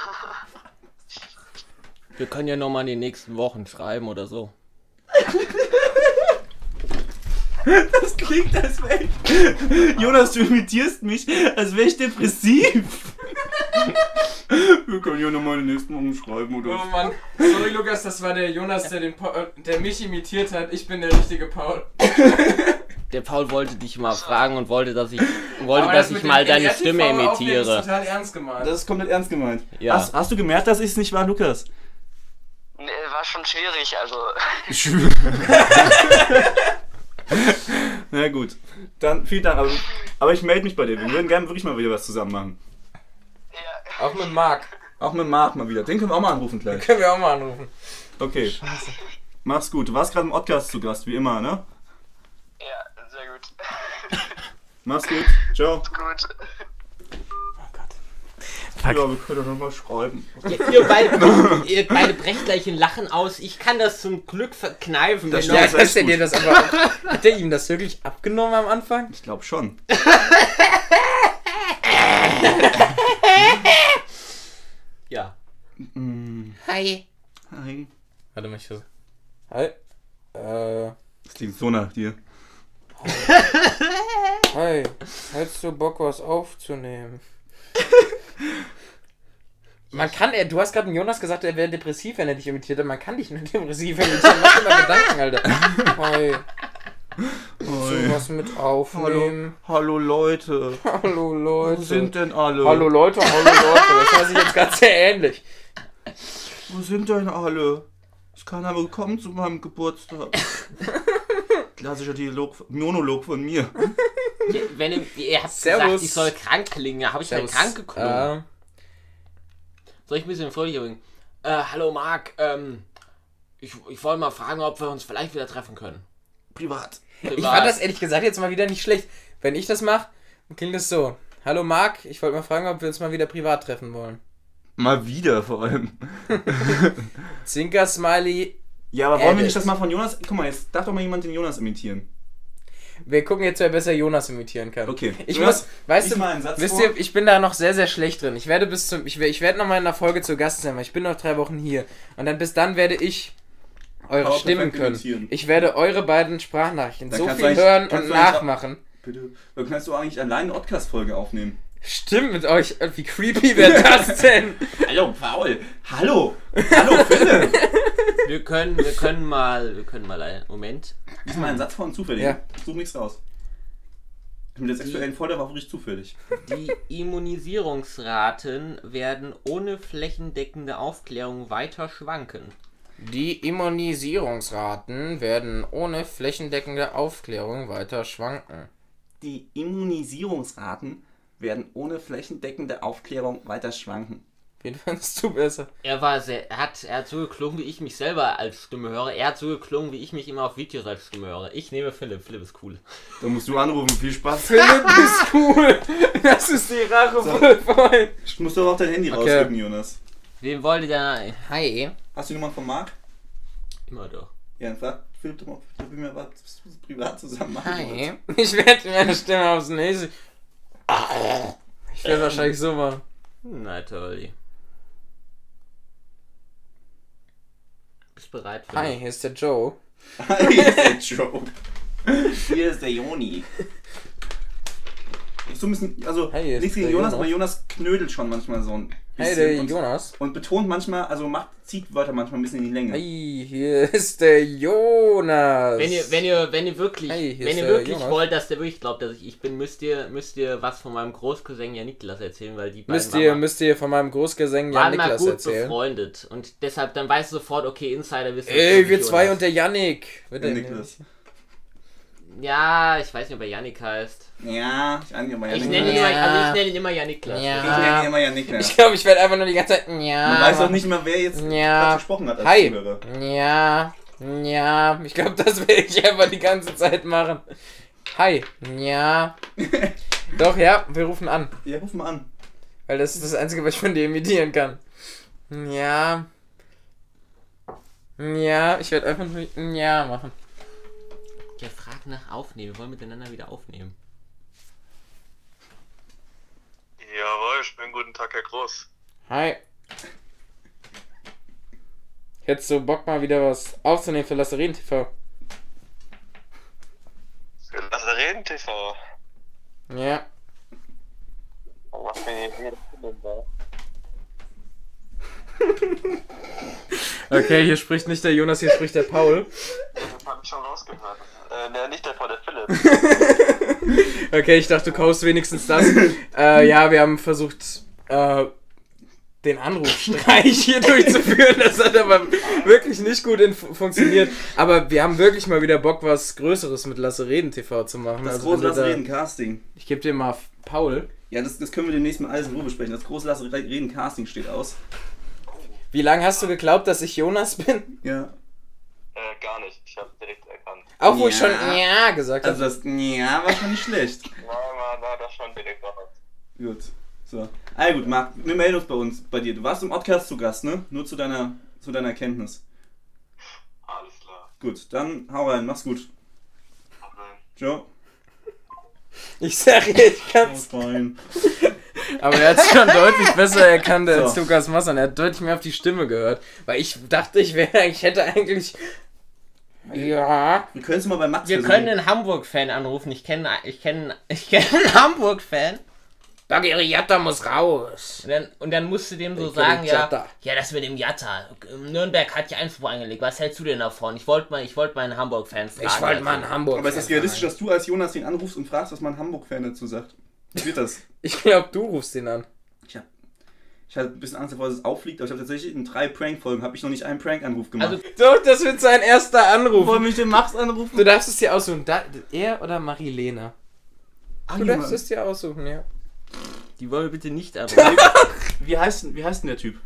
Wir können ja nochmal in den nächsten Wochen schreiben oder so. Das klingt, als wäre ich... Jonas, du imitierst mich, als wäre ich depressiv. Wir können ja nochmal den nächsten Morgen schreiben, oder? Oh Mann. Sorry, Lukas, das war der Jonas, der, den Paul, der mich imitiert hat. Ich bin der richtige Paul. Der Paul wollte dich mal fragen und wollte, dass ich, wollte, Aber dass das ich mit mal dem deine R T V Stimme aufnehmen imitiere. ist total ernst gemeint. Das ist komplett ernst gemeint. Ja. Hast, hast du gemerkt, dass ich es nicht war, Lukas? Nee, war schon schwierig, also. Na gut. Dann vielen Dank. Aber, aber ich melde mich bei dir. Wir würden gerne wirklich mal wieder was zusammen machen. Ja. Auch mit Marc. Auch mit Marc mal wieder. Den können wir auch mal anrufen gleich. Können wir auch mal anrufen. Okay. Scheiße. Mach's gut. Du warst gerade im Podcast zu Gast, wie immer, ne? Ja, sehr gut. Mach's gut. Ciao. Gut. Ja, wir können doch nochmal schreiben. Ja, ihr, beide, ihr beide brecht gleich in Lachen aus. Ich kann das zum Glück verkneifen. Das wenn Ja, stimmt. noch- dass der dir das aber auch, hat der ihm das wirklich abgenommen am Anfang? Ich glaube schon. ja. Hi. Hi. Warte mal, ich versuch. Hi. Äh, Das klingt so nach dir. hi. Hättest du Bock, was aufzunehmen? Man kann, er, du hast gerade Jonas gesagt, er wäre depressiv, wenn er dich imitiert hat. Man kann dich nur depressiv imitieren. Mach dir mal Gedanken, Alter. Hi. Willst du was mit aufnehmen? Hallo Leute. Hallo, Leute. Wo sind denn alle? Hallo Leute, hallo Leute. Das war sich jetzt ganz sehr ähnlich. Wo sind denn alle? Ist keiner gekommen zu meinem Geburtstag. Klassischer Dialog, Monolog von mir. Wenn ihr, ihr habt Servus. gesagt, ich soll krank klingen. Habe ich dann krank geklungen? Äh, Soll ich ein bisschen fröhlicher bringen? Äh, hallo Marc, ähm, ich, ich wollte mal fragen, ob wir uns vielleicht wieder treffen können. Privat. Privat. ich fand das ehrlich gesagt jetzt mal wieder nicht schlecht. Wenn ich das mache, dann klingt das so. Hallo Marc, ich wollte mal fragen, ob wir uns mal wieder privat treffen wollen. Mal wieder vor allem. Zwinker-Smiley. Ja, aber wollen wir Edit. nicht das mal von Jonas... Guck mal, jetzt darf doch mal jemand den Jonas imitieren. Wir gucken jetzt, wer besser Jonas imitieren kann. Okay. Ich Jonas, muss, weißt lies du, mal einen Satz wisst vor. ihr, ich bin da noch sehr, sehr schlecht drin. Ich werde bis zum, ich, wer- ich werde noch mal in einer Folge zu Gast sein, weil ich bin noch drei Wochen hier. Und dann bis dann werde ich eure Auch Stimmen perfekt können. imitieren. Ich werde eure beiden Sprachnachrichten Dann so kannst viel du eigentlich- hören kannst und du eigentlich- nachmachen. Bitte. Dann kannst du eigentlich allein eine Podcast-Folge aufnehmen. Stimmt mit euch. Wie creepy wäre das denn? Hallo, Paul. Hallo. Hallo, Philipp. Wir können, wir können mal, wir können mal einen Moment. Lies mal einen Satz vor und zufällig. Ja. Such nichts raus. Mit der sexuellen Vorder war wirklich zufällig. Die Immunisierungsraten werden ohne flächendeckende Aufklärung weiter schwanken. Die Immunisierungsraten werden ohne flächendeckende Aufklärung weiter schwanken. Die Immunisierungsraten werden ohne flächendeckende Aufklärung weiter schwanken. Wen fandest du besser? Er war sehr, er hat, er hat so geklungen, wie ich mich selber als Stimme höre. Er hat so geklungen, wie ich mich immer auf Videos als Stimme höre. Ich nehme Philipp. Philipp ist cool. Da musst du anrufen. Viel Spaß. Philipp ist cool. Das ist die Rache voll voll. Du musst doch auch dein Handy Okay. rausrücken, Jonas. Wen wollt ihr denn? Hi. Hast du die Nummer von Marc? Immer doch. Ja, dann frag Philipp doch mal, ob wir mal was privat zusammen machen. Hi. Ich werde meine Stimme aufs nächste. Ich werde wahrscheinlich so machen. Na toll. Bist bereit für Hi, mich? hier ist der Joe. Hi, hier ist der Joe. Hier ist der Joni. Ich so ein bisschen, also Hi, hier ist nichts gegen der Jonas, Jonas. aber Jonas knödelt schon manchmal so ein bisschen. Hi, der und, Jonas. und betont manchmal, also macht, zieht Wörter manchmal ein bisschen in die Länge. Hi, hier ist der Jonas. Wenn ihr, wenn ihr, wenn ihr wirklich, Hey, hier wenn ist ihr der wirklich Jonas. wollt, dass der wirklich glaubt, dass ich ich bin, müsst ihr, müsst ihr was von meinem Großcousin Jan Niklas erzählen, weil die beiden müsst waren ihr, mal- müsst ihr von meinem Großgesang Jan waren mal Niklas gut erzählen. befreundet und deshalb dann weißt du sofort, okay, Insider wissen. Ey, wirklich wir zwei Jonas. und der Yannick. Wird Der der Niklas. Ja, ich weiß nicht, ob er Yannick heißt. Ja, ich eigentlich aber ja Ich nicht. nenne ihn Ja. immer, also ich nenne ihn immer Jan Niklas. Ja. Ich nenne ihn immer ja nicht mehr. Ich glaube, ich werde einfach nur die ganze Zeit. Ja. Man weiß auch nicht mehr, wer jetzt Ja. gerade gesprochen hat als Hi. Zuhörer. Ja. Ja. Ich glaube, das werde ich einfach die ganze Zeit machen. Hi. Ja. Doch, ja, wir rufen an. Ja, ruf mal an. Weil das ist das Einzige, was ich von dir imitieren kann. Ja. Ja, ich werde einfach nur Ja machen. Der fragt nach Aufnehmen. Wir wollen miteinander wieder aufnehmen. Jawohl, schönen guten Tag, Herr Groß. Hi. Hättest du Bock mal wieder was aufzunehmen für Lasserin T V? Für Lazarin T V. Ja. Was für eine Idee das denn war? Okay, hier spricht nicht der Jonas, hier spricht der Paul. Das hab ich schon rausgehört. Äh, ne, nicht der Paul, der Philipp. Okay, ich dachte, du kaufst wenigstens das. äh, ja, wir haben versucht, äh, den Anrufstreich hier durchzuführen. Das hat aber wirklich nicht gut in- funktioniert. Aber wir haben wirklich mal wieder Bock, was Größeres mit Lasse Reden T V zu machen. Das Also, große wenn du Lasse da- Reden Casting. Ich gebe dir mal Paul. Ja, das, das können wir demnächst mal alles in Ruhe besprechen. Das große Lasse Reden Casting steht aus. Wie lange hast du geglaubt, dass ich Jonas bin? Ja. Äh, gar nicht. Ich hab's direkt erkannt. Auch wo ich Ja. schon ja gesagt habe. Also das ja war schon nicht schlecht. Nein, man, na, das schon direkt erkannt. Gut. So. Ah gut, Marc, wir melden uns bei uns, bei dir. Du warst im Podcast zu Gast, ne? Nur zu deiner, zu deiner Erkenntnis. Alles klar. Gut, dann hau rein, mach's gut. Okay. Ciao. Ich sag dir, ich kann's. Haut rein. Aber er hat es schon deutlich besser erkannt als So. Lukas Massan. Er hat deutlich mehr auf die Stimme gehört. Weil ich dachte, ich wäre, ich hätte eigentlich. Ja. Wir können es mal bei Max Wir versuchen. können einen Hamburg-Fan anrufen. Ich kenne ich kenn, ich kenn einen Hamburg-Fan. Bageriata muss raus. Und dann, und dann musst du dem so Ich sagen, kenn ja, Jatta. ja, das mit dem Jatta. Nürnberg hat ja Einspruch eingelegt. Was hältst du denn davon? Ich wollte mal, ich wollte mal einen Hamburg-Fan fragen. Ich wollte mal also. in Hamburg. Aber ist das realistisch, dass du als Jonas den anrufst und fragst, was mein Hamburg-Fan dazu sagt? Wie wird das? Ich glaube, du rufst ihn an. Ich hab, ich hatte ein bisschen Angst davor, dass es auffliegt, aber ich habe tatsächlich in drei Prank-Folgen habe ich noch nicht einen Prank-Anruf gemacht. Also, Doch, das wird sein erster Anruf. wollen mich den Max anrufen? Du darfst es dir aussuchen. Da, er oder Marilena? Ah, Du Junge. darfst es dir aussuchen, ja. die wollen wir bitte nicht anrufen. Wie heißt, denn- wie heißt denn der Typ?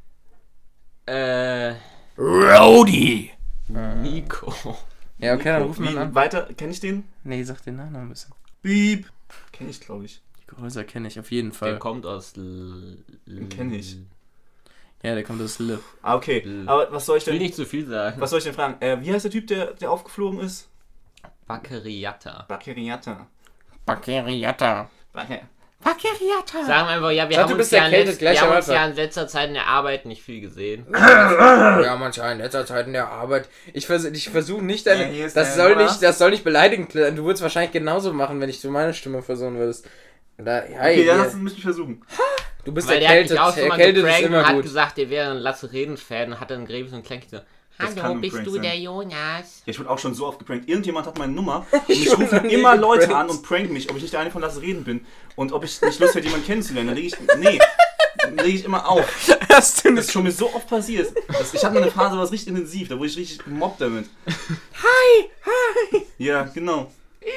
äh, Rowdy. Nico. Ja, okay, dann Nico. rufen wir ihn Wie, an. Weiter, kenn ich den? Nee, sag den Nachnamen ein bisschen. Beep. Kenn ich, glaube ich. Die Größer kenne ich auf jeden Der Fall. kommt aus L Den kenn ich. Ja, der kommt aus Liv. Ah, okay. L- Aber was soll ich Ich will denn, nicht zu viel sagen. was soll ich denn fragen? Äh, wie heißt der Typ, der, der aufgeflogen ist? Bakeriata. Bakeriata. Bageriata. Baker. Bageriata. Sagen wir einfach, ja, wir Sag, haben, du uns bist ja, in erkältet, letz- gleich wir haben am uns ja Anfang. in letzter Zeit in der Arbeit nicht viel gesehen. Ja, manchmal in letzter Zeit in der Arbeit. Ich versuche ich versuch nicht deine. Ja, hier ist das, der soll Jonas. nicht, das soll nicht beleidigend klingen. Du würdest wahrscheinlich genauso machen, wenn ich so meine Stimme versuchen würdest. Da, ja, Okay, ja, dann lass uns mich versuchen. du bist Weil der hat erkältet. mich auch schon mal Erkältet ist geprankt und immer hat gut. gesagt, der wäre ein Lasse Reden-Fan und hat dann Gräbis und Klenk so, Das kann hallo, ein bist Prank du sein. der Jonas? Ja, ich wurde auch schon so oft geprankt. Irgendjemand hat meine Nummer und mich wurde rufen noch nie immer Leute geprankt. an und pranken mich, ob ich nicht der eine von Lasse Reden bin und ob ich nicht Lust hätte, jemanden kennenzulernen. Dann lege ich, nee, dann lege ich immer auf. Hast du Das ist schon mir so oft passiert. Das, ich hatte mal eine Phase, da war es richtig intensiv, da wurde ich richtig gemobbt damit. Hi, hi. Ja, genau.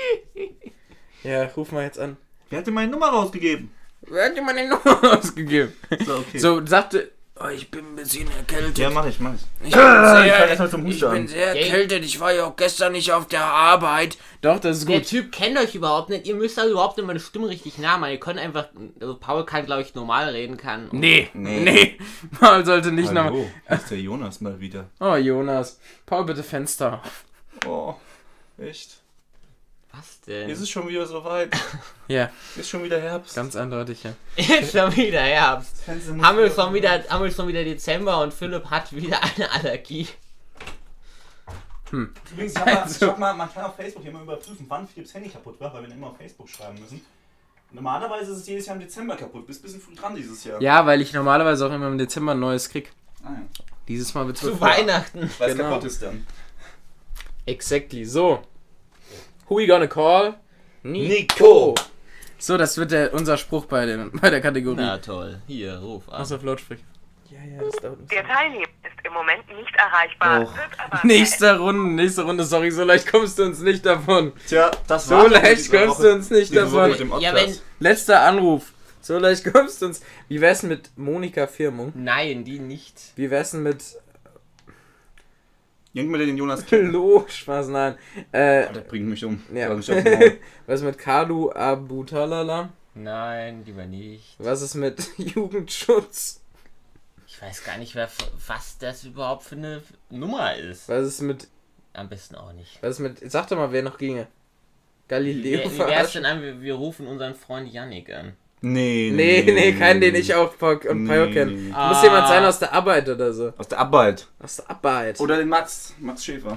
Ja, ruf mal jetzt an. Wer hat dir meine Nummer rausgegeben? Wer hat dir meine Nummer ausgegeben? So, okay. So, sagte, oh, ich bin ein bisschen erkältet. Ja, mach ich, mach ich. Ich bin sehr, ich fang erst mal zum ich Husten bin an. sehr Gay. erkältet. Ich war ja auch gestern nicht auf der Arbeit. Doch, das ist Der gut. Typ kennt euch überhaupt nicht. Ihr müsst also überhaupt nicht meine Stimme richtig nachmachen. Ihr könnt einfach, also Paul kann, glaube ich, normal reden kann. Nee, Nee. nee. Paul sollte nicht nochmal. Hallo, das ist der Jonas mal wieder. Oh, Jonas. Paul, bitte Fenster. Oh, echt? Was denn? Ist es schon wieder soweit? Ja, Ist schon wieder Herbst? ganz eindeutig, ja. Ist schon wieder Herbst. Fenster muss Haben wir wieder- schon wieder, haben wir schon wieder Dezember und Philipp hat wieder eine Allergie. Übrigens, ich hab, mal, ich hab mal, man kann auf Facebook hier mal überprüfen, wann Philipps Handy kaputt war, weil wir dann immer auf Facebook schreiben müssen. Normalerweise ist es jedes Jahr im Dezember kaputt. Bist ein bisschen früh dran dieses Jahr. Ja, weil ich normalerweise auch immer im Dezember ein neues krieg. Ah, ja. Dieses Mal wird es Zu Weihnachten. Weil es Genau. kaputt ist dann. Exactly. So. Who we gonna call? Nico. So, das wird der, unser Spruch bei, den, bei der Kategorie. Na toll. Hier, ruf an. Außer auf Lautsprecher. Ja, ja, das dauert ein Der bisschen. Teilnehmer ist im Moment nicht erreichbar. Oh. Wird aber Nächste Runde, nächste Runde, sorry, so leicht kommst du uns nicht davon. Tja, das So war's leicht mit dieser kommst Woche- du uns nicht diese davon. Woche mit dem Ja, Podcast. Letzter Anruf. So leicht kommst du uns. Wie wär's mit Monika Firmung? Nein, die nicht. Wie wär's denn mit Irgendjemand, der den Jonas kennt, Lo? Spaß, nein. Äh, der bringt mich um. ja. Lass mich aufs Maul. Was mit Kalu Abutalala? Nein, lieber nicht. Was ist mit Jugendschutz? Ich weiß gar nicht, wer, was das überhaupt für eine Nummer ist. Was ist mit, Am besten auch nicht. was ist mit, sag doch mal, wer noch ginge. Galileo Wie, wie wär's verarschen? denn an, wir, wir rufen unseren Freund Yannick an. Nee, Nee, nee, keinen, den ich auch Pock und Payo Nee, kenne. nee. Muss Ah. jemand sein aus der Arbeit oder so. Aus der Arbeit. Aus der Arbeit. Oder den Max. Max Schäfer.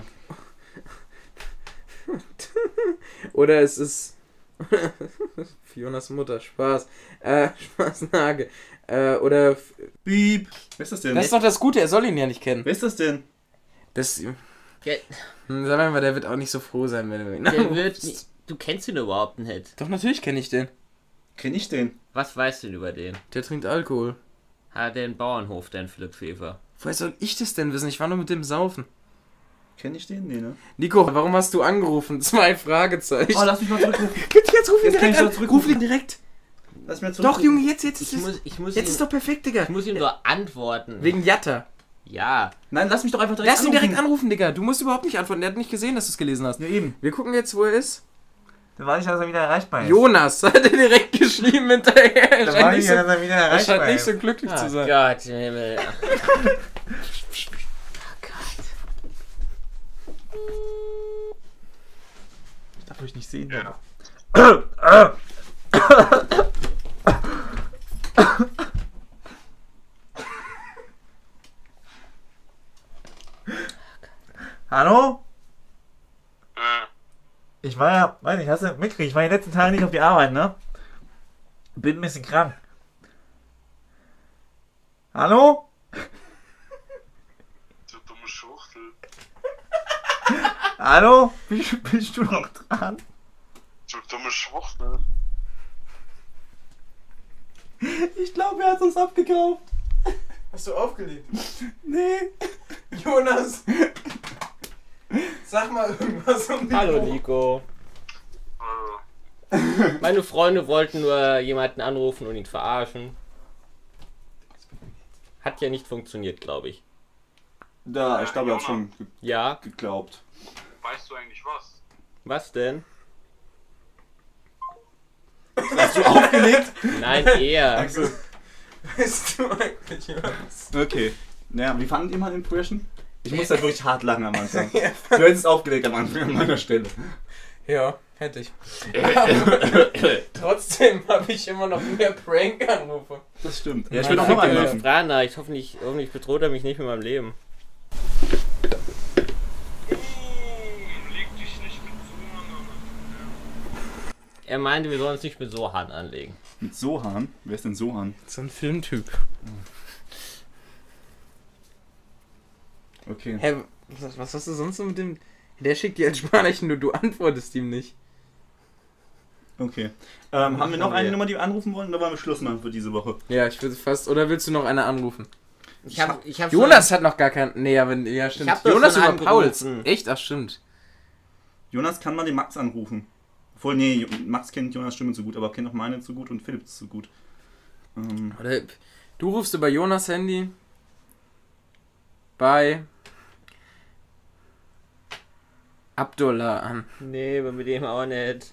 Oder es ist Fionas Mutter, Spaß. Äh, Spaß Nage. Äh, oder... Piep. Wer ist das denn? Das ist doch das Gute, er soll ihn ja nicht kennen. Wer ist das denn? Das... Der, Hm, Sag mal, der wird auch nicht so froh sein, wenn du ihn der anrufst. wird nicht, du kennst ihn überhaupt nicht. Doch, natürlich kenne ich den. Kenn ich den? Was weißt du denn über den? Der trinkt Alkohol. Hat der einen Bauernhof, dein Philipp Schäfer? Woher soll ich das denn wissen? Ich war nur mit dem Saufen. Kenn ich den? Nee, ne? Nico, warum hast du angerufen? Zwei Fragezeichen. Oh, lass mich mal zurückrufen. Bitte, jetzt ruf ihn Jetzt kann ich direkt doch an. zurückrufen. Ruf ihn direkt. Lass mich mal Doch, zurückrufen. Junge, jetzt, jetzt ist Ich es... muss, ich muss Jetzt ihm, ist doch perfekt, Digga. ich muss ihm nur antworten. Wegen Jatta. Ja. Nein, lass mich doch einfach direkt Lass ihn anrufen. direkt anrufen, Digga. Du musst überhaupt nicht antworten. Der hat nicht gesehen, dass du es gelesen hast. Ja, eben. Wir gucken jetzt, wo er ist. Da war ich, dass er wieder erreichbar ist. Jonas hat er direkt geschrieben hinterher. Er Da scheint war nicht ich, so, dass er wieder er erreichbar scheint nicht ist. so glücklich Oh zu sein. Gott, im Himmel. Ich darf euch nicht sehen. Ja. Hallo? Ich war ja, weiß nicht, hast du mitgekriegt, ich war die letzten Tage nicht auf die Arbeit, ne? Bin ein bisschen krank. Hallo? Du dumme Schwuchtel. Hallo? Bist, bist du noch dran? Du dumme Schwuchtel. Ich glaube, er hat uns abgekauft. Hast du aufgelegt? Nee. Jonas! Sag mal irgendwas um den Hallo Buch. Nico. Hallo. Meine Freunde wollten nur jemanden anrufen und ihn verarschen. Hat ja nicht funktioniert, glaube ich. Da, ich glaube, er hat schon ge Ja, geglaubt. Weißt du eigentlich was? was denn? Hast du aufgelegt? Nein, er. Also, Weißt du eigentlich was? okay. Naja, wie fandet ihr mal Impression? Ich muss halt wirklich hart lachen am Anfang. Ja. Du hättest aufgelegt am Anfang an meiner Stelle. Ja, hätte ich. Trotzdem habe ich immer noch mehr Prank-Anrufe. Das stimmt. Ja, ich Nein, will auch noch danke. einen Äh, machen. Sprachnachricht, hoffentlich, hoffentlich bedroht er mich nicht mit meinem Leben. Leg dich nicht mit so an. Er meinte, wir sollen uns nicht mit Sohan anlegen. Mit Sohan? Wer ist denn Sohan? So ein Filmtyp. Okay. Hä, was, was hast du sonst so mit dem... Der schickt dir als Sprachnachrichten, nur du antwortest ihm nicht. Okay. Ähm, haben wir noch haben eine wir. Nummer, die wir anrufen wollen, oder wollen wir Schluss machen für diese Woche? Ja, ich würde fast... Oder willst du noch eine anrufen? Ich hab, ich hab Jonas hat noch gar keinen... Nee, aber... Ja, stimmt. hab doch Jonas schon über Pauls. angerufen. Echt? Ach, stimmt. Jonas kann mal den Max anrufen. Obwohl, nee, Jo- Max kennt Jonas Stimme zu gut, aber kennt auch meine zu gut und Philips zu gut. Ähm, Oder du rufst über Jonas Handy bei Abdullah an. Nee, aber mit dem auch nicht.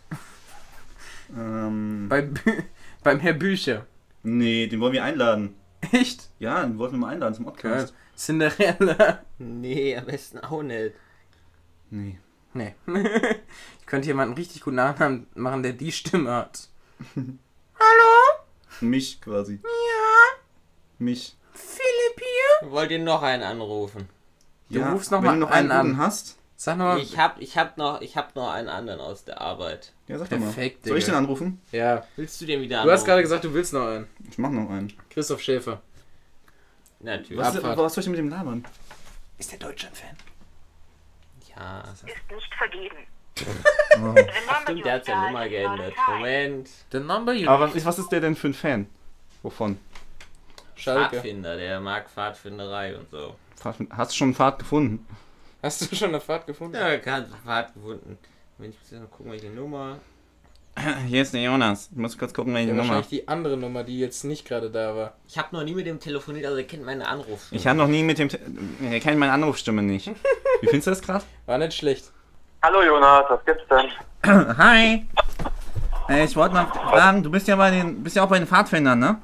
ähm, Bei Bü beim Herr Bücher. nee, den wollen wir einladen. Echt? Ja, den wollten wir mal einladen zum Geil. Podcast. Cinderella. Nee, am besten auch nicht. Nee. Nee. Ich könnte jemanden richtig guten Nachnamen machen, der die Stimme hat. Hallo? Mich quasi. Ja? Mich. Philipp hier? Wollt ihr noch einen anrufen? Du rufst noch wenn mal du noch einen einen guten an. hast, Sag nochmal. Ich hab, ich hab noch, ich hab noch einen anderen aus der Arbeit. ja, sag doch mal. Perfekt, Soll ich den Digga. anrufen? Ja. Willst du den wieder Du anrufen? hast gerade gesagt, du willst noch einen. Ich mach noch einen. Christoph Schäfer. Natürlich. Was, Abfahrt. was soll ich denn mit dem labern? Ist der Deutschland-Fan? Ja. Ist nicht vergeben. Oh. Stimmt, der hat seine Nummer geändert. Moment. The number you... Aber was ist, was ist der denn für ein Fan? Wovon? Schalke. Pfadfinder, der mag Pfadfinderei und so. Fahrt- Hast du schon einen Pfad gefunden? Hast du schon eine Fahrt gefunden? Ja, gerade Pfad gefunden. Wenn ich mal gucken, welche Nummer. Hier ist der Jonas. Ich muss kurz gucken, welche Ja, Nummer. wahrscheinlich die andere Nummer, die jetzt nicht gerade da war. Ich habe noch nie mit dem telefoniert, also er kennt meine Anrufstimme. Ich habe noch nie mit dem... Te er kennt meine Anrufstimme nicht. Wie findest du das gerade? War nicht schlecht. Hallo Jonas, was gibt's denn? Hi! Äh, ich wollte mal fragen, du bist ja bei den, bist ja auch bei den Pfadfindern, ne?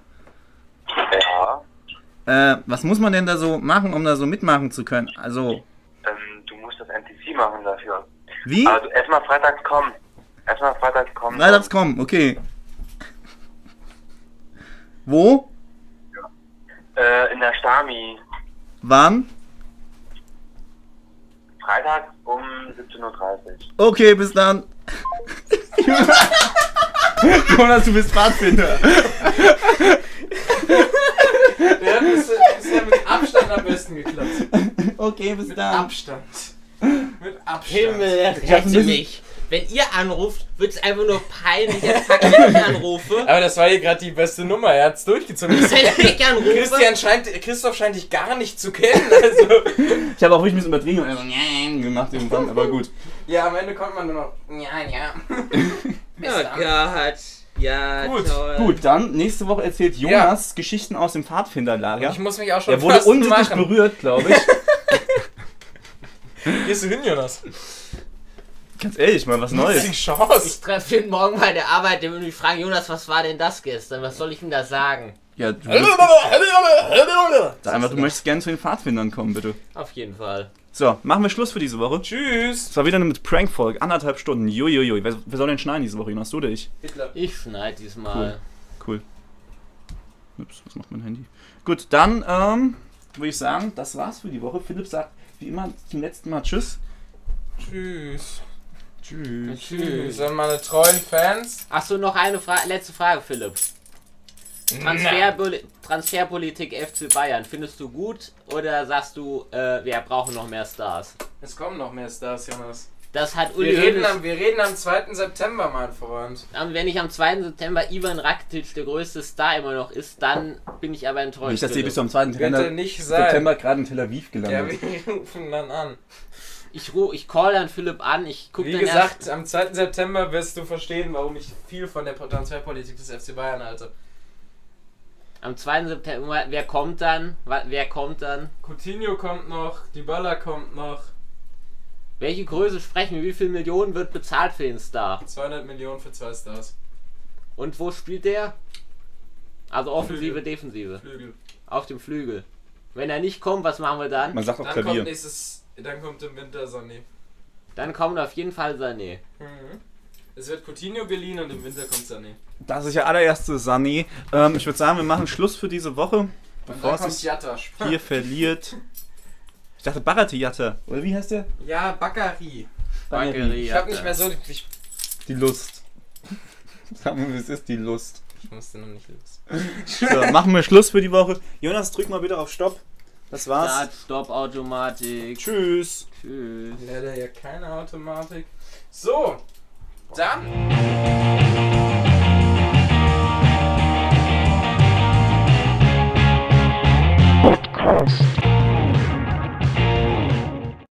Ja. Äh, was muss man denn da so machen, um da so mitmachen zu können? Also, Ähm, du musst das N T C machen dafür. wie? Aber du erstmal freitags kommen. Erstmal freitags kommen. Freitags kommen, okay. Wo? Äh, in der Stami. Wann? Freitags um siebzehn Uhr dreißig. Okay, bis dann. Jonas, du bist Pfadfinder. Der hat bisher bisher mit Abstand am besten geklappt. Okay, bis Mit dann. Abstand. Mit Abstand. Himmel, Ich hab ein rette bisschen- mich. Wenn ihr anruft, wird es einfach nur peinlich, als fuck, wenn ich anrufe. Aber das war hier gerade die beste Nummer, er hat's durchgezogen. Wenn ich anrufe, Christian scheint, Christoph scheint dich gar nicht zu kennen, also. Ich habe auch wirklich ein bisschen übertrieben und so gemacht irgendwann, aber gut. Ja, am Ende kommt man nur noch, ja, ja. oh Gott. Ja, Gut, toll. Gut, dann nächste Woche erzählt Jonas Geschichten aus dem Pfadfinderlager. Ich muss mich auch schon Er wurde fast unsittlich machen. berührt, glaube ich. Gehst du hin, Jonas? Ganz ehrlich, mal was Neues. Die Chance. Ich treffe ihn morgen bei der Arbeit, der will mich fragen, Jonas, was war denn das gestern? Was soll ich ihm da sagen? Ja, du, willst, sag einfach, du möchtest gerne zu den Pfadfindern kommen, bitte. Auf jeden Fall. So, machen wir Schluss für diese Woche. Tschüss. Es war wieder eine mit Prank-Folge, anderthalb Stunden. Juiuiui. Wer, wer soll denn schneiden diese Woche, Jonas? Du oder ich? Hitler. Ich schneide diesmal. Cool. Ups, was macht mein Handy? Gut, dann ähm, würde ich sagen, das war's für die Woche. Philipp sagt wie immer zum letzten Mal Tschüss. Tschüss. Tschüss. Tschüss an meine treuen Fans. Achso, noch eine Fra letzte Frage, Philipp. Transferpoli Transferpolitik F C Bayern, findest du gut oder sagst du, äh, wir brauchen noch mehr Stars? Es kommen noch mehr Stars, Jonas. Das hat Wir Uli reden, Hoeneß. am, wir reden am zweiten September, mein Freund. Am- Wenn ich am zweiten September Ivan Rakitic der größte Star immer noch ist, dann bin ich aber enttäuscht. Nicht, dass ihr Philipp. bis zum zweiten Bitte nicht sein. September gerade in Tel Aviv Ja, gelandet. wir rufen dann an. Ich, ru- ich call dann Philipp an, ich gucke Wie dann gesagt, erst, am zweiten September wirst du verstehen, warum ich viel von der Transferpolitik des F C Bayern halte. am zweiten September, wer kommt dann? Wa- Wer kommt dann? Coutinho kommt noch, Dybala kommt noch. Welche Größe sprechen wir? Wie viel Millionen wird bezahlt für den Star? zweihundert Millionen für zwei Stars. Und wo spielt der? Also Offensive, Flügel. Defensive. Flügel. Auf dem Flügel. Wenn er nicht kommt, was machen wir dann? Man sagt auch Dann Klavier. kommt nächstes, dann kommt im Winter Sané. Dann kommt auf jeden Fall Sané. Mhm. Es wird Coutinho geliehen und im Winter kommt Sané. Das ist ja allererste Sané. Ähm, ich würde sagen, wir machen Schluss für diese Woche, Und bevor dann es kommt sich Jatta. hier verliert. Ich dachte Barati Jatta. Oder wie heißt der? Ja, Bakary. Bakary, Ich hab ja. nicht mehr so... Ich, Die Lust. Sagen wir, es ist die Lust. ich musste noch nicht los. So, machen wir Schluss für die Woche. Jonas, drück mal bitte auf Stopp. Das war's. Start, Stopp, Automatik. Tschüss. Tschüss. Leider ja keine Automatik. So, dann...